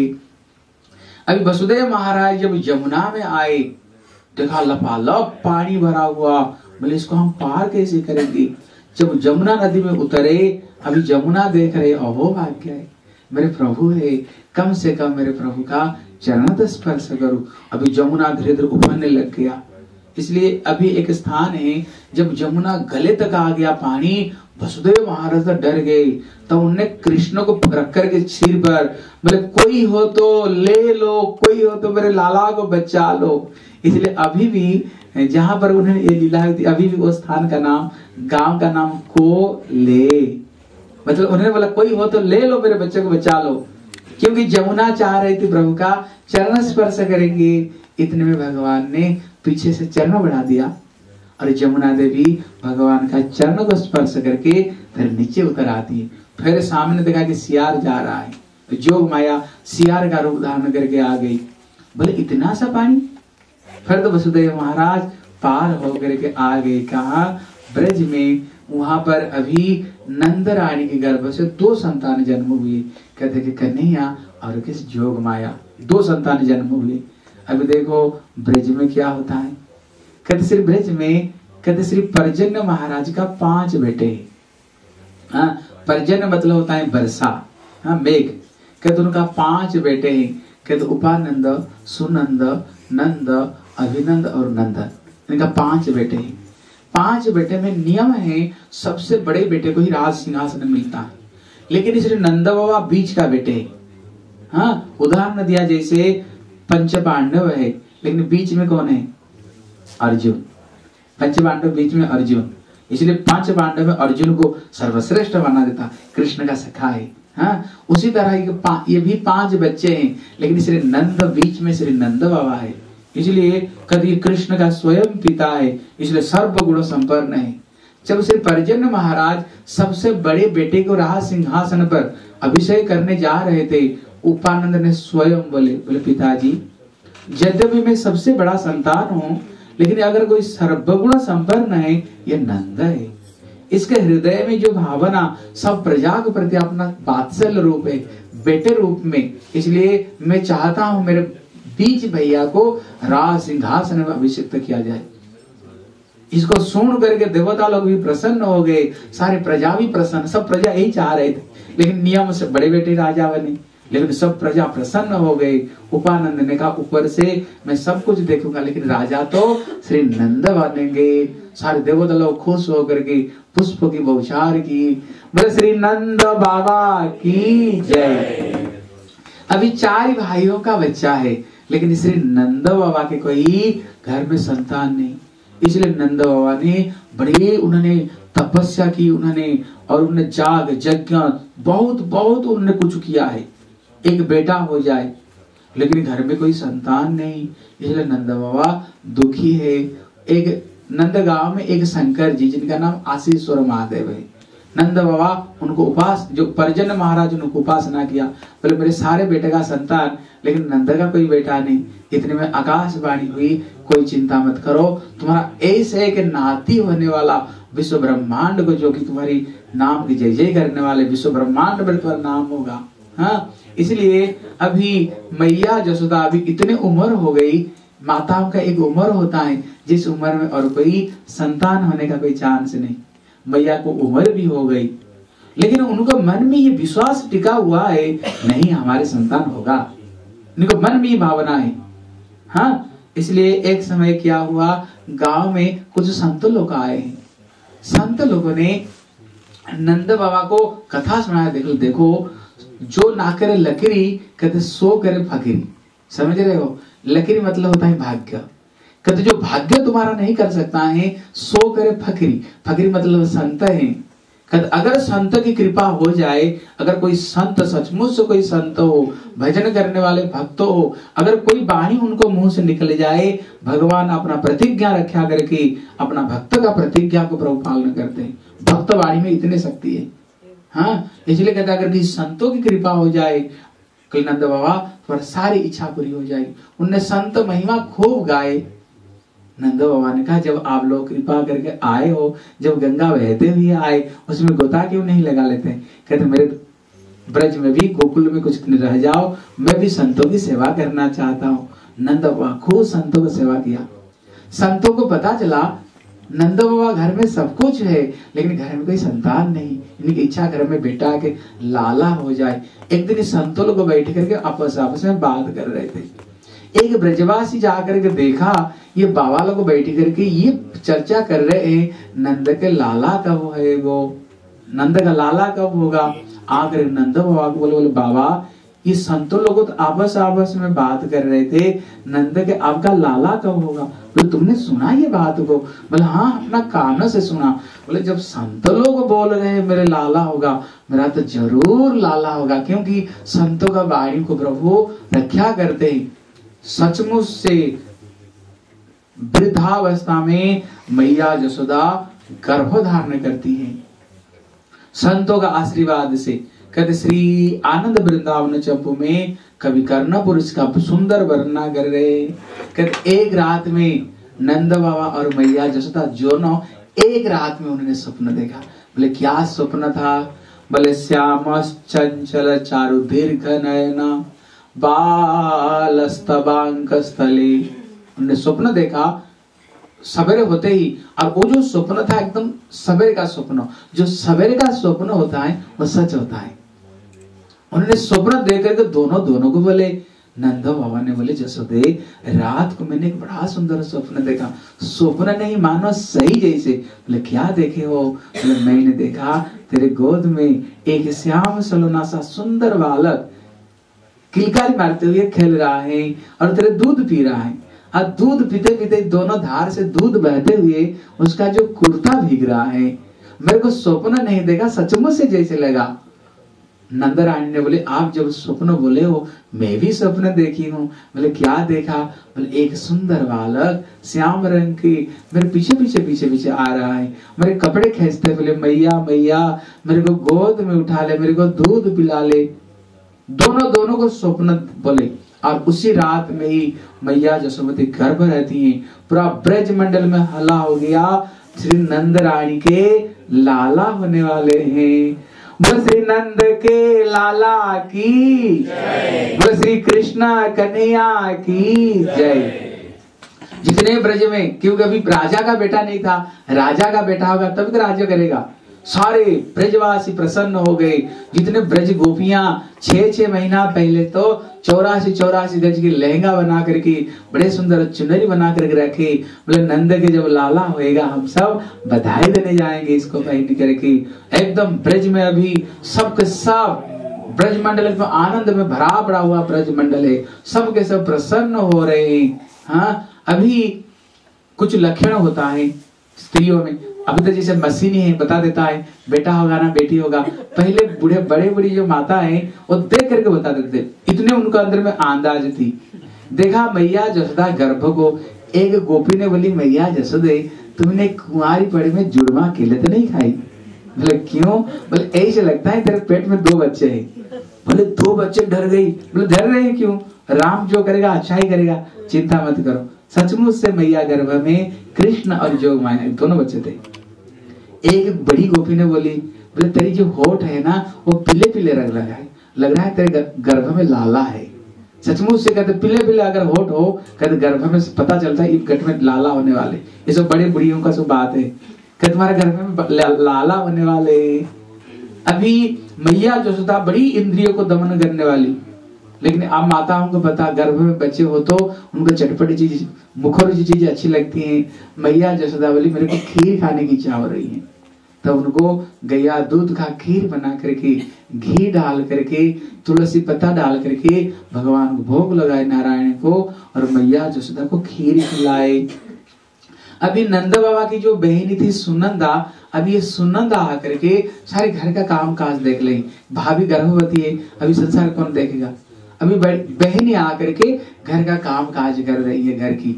अभी वसुदेव महाराज जब यमुना में आए, देखा लपालप पानी भरा हुआ, बोले इसको हम पार कैसे करेंगे। जब यमुना नदी में उतरे, अभी यमुना देख रहे, अहो भाग्य है मेरे प्रभु है, कम से कम मेरे प्रभु का चरण स्पर्श करूं। अभी यमुना धीरे धीरे उफरने लग गया, इसलिए अभी एक स्थान है जब यमुना गले तक आ गया पानी, वसुदेव महाराज डर गए, तो उनने कृष्ण को रख करके सिर पर बोले कोई हो तो ले लो, कोई हो तो मेरे लाला को बचा लो। इसलिए अभी भी जहां पर उन्होंने ये लीला हुई थी, अभी भी वो स्थान का नाम, गांव का नाम को ले, मतलब उन्होंने बोला कोई हो तो ले लो, मेरे बच्चे को बचा लो, क्योंकि यमुना चाह रही थी प्रभु का चरण स्पर्श करेंगे। इतने में भगवान ने पीछे से चरण बढ़ा दिया और यमुना देवी भगवान का चरण को स्पर्श करके फिर नीचे उतर आती है। फिर सामने देखा कि सियार जा रहा है, तो जोग माया सियार का रूप धारण करके आ गई। बोले इतना सा पानी, फिर तो वसुदेव महाराज पार होकर के आ गए कहा ब्रज में। वहां पर अभी नंद रानी के गर्भ से दो संतान जन्म हुए, कहते कि कन्हैया और किस जोग माया, दो संतान जन्म हुए। अभी देखो ब्रज में क्या होता है, कहते श्री ब्रज में कहते श्री पर्जन्य महाराज का पांच बेटे। हाँ, पर्जन्य मतलब होता है वर्षा, हाँ मेघ। कहते उनका पांच बेटे हैं, कहते उपानंद, सुनंद, नंद, अभिनंद और नंदन, इनका पांच बेटे हैं। पांच बेटे में नियम है सबसे बड़े बेटे को ही राज सिंहासन मिलता है, लेकिन इसलिए नंद बाबा बीच का बेटे है। हाँ, उदाहरण दिया जैसे पंच पांडव है, लेकिन बीच में कौन है, अर्जुन। पंच पांडव बीच में अर्जुन, इसलिए पांच पांडव में अर्जुन को सर्वश्रेष्ठ बना देता, कृष्ण का सखा है। हाँ, उसी तरह ये भी पांच बच्चे हैं, लेकिन इसलिए नंद बीच में श्री नंद बाबा है, इसलिए कभी कृष्ण का स्वयं पिता है, इसलिए सर्व गुण संपन्न है। जब श्री पर्जन्य महाराज सबसे बड़े बेटे को राज सिंहासन पर अभिषेक करने जा रहे थे, उपानंद ने स्वयं बोले बोले पिताजी, यद्यपि मैं सबसे बड़ा संतान हूँ, लेकिन अगर कोई सर्वगुण संपन्न है ये नंद है। इसके हृदय में जो भावना सब प्रजा के प्रति अपना वात्सल्य रूप है, बेटे रूप में, इसलिए मैं चाहता हूं मेरे बीच भैया को राज सिंहासन में अभिषिक्त किया जाए। इसको सुन करके देवता लोग भी प्रसन्न हो गए, सारे प्रजा भी प्रसन्न, सब प्रजा यही चाह रहे थे, लेकिन नियम से बड़े बेटे राजा बने, लेकिन सब प्रजा प्रसन्न हो गए। उपानंद ने कहा ऊपर से मैं सब कुछ देखूंगा, लेकिन राजा तो श्री नंद बनेंगे। सारे देवता लोग खुश होकर के पुष्प की बौछार की, बोले श्री नंद बाबा की जय। अभी चार भाइयों का बच्चा है, लेकिन श्री नंद बाबा के कोई घर में संतान नहीं, इसलिए नंद बाबा ने बड़े उन्होंने तपस्या की, उन्होंने और उन्होंने जाग यज्ञ बहुत बहुत उन्होंने कुछ किया है, एक बेटा हो जाए, लेकिन घर में कोई संतान नहीं, इसलिए नंद बाबा दुखी है। एक नंद गांव में एक शंकर जी जिनका नाम आशीश्वर महादेव है, नंद बाबा उनको उपास जो परजन महाराज उनको उपासना किया, बोले मेरे सारे बेटे का संतान, लेकिन नंद का कोई बेटा नहीं। इतने में आकाशवाणी हुई, कोई चिंता मत करो, तुम्हारा ऐसे एक नाती होने वाला, विश्व ब्रह्मांड को जो कि तुम्हारी नाम की जय जय करने वाले, विश्व ब्रह्मांड में तुम्हारा नाम होगा। हाँ, इसलिए अभी मैया जसोदा अभी इतने उम्र हो गई, माताओं का एक उम्र होता है जिस उम्र में और कोई संतान होने का कोई चांस नहीं। मैया को उम्र भी हो गई, लेकिन उनको मन में ये विश्वास टिका हुआ है, नहीं हमारे संतान होगा, उनको मन में ये भावना है। हाँ, इसलिए एक समय क्या हुआ, गांव में कुछ संत लोग आए हैं। संत लोगों ने नंद बाबा को कथा सुनाया, देखो देखो जो ना करे लकीरी कहते सो करे फकीरी, समझ रहे हो? लकीरी मतलब होता है भाग्य, कहते जो भाग्य तुम्हारा नहीं कर सकता है सो करे फकीरी। फकीरी मतलब संत है, कहते अगर संत की कृपा हो जाए, अगर कोई संत सचमुच से कोई संत हो, भजन करने वाले भक्त हो, अगर कोई वाणी उनको मुंह से निकल जाए, भगवान अपना प्रतिज्ञा रखा करके अपना भक्त का प्रतिज्ञा को प्रभु पालन करते हैं। भक्त वाणी में इतने शक्ति है। हाँ, इसलिए कहते अगर किसी संतों की कृपा हो जाए, कल नंद बाबा तुम्हारी सारी इच्छा पूरी हो जाएगी। उनने संत महिमा खूब गाए। नंद बाबा ने कहा जब आप लोग कृपा करके आए हो, जब गंगा बहते हुए आए, उसमें गोता क्यों नहीं लगा लेते? कहते मेरे ब्रज में भी, गोकुल में कुछ दिन रह जाओ, मैं भी संतों की सेवा करना चाहता हूँ। नंद बाबा खूब संतों को सेवा किया। संतों को पता चला नंद बाबा घर में सब कुछ है, लेकिन घर में कोई संतान नहीं, इनकी इच्छा घर में बेटा के लाला हो जाए। एक दिन संतों लोग बैठ करके आपस आपस में बात कर रहे थे। एक ब्रजवासी जाकर के देखा, ये बाबा लोग बैठ करके ये चर्चा कर रहे हैं नंद के लाला कब है, वो नंद का लाला कब होगा। आकर नंद बाबा को बोले बोले बाबा ये संतों लोग तो आपस आपस में बात कर रहे थे, नंद के आपका लाला कब होगा? बोले तुमने सुना ये बात को? बोले हाँ, अपना कानों से सुना। बोले जब संत लोग बोल रहे हैं मेरे लाला होगा, मेरा तो जरूर लाला होगा, क्योंकि संतों का वाणी को प्रभु रक्षा करते हैं। सचमुच से वृद्धावस्था में मैया जसोदा गर्भधारण करती है संतों का आशीर्वाद से। कहते श्री आनंद वृंदावन चंपू में कवि कर्ण पुरुष का सुंदर वर्णना कर रहे। कहते एक रात में नंद बाबा और मैया जसोदा दोनों एक रात में उन्होंने स्वप्न देखा। बोले क्या स्वप्न था? बोले श्याम चंचल चारु दीर्घ नयना बालस्तबांक स्थले। उन्होंने स्वप्न देखा सवेरे होते ही, और वो जो स्वप्न था एकदम सवेरे का स्वप्न, जो सवेरे का स्वप्न होता है वो सच होता है। उन्होंने स्वप्न देख करके दोनों दोनों को बोले। नंद बाबा ने बोले जसोदे रात को मैंने एक बड़ा सुंदर स्वप्न देखा। स्वप्न नहीं मानो सही जैसे। बोले क्या देखे हो? बोले मैंने देखा तेरे गोद में एक श्याम सलोना सा सुंदर बालक किलकारी मारते हुए खेल रहा है और तेरे दूध पी रहा है, और दूध पीते पीते दोनों धार से दूध बहते हुए उसका जो कुर्ता भीग रहा है। मेरे को स्वप्न नहीं देखा, सचमुच से जैसे लगा। नंदरायण ने बोले आप जब स्वप्न बोले हो मैं भी स्वप्न देखी हूँ। बोले क्या देखा? बोले एक सुंदर बालक श्याम रंग की मेरे पीछे पीछे पीछे पीछे आ रहा है, मेरे कपड़े खींचते। बोले मैया मैया मेरे को गोद में उठा ले, मेरे को दूध पिला ले। दोनों दोनों को स्वप्न बोले, और उसी रात में ही मैया जसोमती गर्भ रहती हैं। पूरा ब्रज मंडल में हल्ला हो गया, श्री नंद रानी के लाला होने वाले हैं। बोल श्री नंद के लाला की जय, बोल श्री कृष्णा कन्हैया की जय। जितने ब्रज में, क्योंकि अभी राजा का बेटा नहीं था, राजा का बेटा होगा तब तो राज्य करेगा। सारे ब्रजवासी प्रसन्न हो गए। जितने ब्रज गोपियां छह छह महीना पहले तो चौरासी चौरासी गज की लहंगा बना करके, बड़े सुंदर चुनरी बना करके रखे। बोले नंद के जब लाला होएगा हम सब बधाई देने जाएंगे इसको पहन करके। एकदम ब्रज में अभी सबके सब ब्रज मंडल में आनंद में भरा पड़ा हुआ ब्रज मंडल है, सबके सब प्रसन्न हो रहे हैं। हाँ, अभी कुछ लक्षण होता है स्त्रियों में। अभी तो जैसे मशीन है बता देता है बेटा होगा ना बेटी होगा। पहले बूढ़े बड़े बड़ी जो माता है वो देख करके बता देते, इतने उनके अंदर में अंदाज थी। देखा मैया जसोदा गर्भ को, एक गोपी ने बोली मैया जसोदे तुमने कुंवारी पड़ी में जुड़वा केले तो नहीं खाई? बोले क्यों? बोले ऐसे लगता है तेरे पेट में दो बच्चे हैं। बोले दो बच्चे, डर गई। बोले डर रहे क्यों? राम जो करेगा अच्छा ही करेगा, चिंता मत करो। सचमुच से मैया गर्भ में कृष्ण और जोग माया दोनों बच्चे थे। एक बड़ी गोपी ने बोली बोले तेरी जो होठ है ना वो पीले पीले रंग लगा है, लग रहा है तेरे गर्भ में लाला है। सचमुच से कहते पीले पीले अगर होठ हो, कहते गर्भ में पता चलता है इस गठ में लाला होने वाले। ये सब बड़ी बुढ़ियों का सब बात है, कहते तुम्हारे गर्भ में लाला होने वाले। अभी मैया जसोदा बड़ी इंद्रियों को दमन करने वाली, लेकिन अब माताओं को पता गर्भ में बच्चे हो तो उनको चटपटी चीज, मुखरोची चीजें अच्छी लगती हैं। मैया जसोदा बोली मेरे को खीर खाने की इच्छा हो रही है, तब तो उनको गैया दूध का खीर बना करके घी डाल करके तुलसी पत्ता डाल करके भगवान को भोग लगाए नारायण को, और मैया जसोदा को खीर खिलाए। अभी नंद बाबा की जो बहनी थी सुनंदा, अभी ये सुनंदा आकर के सारे घर का काम काज देख ले। भाभी गर्भवती है, अभी संसार कौन देखेगा? अभी बहनी आकर के घर का काम काज कर रही है घर की।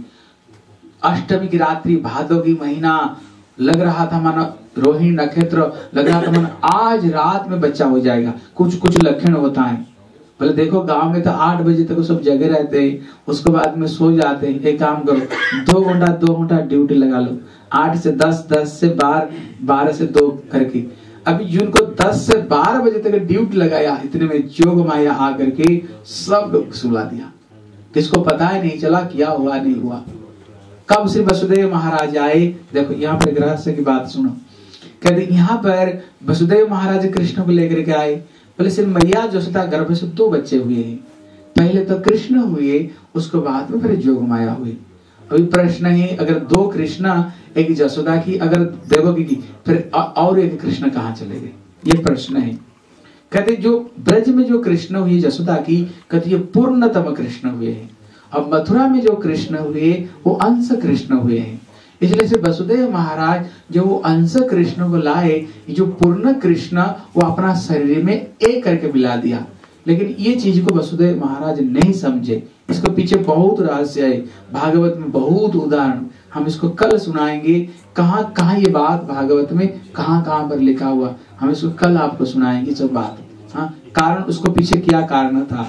अष्टमी की रात्रि, भादों की महीना, लग रहा था मानो रोहिणी नक्षत्र, लग रहा था मानो आज रात में बच्चा हो जाएगा। कुछ कुछ लक्षण होता है। बोले देखो गांव में तो आठ बजे तक सब जगे रहते हैं, उसके बाद में सो जाते हैं। एक काम करो, दो घंटा दो घंटा ड्यूटी लगा लो, आठ से दस, दस से बारह, बारह से दो करके। अभी जिनको दस से बारह बजे तक ड्यूटी लगाया, इतने में जोग माया आकर के सब सुला दिया। किसको पता ही नहीं चला क्या हुआ नहीं हुआ। कब श्री वसुदेव महाराज आए, देखो यहाँ पर रहस्य की बात सुनो। कहते यहाँ पर वसुदेव महाराज कृष्ण को लेकर के आए। बोले सिर्फ मैया जसोदा गर्भ से दो बच्चे हुए हैं, पहले तो कृष्ण हुए, उसके बाद में फिर जोग माया हुई। अभी प्रश्न है, अगर दो कृष्ण एक जसोदा की अगर देवोगी की, फिर और एक कृष्ण कहाँ चले गए? ये प्रश्न है। कहते जो ब्रज में जो कृष्ण हुए जसोदा की, कहते ये पूर्णतम कृष्ण हुए हैं। अब मथुरा में जो कृष्ण हुए वो अंश कृष्ण हुए हैं। इसलिए से वसुदेव महाराज जो वो अंश कृष्ण को लाए, जो पूर्ण कृष्ण वो अपना शरीर में एक करके मिला दिया। लेकिन ये चीज को वसुदेव महाराज नहीं समझे। इसके पीछे बहुत रहस्य है, भागवत में बहुत उदाहरण, हम इसको कल सुनाएंगे। कहाँ कहाँ ये बात भागवत में कहाँ कहाँ पर लिखा हुआ, हम इसको कल आपको सुनाएंगे सब बात। हाँ, कारण उसको पीछे क्या कारण था।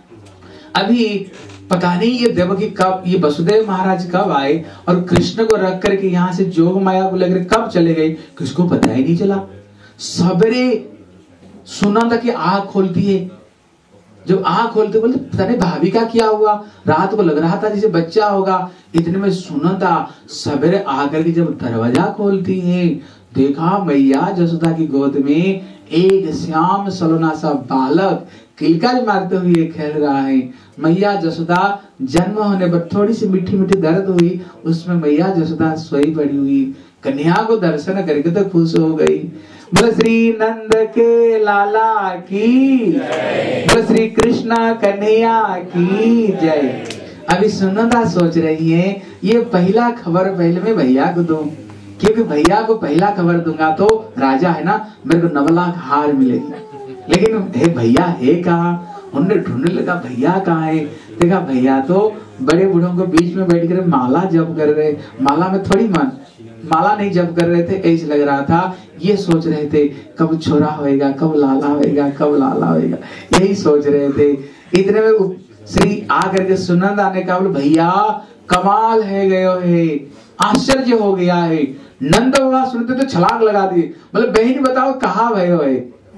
अभी पता नहीं ये देवकी कब, ये वसुदेव महाराज कब आए और कृष्ण को रख करके यहाँ से जोग माया को लेकर कब चले गए, किसको पता ही नहीं चला। सवेरे सुना था कि आँख खोलती है, जब आँख खोलते बोलते पता नहीं भाभी का क्या हुआ, रात को लग रहा था जैसे बच्चा होगा। इतने में सुना था सवेरे आकर के जब दरवाजा खोलती है, देखा मैया जसोदा की गोद में एक श्याम सलोना सा बालक किलकार मारते हुए खेल रहा है। मैया जसोदा जन्म होने पर थोड़ी सी मीठी मीठी दर्द हुई, उसमें मैया जसोदा सोई पड़ी हुई। कन्या को दर्शन करके तो खुश हो गई। बोल श्री नंद के लाला की जय, बोल श्री कृष्णा कन्हैया की जय। अभी सुनंदा सोच रही है ये पहला खबर पहले में भैया को दूं, क्योंकि भैया को पहला खबर दूंगा तो राजा है ना, मेरे को नवला हार मिलेगी। लेकिन हे भैया है कहाँ? उन्होंने ढूंढने लगा भैया कहाँ है। देखा भैया तो बड़े बूढ़ों को बीच में बैठ कर माला जप कर रहे, माला में थोड़ी मन माला नहीं जप कर रहे थे, ऐसे लग रहा था ये सोच रहे थे कब छोरा होएगा, कब लाला होएगा, कब लाला होएगा, यही सोच रहे थे। इतने में श्री आकर के सुनंदा ने कहा भैया कमाल है गयो है, आश्चर्य हो गया है। नंद बाबा सुनते तो छलांग लगा दिए, बोले बहन बताओ कहाँ भयो है।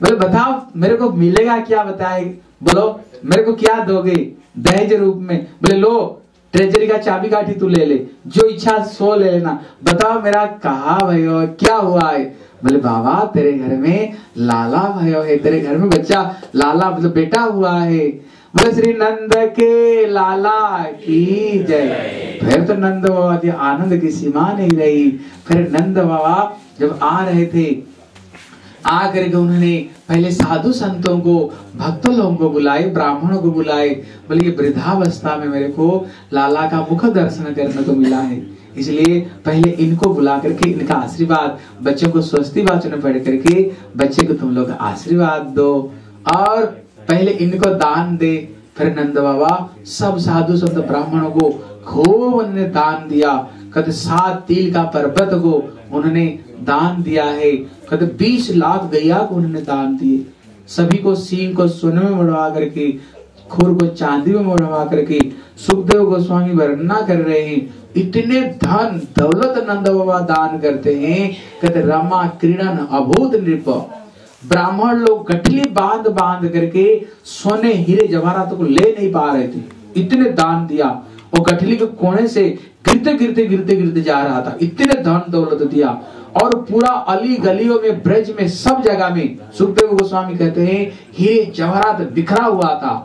बोले बताओ मेरे को मिलेगा क्या, बताए, बोलो मेरे को क्या दोगे दहेज रूप में। बोले लो ट्रेजरी का चाबी काठी तू ले ले, जो इच्छा सो ले लेना, बताओ मेरा कहा भयो क्या हुआ है। बोले बाबा तेरे घर में लाला भयो है, तेरे घर में बच्चा लाला मतलब बेटा हुआ है। बोले श्री नंद के लाला की जय। फिर तो नंद बाबा की आनंद की सीमा नहीं रही। फिर नंद बाबा जब आ रहे थे, आकर के उन्होंने पहले साधु संतों को, भक्तों लोगों को बुलाए, ब्राह्मणों को बुलाए। बोले ये वृद्धावस्था में मेरे को लाला का मुख दर्शन करने को मिला है, इसलिए पहले इनको बुला करके इनका आशीर्वाद, बच्चों को स्वस्ति वाचन पढ़ करके बच्चे को तुम लोग आशीर्वाद दो और पहले इनको दान दे। फिर नंद बाबा सब साधु संत ब्राह्मणों को खूब उन्होंने दान दिया। कहते सात तिल का पर्वत को उन्होंने दान दिया है। कहते बीस लाख गैया को उन्होंने दान दिए। सभी को सींग को सोने में मड़वा करके, खुर को चांदी में मड़वा करके सुखदेव गोस्वामी वर्णना कर रहे हैं। इतने धन दौलत नंद बाबा दान करते हैं। कहते रमा क्रीड़न अभूत नृप, ब्राह्मण लोग गठली बांध बांध करके सोने हीरे जवाहरात को ले नहीं पा रहे थे, इतने दान दिया। और गठली के कोने से गिरते गिरते गिरते गिरते जा रहा था, इतने धन दौलत दिया। और पूरा अली गलियों में, ब्रज में, सब जगह में सुखदेव गोस्वामी कहते हैं हीरे जवाहरात बिखरा हुआ था।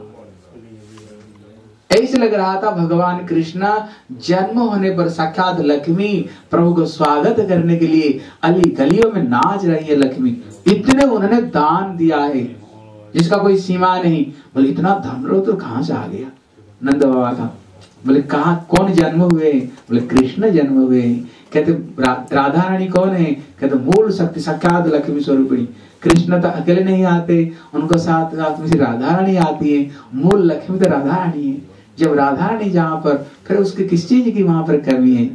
ऐसे लग रहा था भगवान कृष्ण जन्म होने पर साक्षात लक्ष्मी प्रभु को स्वागत करने के लिए अली गलियों में नाच रही है लक्ष्मी। इतने उन्होंने दान दिया है जिसका कोई सीमा नहीं। बोले इतना धन तो कहां से आ गया नंद बाबा का। बोले कहा कौन जन्म हुए? बोले कृष्ण जन्म हुए। कहते रा, राधा रानी कौन है? कहते मूल शक्ति साक्षात लक्ष्मी स्वरूपिणी। कृष्ण तो अकेले नहीं आते, उनको साथ साथ में राधा रानी आती है। मूल लक्ष्मी तो राधा रानी है। जब राधा रानी जहां पर, फिर उसके किस चीज की वहां पर कमी है?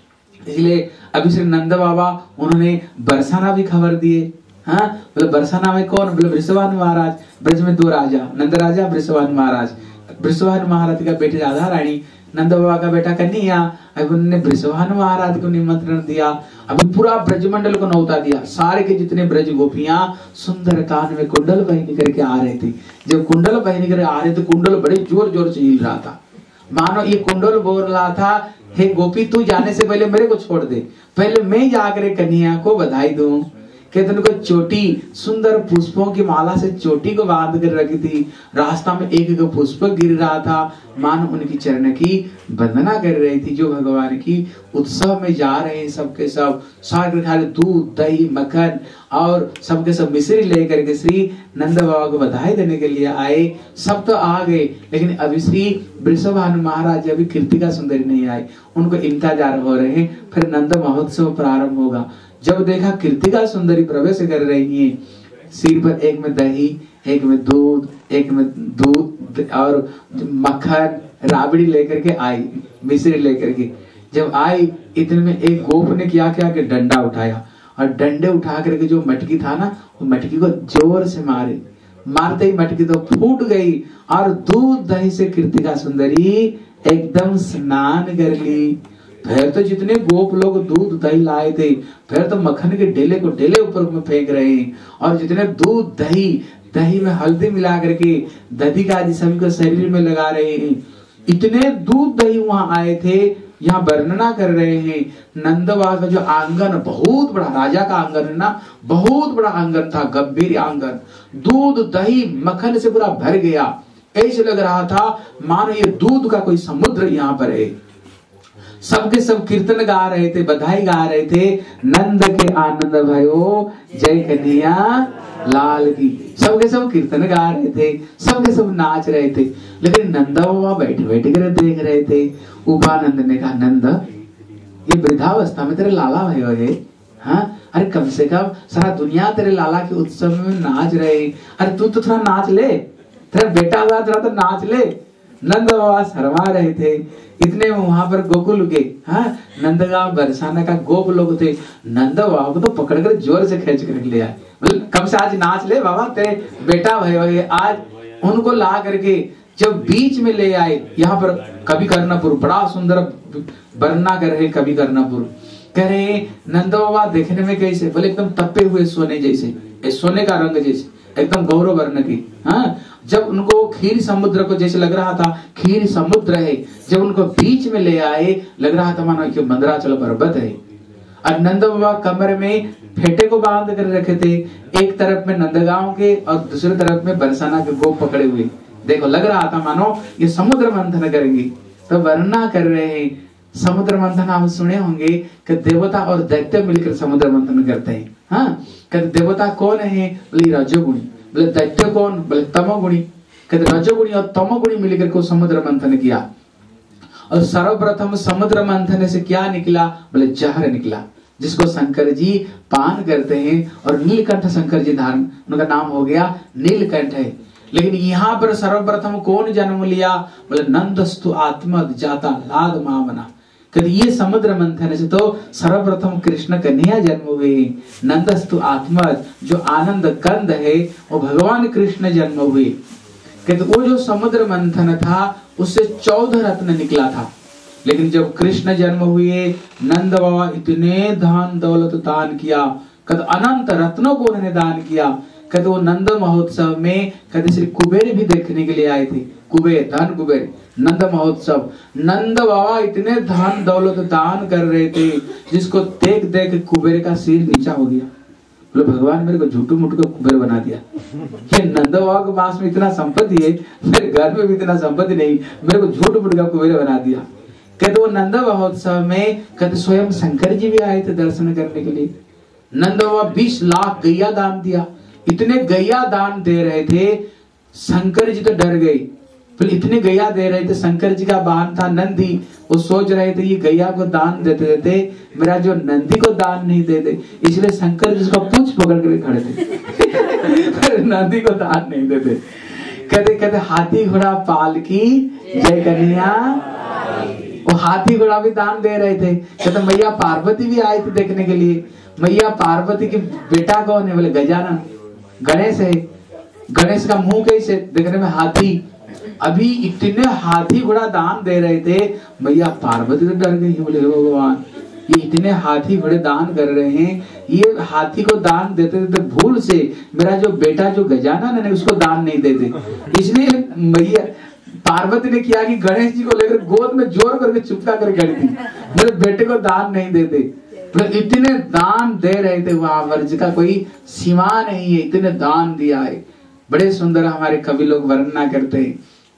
इसलिए अभी श्री नंद बाबा उन्होंने बरसाना भी खबर दिए। हाँ बोले बरसाना में कौन? बोले वृषभानु महाराज। ब्रज में दो राजा, नंद राजा, वृषभानु महाराज। वृषभानु महाराज का बेटे राधा रानी, नंद बाबा का बेटा कन्हैया। अब उन्होंने वृषभानु महाराज को निमंत्रण दिया। अभी पूरा ब्रजमंडल को न्योता दिया। सारे के जितने ब्रज गोपियां सुंदर कान में कुंडल पहन करके आ रहे थे। जब कुंडल पहन कर आ रहे थे, कुंडल बड़े जोर जोर से हिल रहा था, मानो ये कुंडल बोल रहा था हे गोपी तू जाने से पहले मेरे को छोड़ दे, पहले मैं जाकर कन्हैया को बधाई दूं। कहते उनको चोटी, सुंदर पुष्पों की माला से चोटी को बांध कर रखी थी। रास्ता में एक एक पुष्प गिर रहा था, मानो उनकी चरण की वंदना कर रही थी। जो भगवान की उत्सव में जा रहे हैं सबके सब, सारे खाली दूध दही मक्खन और सबके सब मिश्री लेकर के श्री नंद बाबा को बधाई देने के लिए आए। सब तो आ गए, लेकिन अभी श्री वृषभानु महाराज अभी कृतिका सुंदरी नहीं आए, उनको इंतजार हो रहे हैं। फिर नंद महोत्सव प्रारंभ होगा। जब देखा कृतिका सुंदरी प्रवेश कर रही है, सिर पर एक में दही, एक में दूध, एक में दूध और मक्खन राबड़ी लेकर के आई, मिश्री लेकर के। जब आई इतने में एक गोप ने क्या किया कि डंडा उठाया और डंडे उठा करके जो मटकी था ना, वो मटकी को जोर से मारे। मारते ही मटकी तो फूट गई और दूध दही से कृतिका सुंदरी एकदम स्नान कर ली। फिर तो जितने गोप लोग दूध दही लाए थे, फिर तो मक्खन के ढेले को ढेले ऊपर में फेंक रहे हैं। और जितने दूध दही, दही में हल्दी मिला करके दधी का आदि सभी को शरीर में लगा रहे हैं। इतने दूध दही वहां आए थे। यहाँ वर्णना कर रहे हैं नंद बाबा का जो आंगन बहुत बड़ा, राजा का आंगन है ना, बहुत बड़ा आंगन था, गंभीर आंगन, दूध दही मक्खन से पूरा भर गया। ऐसे लग रहा था मानो ये दूध का कोई समुद्र यहाँ पर है। सबके सब कीर्तन गा रहे थे, बधाई गा रहे थे, नंद के आनंद भयो जय कन्हैया लाल की। सबके सब कीर्तन गा रहे थे, सबके सब नाच रहे थे। लेकिन नंद बाबा बैठे बैठे कर देख रहे थे। उपानंद ने कहा नंद ये वृद्धावस्था में तेरे लाला भयो है? हाँ अरे कम से कम सारा दुनिया तेरे लाला के उत्सव में नाच रहे, अरे तू तो थोड़ा नाच ले, तेरा बेटा हुआ थोड़ा तो नाच ले। नंद बाबा शर्मा रहे थे। इतने में वहां पर गोकुल के, हाँ नंदगांव बरसाना का गोप लोग थे। नंद बाबा को तो पकड़कर जोर से खींच कर ले आए। मतलब कम से आज नाच ले बाबा, तेरे बेटा भाई आज। उनको ला करके जब बीच में ले आए, यहाँ पर कवि कर्णपुर बड़ा सुंदर वर्णना कर रहे। कवि कर्णपुर कह रहे नंद बाबा देखने में कैसे? बोले एकदम तपे हुए सोने जैसे, सोने का रंग जैसे, एकदम गौरव वर्ण की। हाँ, जब उनको खीर समुद्र को जैसे लग रहा था खीर समुद्र है, जब उनको बीच में ले आए लग रहा था मानो कि मंदराचल पर्वत है। और नंद बाबा कमर में फेटे को बांध कर रखे थे, एक तरफ में नंदगांव के और दूसरी तरफ में बरसाना के गोप पकड़े हुए। देखो लग रहा था मानो ये समुद्र मंथन करेंगे। तो वर्णना कर रहे हैं समुद्र मंथन आप सुने होंगे कि देवता और दैत्य मिलकर समुद्र मंथन करते हैं। हाँ, कहते देवता कौन है? बोले रजोगुणी। बोले दैत्य कौन? बोले तमोगुणी। कहते रजोगुणी और तमोगुणी मिलकर को समुद्र मंथन किया। और सर्वप्रथम समुद्र मंथन से क्या निकला? बोले जहर निकला, जिसको शंकर जी पान करते हैं। और नीलकंठ शंकर जी धारण, उनका नाम हो गया नीलकंठ है। लेकिन यहाँ पर सर्वप्रथम कौन जन्म लिया? बोले नंदस्तु आत्मद जाता लाद मामना। कहते ये समुद्र मंथन से तो सर्वप्रथम कृष्ण कन्हैया जन्म हुए। नंदस्तु आत्मद, जो आनंद कंद है वो भगवान कृष्ण जन्म हुए। कहते वो जो समुद्र मंथन था उससे चौदह रत्न निकला था। लेकिन जब कृष्ण जन्म हुए नंद बाबा इतने धन दौलत दान किया, कहते अनंत रत्नों को उन्होंने दान किया। कहते वो नंद महोत्सव में कहते श्री कुबेर भी देखने के लिए आए थे। कुबेर, धन कुबेर, नंद महोत्सव। नंद बाबा इतने धन दौलत दान कर रहे थे जिसको देख देख कुबेर का सिर नीचा हो गया। बोले भगवान मेरे को झूठू मुठू का कुबेर बना दिया। ये नंद बाबा के पास में इतना संपत्ति है, मेरे घर में भी इतना संपत्ति नहीं, मेरे को झूठू मुठू का कुबेर बना दिया। कहते वो नंद महोत्सव में कहते स्वयं शंकर जी भी आए थे दर्शन करने के लिए। नंद बाबा बीस लाख गैया दान दिया। इतने गैया दान दे रहे थे शंकर जी तो डर गए। फिर इतने गैया दे रहे थे, शंकर जी का वाहन था नंदी। वो सोच रहे थे ये गैया को दान देते देते मेरा जो नंदी को दान नहीं देते, इसलिए शंकर जी उसका पूंछ पकड़ कर खड़े थे नंदी को दान नहीं देते। कहते कहते हाथी घोड़ा पालकी जय कन्हैया। वो हाथी घोड़ा भी दान दे रहे थे। कहते मैया पार्वती भी आई थी देखने के लिए। मैया पार्वती के बेटा कौन है? बोले गजानन। गणेश है। गणेश का मुंह कैसे? देखने में हाथी। अभी इतने हाथी घोड़ा दान दे रहे थे, मैया पार्वती तो डर गई। बोले भगवान ये इतने हाथी घोड़े दान कर रहे हैं, ये हाथी को दान देते देते भूल से मेरा जो बेटा जो गजानन है उसको दान नहीं देते। इसलिए मैया पार्वती ने किया कि गणेश जी को लेकर गोद में जोर करके चुपका कर गढ़ दी, मेरे बेटे को दान नहीं देते। तो इतने दान दे रहे थे वहां पर जिसका कोई सीमा नहीं है, इतने दान दिया है। बड़े सुंदर हमारे कवि लोग वर्णना करते हैं।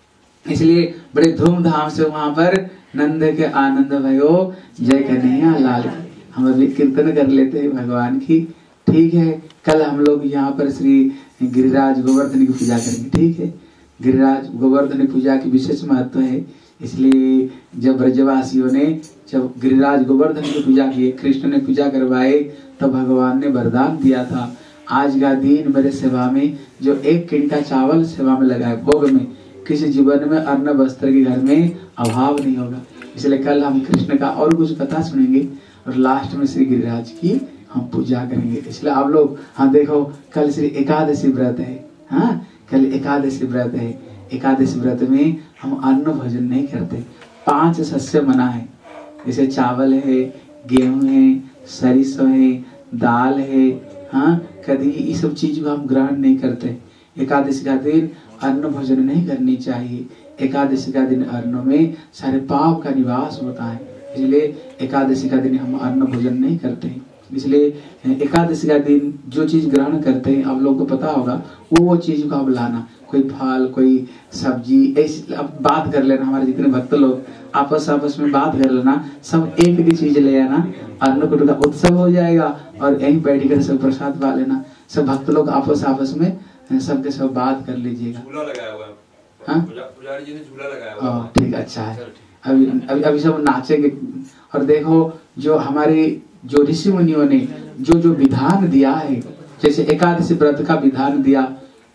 इसलिए बड़े धूमधाम से वहां पर नंद के आनंद भयो जय कन्हैया लाल। हम अभी कीर्तन कर लेते हैं भगवान की। ठीक है, कल हम लोग यहाँ पर श्री गिरिराज गोवर्धन की पूजा करेंगे। ठीक है, गिरिराज गोवर्धन पूजा की विशेष महत्व है। इसलिए जब ब्रजवासियों ने जब गिरिराज गोवर्धन की पूजा की, कृष्ण ने पूजा करवाए, तो भगवान ने वरदान दिया था आज का दिन मेरे सेवा में जो एक किंटा चावल सेवा में लगाए भोग में, किसी जीवन में अन्न वस्त्र के घर में अभाव नहीं होगा। इसलिए कल हम कृष्ण का और कुछ कथा सुनेंगे और लास्ट में श्री गिरिराज की हम पूजा करेंगे। इसलिए आप लोग हाँ देखो कल श्री एकादशी व्रत है। हाँ कल एकादशी व्रत है। एकादशी व्रत में हम अन्न भोजन नहीं करते। पांच शस्य मना है, जैसे चावल है, गेहूं है, सरसों है, दाल है। हाँ कभी ये सब चीज को हम ग्रहण नहीं करते। एकादशी का दिन अन्न भोजन नहीं करनी चाहिए। एकादशी का दिन अन्न में सारे पाप का निवास होता है, इसलिए एकादशी का दिन हम अन्न भोजन नहीं करते हैं। इसलिए एकादशी का दिन जो चीज ग्रहण करते हैं आप लोगों को पता होगा, वो वो चीज को आप लाना, कोई फल कोई सब्जी ऐसी अब बात कर लेना। हमारे जितने भक्त लोग आपस आपस में बात कर लेना, सब एक ही चीज ले आना, अन्नकूट का उत्सव हो जाएगा और यहीं बैठ कर सब प्रसाद पा लेना। सब भक्त लोग आपस आपस में सबके सब बात कर लीजिएगा। झूला लगाया हुआ है। हाँ पुजारी जी ने झूला लगाया हुआ है। ठीक अच्छा है। अभी अभी अभी सब नाचेंगे। और देखो जो हमारे जो ऋषि मुनियों ने जो जो विधान दिया है, जैसे एकादशी व्रत का विधान दिया,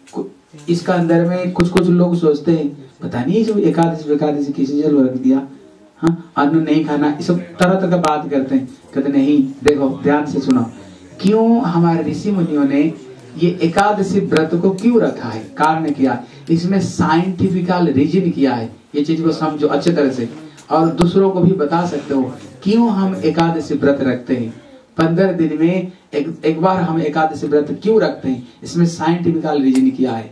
इसका अंदर में कुछ कुछ लोग सोचते हैं पता नहीं सब एकादशी एकादशी किसी जल रख दिया। हाँ अन्न नहीं खाना, ये सब तरह तरह का बात करते हैं। कहते नहीं, देखो ध्यान से सुनो, क्यों हमारे ऋषि मुनियों ने ये एकादशी व्रत को क्यों रखा है, कारण किया, इसमें साइंटिफिकल रीजन किया है। ये चीज को समझो अच्छे तरह से और दूसरों को भी बता सकते हो क्यों हम एकादशी व्रत रखते हैं। पंद्रह दिन में एक, एक बार हम एकादशी व्रत क्यों रखते हैं, इसमें साइंटिफिकल रीजन किया है।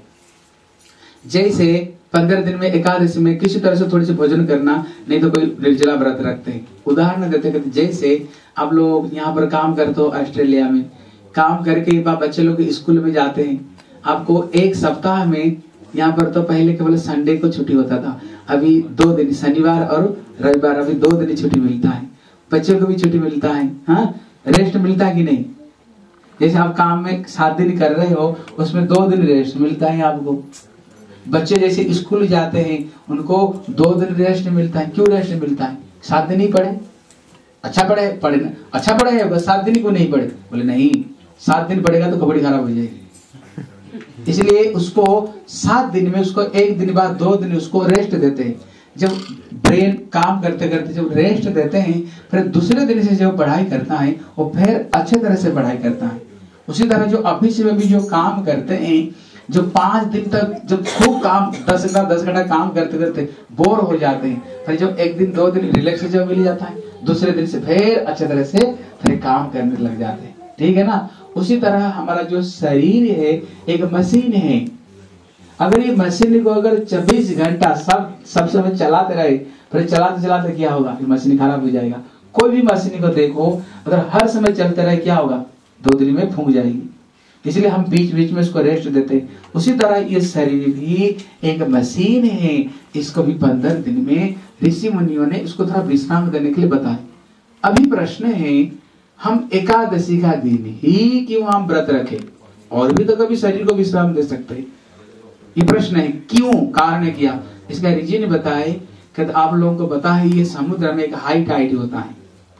जैसे पंद्रह दिन में एकादशी में किसी तरह से थोड़ी सी भोजन करना, नहीं तो कोई निर्जला व्रत रखते हैं। उदाहरण देते कहते जैसे आप लोग यहाँ पर काम करते हो, ऑस्ट्रेलिया में काम करके बाद बच्चे लोग स्कूल में जाते हैं, आपको एक सप्ताह में यहाँ पर तो पहले केवल संडे को छुट्टी होता था, अभी दो दिन शनिवार और रविवार, अभी दो दिन छुट्टी मिलता है, बच्चों को भी छुट्टी मिलता है, हाँ रेस्ट मिलता है कि नहीं। जैसे आप काम में सात दिन कर रहे हो, उसमें दो दिन रेस्ट मिलता है आपको। बच्चे जैसे स्कूल जाते हैं, उनको दो दिन रेस्ट मिलता है। क्यों रेस्ट मिलता है? सात दिन ही पढ़े, अच्छा पढ़े पढ़े ना, अच्छा पढ़े है सात दिन को नहीं पढ़े, बोले नहीं सात दिन पढ़ेगा तो कबड्डी खराब हो जाएगी, इसलिए उसको सात दिन में उसको एक दिन बाद दो दिन उसको रेस्ट देते हैं। जब ब्रेन काम करते करते जब रेस्ट देते हैं, फिर दूसरे दिन से जब पढ़ाई करता है वो फिर अच्छे तरह से पढ़ाई करता है। उसी तरह जो ऑफिस में भी जो काम करते हैं, जो पांच दिन तक जब खूब काम दस घंटा दस घंटा काम करते करते बोर हो जाते हैं, फिर जब एक दिन दो दिन रिलैक्स जब मिल जाता है, दूसरे दिन से फिर अच्छे तरह से फिर काम करने लग जाते हैं। ठीक है ना। उसी तरह हमारा जो शरीर है एक मशीन है। अगर ये मशीन को अगर चौबीस घंटा सब सब समय चलाते रहे, फिर चलाते चलाते क्या होगा, ये मशीन खराब हो जाएगा। कोई भी मशीन को देखो, अगर हर समय चलते रहे क्या होगा, दो दिन में फूंक जाएगी। इसलिए हम बीच बीच में इसको रेस्ट देते हैं। उसी तरह ये शरीर भी एक मशीन है, इसको भी पंद्रह दिन में ऋषि मुनियों ने इसको थोड़ा विश्राम देने के लिए बताया। अभी प्रश्न है, हम एकादशी का दिन ही क्यों हम व्रत रखें, और भी तो कभी शरीर को विश्राम दे सकते हैं। ये प्रश्न है, क्यों, कारण है क्या। इसका रीजन बताए कि आप लोगों को पता है, ये समुद्र में एक हाई टाइड होता है,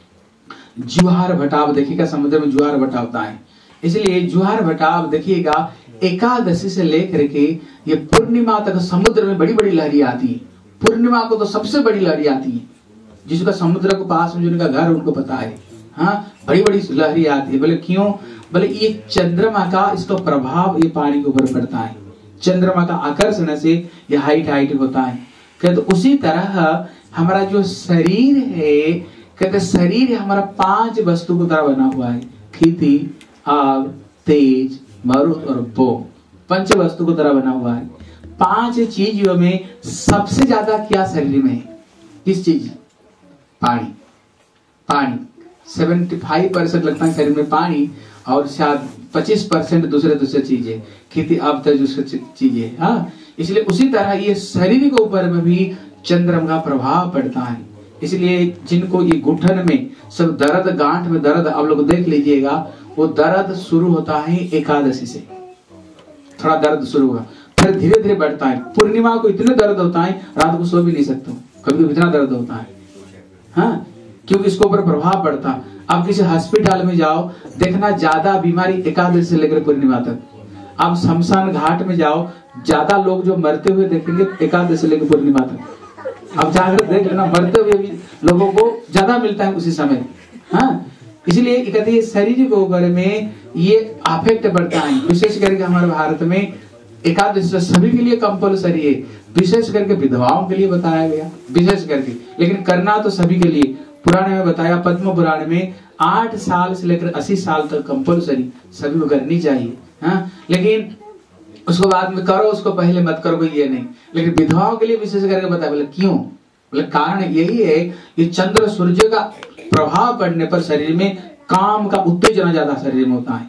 जुहार भटाव देखिएगा, समुद्र में जुहार भटाव होता है। इसलिए जुहार भटाव देखिएगा एकादशी से लेकर के ये पूर्णिमा तक समुद्र में बड़ी बड़ी लहरी आती है। पूर्णिमा को तो सबसे बड़ी लहरी आती है, जिसका समुद्र के पास में जिनका घर उनको पता है, हाँ बड़ी बड़ी लहरी आती है। बोले क्यों, बोले ये चंद्रमा का इसका प्रभाव ये पानी के ऊपर पड़ता है, चंद्रमा का आकर्षण से ये हाइट हाइट होता है। कहते उसी तरह हमारा जो शरीर है, कहते शरीर हमारा पांच वस्तु की तरह बना हुआ है, खेती, आग, तेज, मारुत और बो, पंच वस्तु की तरह बना हुआ है। पांच चीजों में सबसे ज्यादा क्या शरीर में है, किस चीज, पानी। पानी पचहत्तर परसेंट लगता है शरीर में पानी, और शायद पच्चीस परसेंट दूसरे दूसरे चीजें, खेती अब तक दूसरी चीजें। हाँ, इसलिए उसी तरह ये शरीर के ऊपर में भी चंद्रमा का प्रभाव पड़ता है। इसलिए जिनको ये घुटन में सब दर्द, गांठ में दर्द, आप लोग देख लीजिएगा, वो दर्द शुरू होता है एकादशी से, थोड़ा दर्द शुरू हुआ, फिर धीरे धीरे बढ़ता है। पूर्णिमा को इतने दर्द होता है रात को सो भी नहीं सकते, कभी कभी इतना दर्द होता है, हाँ, क्योंकि इसके ऊपर प्रभाव पड़ता है। आप किसी हॉस्पिटल में जाओ, देखना ज्यादा बीमारी एकादशी से लेकर पूर्णिमा तक। आप शमशान घाट में जाओ, ज्यादा लोग जो मरते हुए देखेंगे एकादशी से लेकर पूर्णिमा तक। आप जाकर देख लेना, मरते हुए भी लोगों को ज्यादा मिलता है उसी समय। हाँ, इसलिए कहते हैं शरीर के ऊपर में ये अफेक्ट पड़ता है। विशेष करके हमारे भारत में एकादशी सभी के लिए कंपल्सरी है, विशेष करके विधवाओं के लिए बताया गया, विशेष करके, लेकिन करना तो सभी के लिए। पुराने में बताया, पद्म पुराण में आठ साल से लेकर अस्सी साल तक कंपल्सरी सभी को करनी चाहिए। हाँ, लेकिन उसको बाद में करो, उसको पहले मत करो, कोई ये नहीं। लेकिन विधवाओं के लिए विशेष करके बताया। बोले क्यों, बोले कारण यही है कि चंद्र सूर्य का प्रभाव पड़ने पर शरीर में काम का उत्तेजना ज्यादा शरीर में होता है।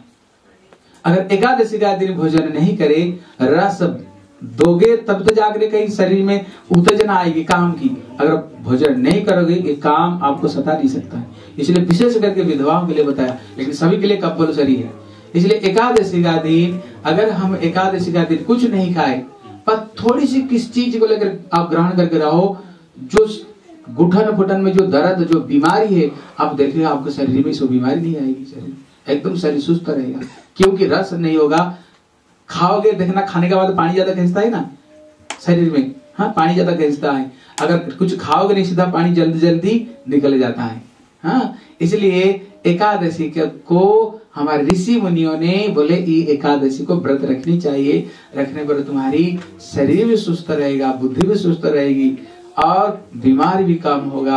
अगर एकादशी का दिन भोजन नहीं करे, रस दोगे तब तो जाकर कहीं शरीर में उत्तेजना आएगी काम की। अगर भोजन नहीं करोगे ये काम आपको सता नहीं सकता है। इसलिए विशेष करके विधवाओं के लिए बताया, लेकिन सभी के लिए कंपल्सरी है। इसलिए एकादशी का दिन, अगर हम एकादशी का दिन कुछ नहीं खाए, पर थोड़ी सी किस चीज को लेकर आप ग्रहण करके रहो, जो घुटन फुटन में जो दर्द, जो बीमारी है, आप देखिएगा आपके शरीर में सो बीमारी नहीं आएगी। शरीर एकदम शरीर सुस्त रहेगा, क्योंकि रस नहीं होगा। खाओगे, देखना खाने के बाद पानी ज्यादा खींचता है ना शरीर में, हाँ पानी ज्यादा खींचता है। अगर कुछ खाओगे नहीं, सीधा पानी जल्दी जल्दी निकल जाता है। हाँ, इसलिए एकादशी को हमारे ऋषि मुनियों ने बोले ये एकादशी को व्रत रखनी चाहिए। रखने पर तुम्हारी शरीर भी सुस्त रहेगा, बुद्धि भी सुस्त रहेगी, और बीमारी भी कम होगा।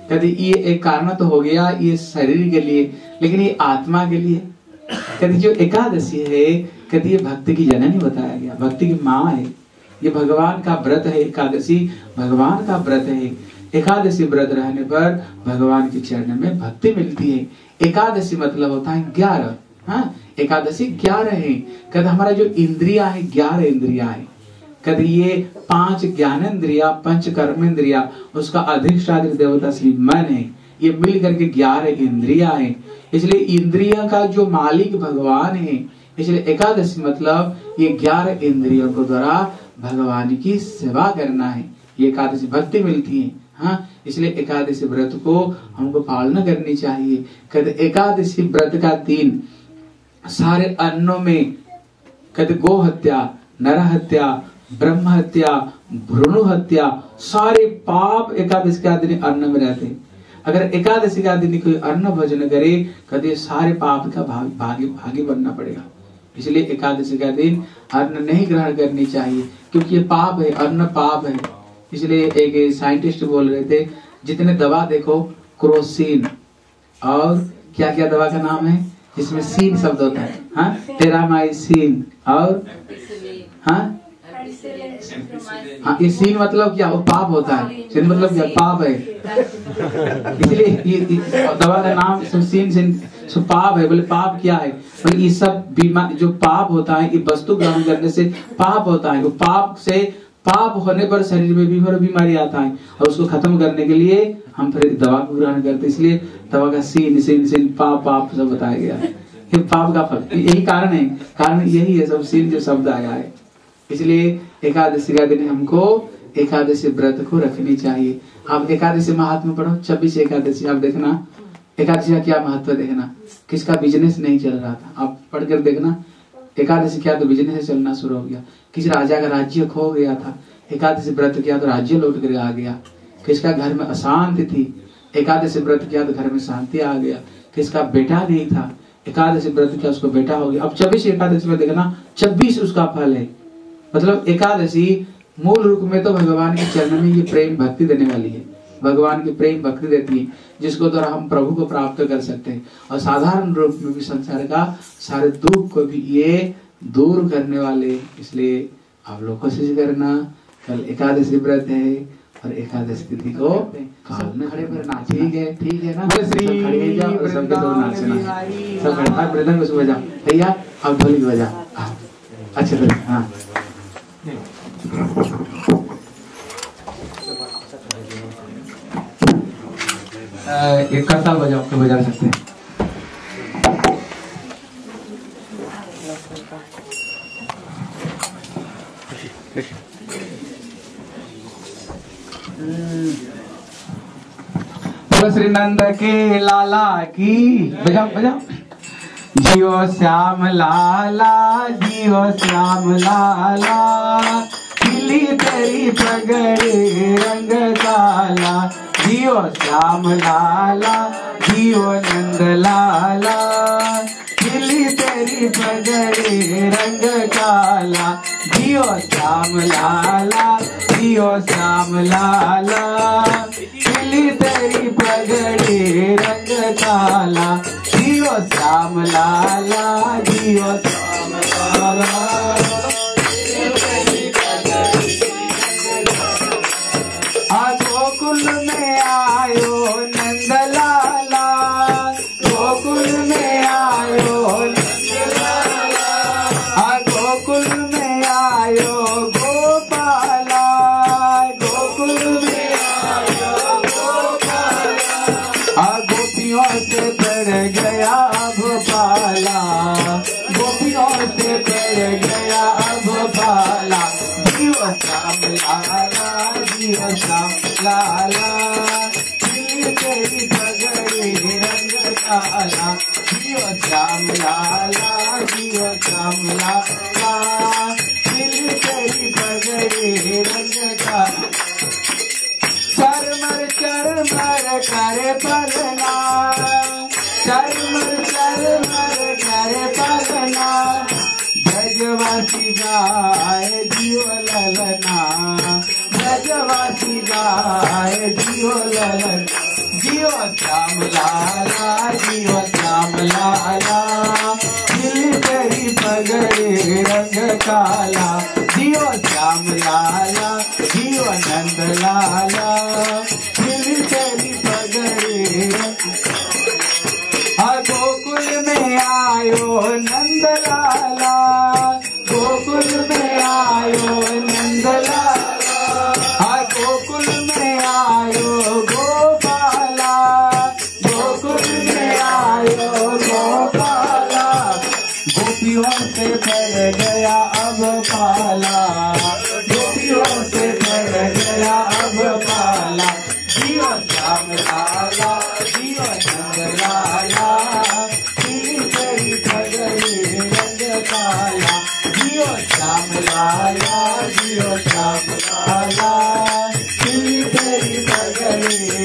कहते ये एक कारण तो हो गया ये शरीर के लिए, लेकिन ये आत्मा के लिए। कहते जो एकादशी है, कहते ये भक्ति की जननी बताया गया, भक्ति की माँ है, ये भगवान का व्रत है। एकादशी भगवान का व्रत है। एकादशी व्रत रहने पर भगवान के चरण में भक्ति मिलती है। एकादशी मतलब होता है ग्यारह। हाँ, एकादशी ग्यारह है। कहते हमारा जो इंद्रिया है ग्यारह इंद्रिया है। कहते ये पांच ज्ञानेन्द्रिया, पंच कर्मेंद्रिया, उसका अधिष्ठात्री देवता श्री मन है, ये मिल करके ग्यारह इंद्रिया है। इसलिए इंद्रिया का जो मालिक भगवान है, इसलिए एकादशी मतलब ये ग्यारह इंद्रियों को द्वारा भगवान की सेवा करना है। ये एकादशी भक्ति मिलती है। हाँ, इसलिए एकादशी व्रत को हमको पालना करनी चाहिए। कहते एकादशी व्रत का दिन सारे अन्नों में, कहते गो हत्या, नर हत्या, ब्रह्म हत्या, भ्रूण हत्या, सारे पाप एकादशी का दिन अन्न में रहते हैं। अगर एकादशी का दिन कोई अन्न भोजन करे, कहते सारे पाप का भाग, भागी भागी बनना पड़ेगा। इसलिए एकादशी का दिन अन्न नहीं ग्रहण करनी चाहिए, क्योंकि ये पाप है, अन्न पाप है। इसलिए एक साइंटिस्ट बोल रहे थे, जितने दवा देखो क्रोसिन और क्या क्या दवा का नाम है, इसमें सीन शब्द होता है। हाँ, टेरामाइसिन और हाँ हाँ, ये सीन मतलब क्या, वो पाप होता है। सीन मतलब क्या, पाप है। इसलिए ये दवा का नाम सीन सीन सो पाप है। बोले पाप क्या है, बोले ये सब बीमार जो पाप होता है, ये वस्तु ग्रहण करने से पाप होता है। वो पाप से, पाप होने पर शरीर में भी बीमारी आता है, और उसको खत्म करने के लिए हम फिर दवा को ग्रहण करते। इसलिए दवा का सीन सीन सीन पाप पाप सब बताया गया है। ये पाप का फल, यही कारण है, कारण यही है, सब सीन जो शब्द आया है। इसलिए एकादशी का दिन हमको एकादशी व्रत को रखनी चाहिए। आप एकादशी महात्मा पढ़ो, छब्बीस एकादशी आप देखना, एकादशी का क्या महत्व देखना। किसका बिजनेस नहीं चल रहा था, आप पढ़कर देखना। एकादशी क्या तो बिजनेस चलना शुरू हो गया। किसी राजा का राज्य खो गया था, एकादशी व्रत किया तो राज्य लौट कर आ गया। किसका घर में अशांति थी, एकादशी व्रत किया तो घर में शांति आ गया। किसका बेटा नहीं था, एकादशी व्रत किया उसको बेटा हो गया। अब छब्बीस एकादशी में देखना, छब्बीस उसका फल है। मतलब एकादशी मूल रूप में तो भगवान के चरण में ये प्रेम भक्ति देने वाली है। भगवान की प्रेम भक्ति देती है, जिसको द्वारा हम प्रभु को प्राप्त कर सकते हैं। और साधारण रूप में भी संसार का सारे दुख को भी ये दूर करने वाले। इसलिए आप लोग कोशिश करना, कल एकादशी व्रत है और एकादशी तिथि को पालना। खड़े पर नाच, ठीक है, ठीक है ना, श्री खड़े जाओ और सबके दो नाचना, सब खड़े आप मृदंग उसको बजाओ भैया, आप ढोलक बजाओ। अच्छा तो हाँ, एक करताल बजाओ तो बजा सकते हैं। श्री नंद के लाला की बजाओ बजाओ। जियो श्याम लाला, जियो श्याम लाला, खिली तेरी पगड़ी रंग काला। जियो श्याम लाला, जियो नंद लाला, खिली तेरी पगड़ी रंग काला। जियो श्याम लाला, जियो श्याम लाला, खिली तेरी पगड़ी रंग काला। जियो श्याम लाला, जियो श्याम लाला, गोकुल में आयो नंद लाला, गोकुल में आयो नंद लाला, गोकुल में आयो गोपाला, गोकुल में आयो गोपाला। गोपियों से पड़ गया भोपाला, गोपियों से पड़ गया भोपाला। जियो श्याम लाला, जियो श्याम लाला, तेरी पगड़ी रंग काला। जियो श्याम लाला, जियो श्याम लाला, तेरी पगड़ी रंग काला। चरमर चरमर करे पलना, चरमर चरमर करे पलना। ब्रजवासी गाय जियो ललना, ब्रजवासी गाय जियो ललना। जियो श्याम लाला जियो श्याम लाला दिल तेरी पगड़ी रंग काला जियो श्याम लाला जियो नंद लाला दिल तेरी पगड़ी रंग गोकुल में आयो नंद लाला गोकुल में आयो नंद लाला गोकुल में आयो गोपाला गोकुल में आयो गोपाला गोपियों से भर गया अब पाला गोपियों से भर गया अब पाला जियो श्याम लाला जियो नंद लाला तेरी पगड़ी रंग काला जियो श्याम लाला जियो श्याम लाला तेरी पगड़ी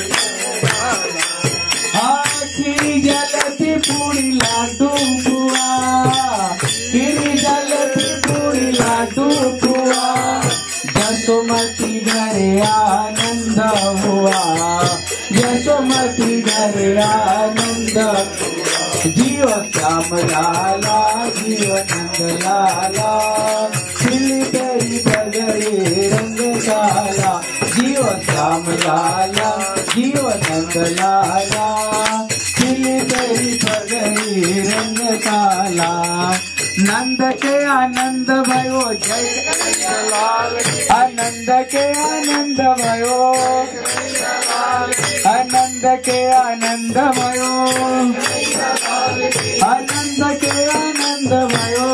आखिरी जलती पूरी लाडू बुआ खिरी जलती पूरी लाडू बुआ जसोमती घरे आनंद हुआ यशोमती घरे आनंद जियो श्याम लाला जियो नंद लाला खिली तेरी पगड़ी रंग काला जियो श्याम लाला जियो नंद लाला खिली तेरी पगड़ी रंग काला नंद के आनंद भयो जय लाल आनंद के आनंद भयो आनंद के आनंद भयो आनंद के आनंद भयो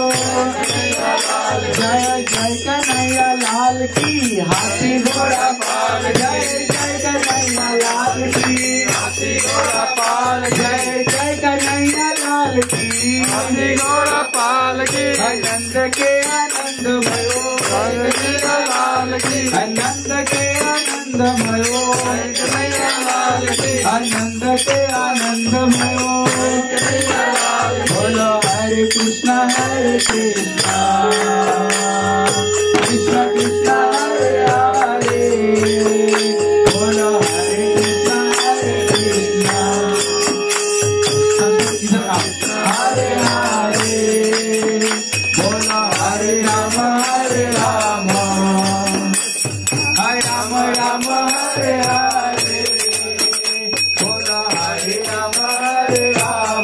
जय जय कन्हैया लाल की हाथी घोड़ा पाल जय जय कन्हैया लाल की हाथी घोड़ा पाल जय जय कन्हैया लाल की हाथी घोड़ा पाल की आनंद के आनंद भयो लाल की आनंद के आनंद भयो आनंद के आनंद भयो बोलो हरे कृष्णा हरे कृष्णा कृष्णा कृष्णा हरे हरे बोलो हरे कृष्णा हरे कृष्णा हरे हरे बोलो हरे राम हरे राम हरे राम राम हरे हरे बोलो हरे राम हरे राम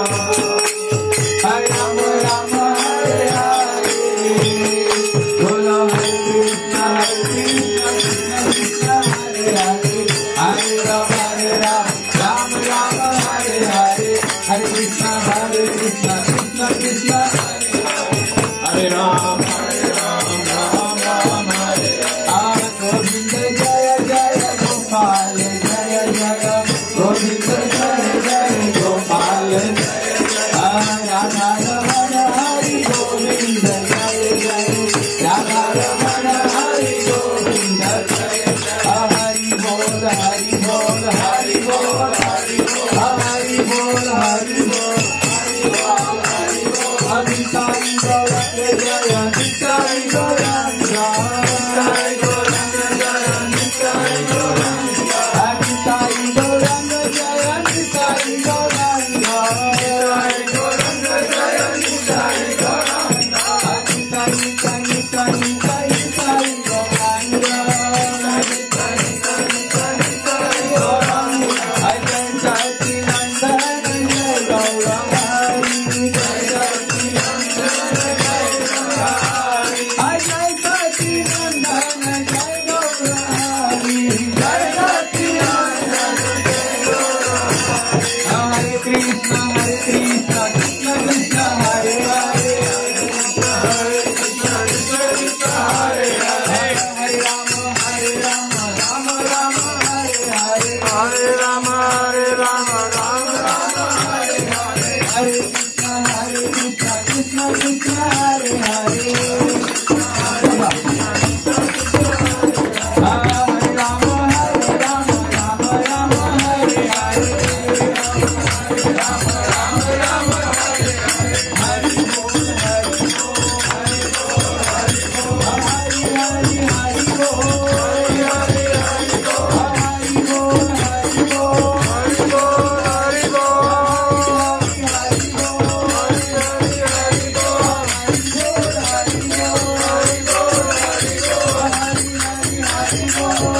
हरे राम राम हरे हरे बोलो हरे कृष्णा हरे कृष्णा कृष्णा हरे हरे हरे राम हरे राम राम राम हरे हरे हरे कृष्णा हरे कृष्णा कृष्णा कृष्णा हरे राम हरे राम राम राम हरे हरे गोविंद जय जय गोपाल जय जय गोविंद जय जय गोपाल राधा रमण हरि गोविंद जय जय राधा रमण हरि गोविंद जय हरि बोल हरि बोल हरि बोल हरि बोल हरि बोल हरि बोल अभिताई गौरंग जय अभिताई गौरंग अभिताई गौरंग जय अभिताई गौरंग अभिताई गौरंग जय अभिताई गौरंग अभिताई गौरंग जय अभिताई गौरंग अभिताई कनि कनि कनि कनि गौरंग अभिताई कनि कनि कनि गौरंग अजय सती नंदन जय गौरंग जय सती नंदन जय गौरंग अजय सती नंदन जय गौरंग जय सती नंदन जय गौरंग हरे कृष्ण हरे कृष्ण कृष्ण कृष्ण हरे हरे हरे कृष्ण कृष्ण कृष्ण हरे हरे हरे राम हरे राम राम राम हरे हरे हरे राम हरे राम राम राम हरे हरे हरे कृष्ण हरे कृष्ण कृष्ण कृष्ण हरे हरे हरे राम हरे राम राम राम हरे हरे हरे राम राम राम हरे हरे बोल हरि बोल हरि बोल हरि बोल हरि हरि हरि बोल हरि हरि हरि बोल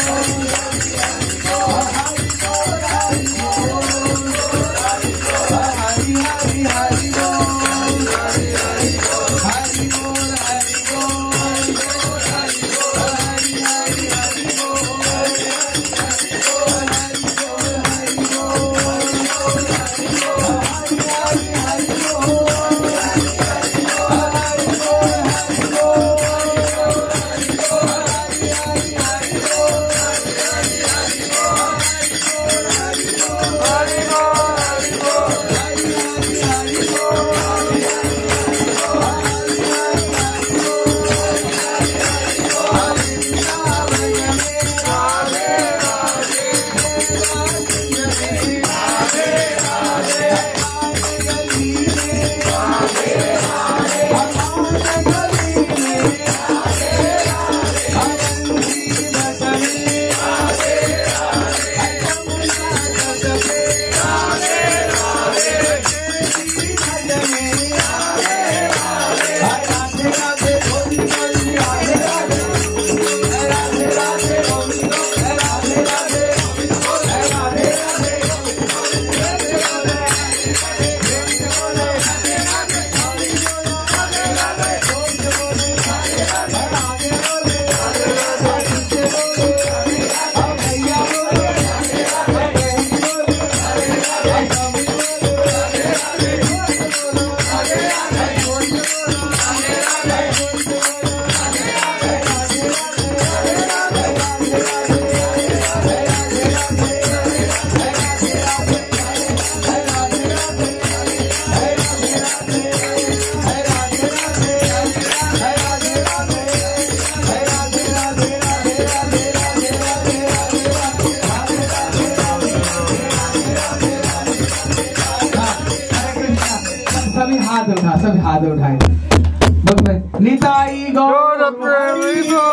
सब हाथ उठाए निताई गौर प्रेमी गो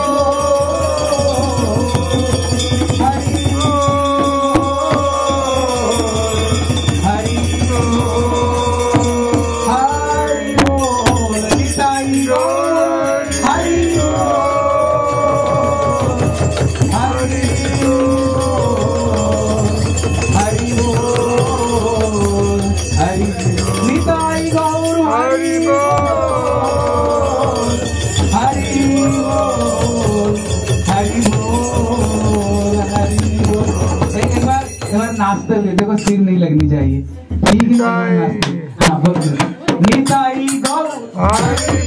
नाचते हुए देखो सिर नहीं लगनी चाहिए ठीक है हाँ निताई गौ हरि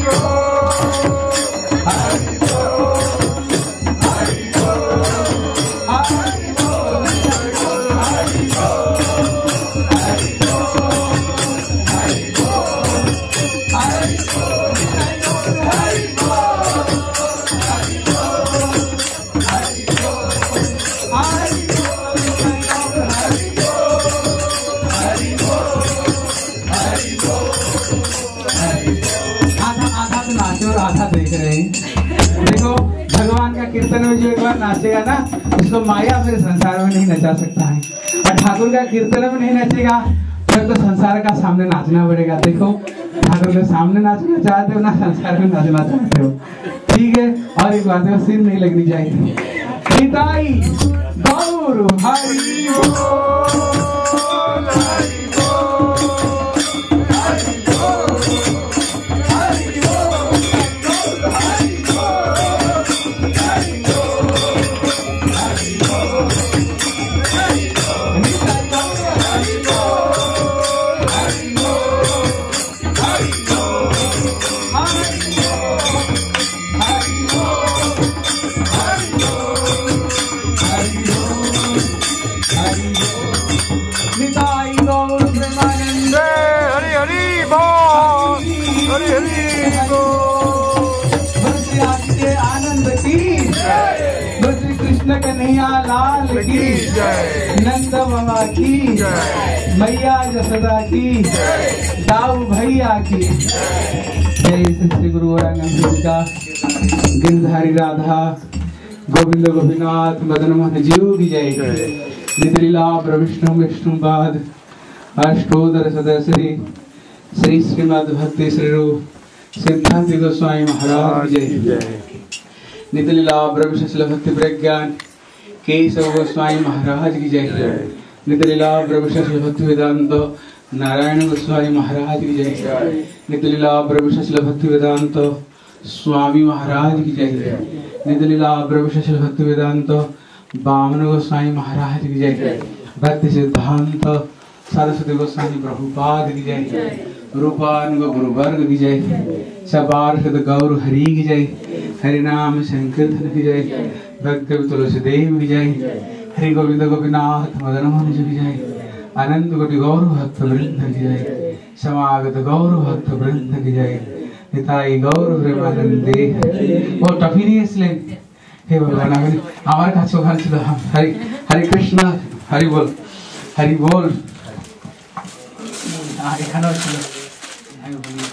देख रहे हैं देखो भगवान का कीर्तन में जो एक बार नाचेगा ना उसको माया फिर संसार में नहीं नचा सकता है और ठाकुर का कीर्तन में नहीं नचेगा फिर तो संसार का सामने नाचना पड़ेगा। देखो ठाकुर के सामने नाचना चाहते हो ना संसार में नाचना चाहते हो ठीक है। और एक बात है सिर नहीं लगनी चाहिए निताई गौर हरि कृष्ण कन्हैया लाल की जय, नंद बाबा की जय, मैया जसोदा की जय, दाऊ भैया की जय। श्री गुरु गोरंग गिरधारी राधा गोविंद गोपीनाथ मदन मोहन जीव की जय। निधलीला प्रविष्णु विष्णु पाद अष्टोदर सदश्री श्री श्रीमद भक्ति श्री रूप सिद्धांत गोस्वामी महाराज की जय। नितलीला ब्रह्मशिल भक्ति प्रज्ञान केशव गोस्वामी महाराज की जय। नित्य लीला प्रभु श्री भक्ति वेदांत नारायण गोस्वामी महाराज की जय। नित्य लीला प्रभु श्री भक्ति वेदांत स्वामी महाराज की जय। नित्य लीला प्रभु श्री भक्ति वेदांत वामन गोस्वामी महाराज की जय। भक्ति सिद्धांत सरस्वती गोस्वामी प्रभुपाद की जय। रूपानुग गुरुवर्ग की जय। सपार्षद गौर हरि की जय। हरि नाम संकीर्तन की जय। भक्त तुलसी देव की जय। हरि गोविंद गोपीनाथ मदन मोहन जी की जय। अनंत कोटि गौर भक्त वृंद की जय। समागत गौर भक्त वृंद की जय। निताई गौर प्रेमानंदे। वो टफी नहीं इसलिए हे भगवान हमारे काছে ওখানে ছিল हरि हरि कृष्ण हरि बोल हरि बोल এখানেও ছিল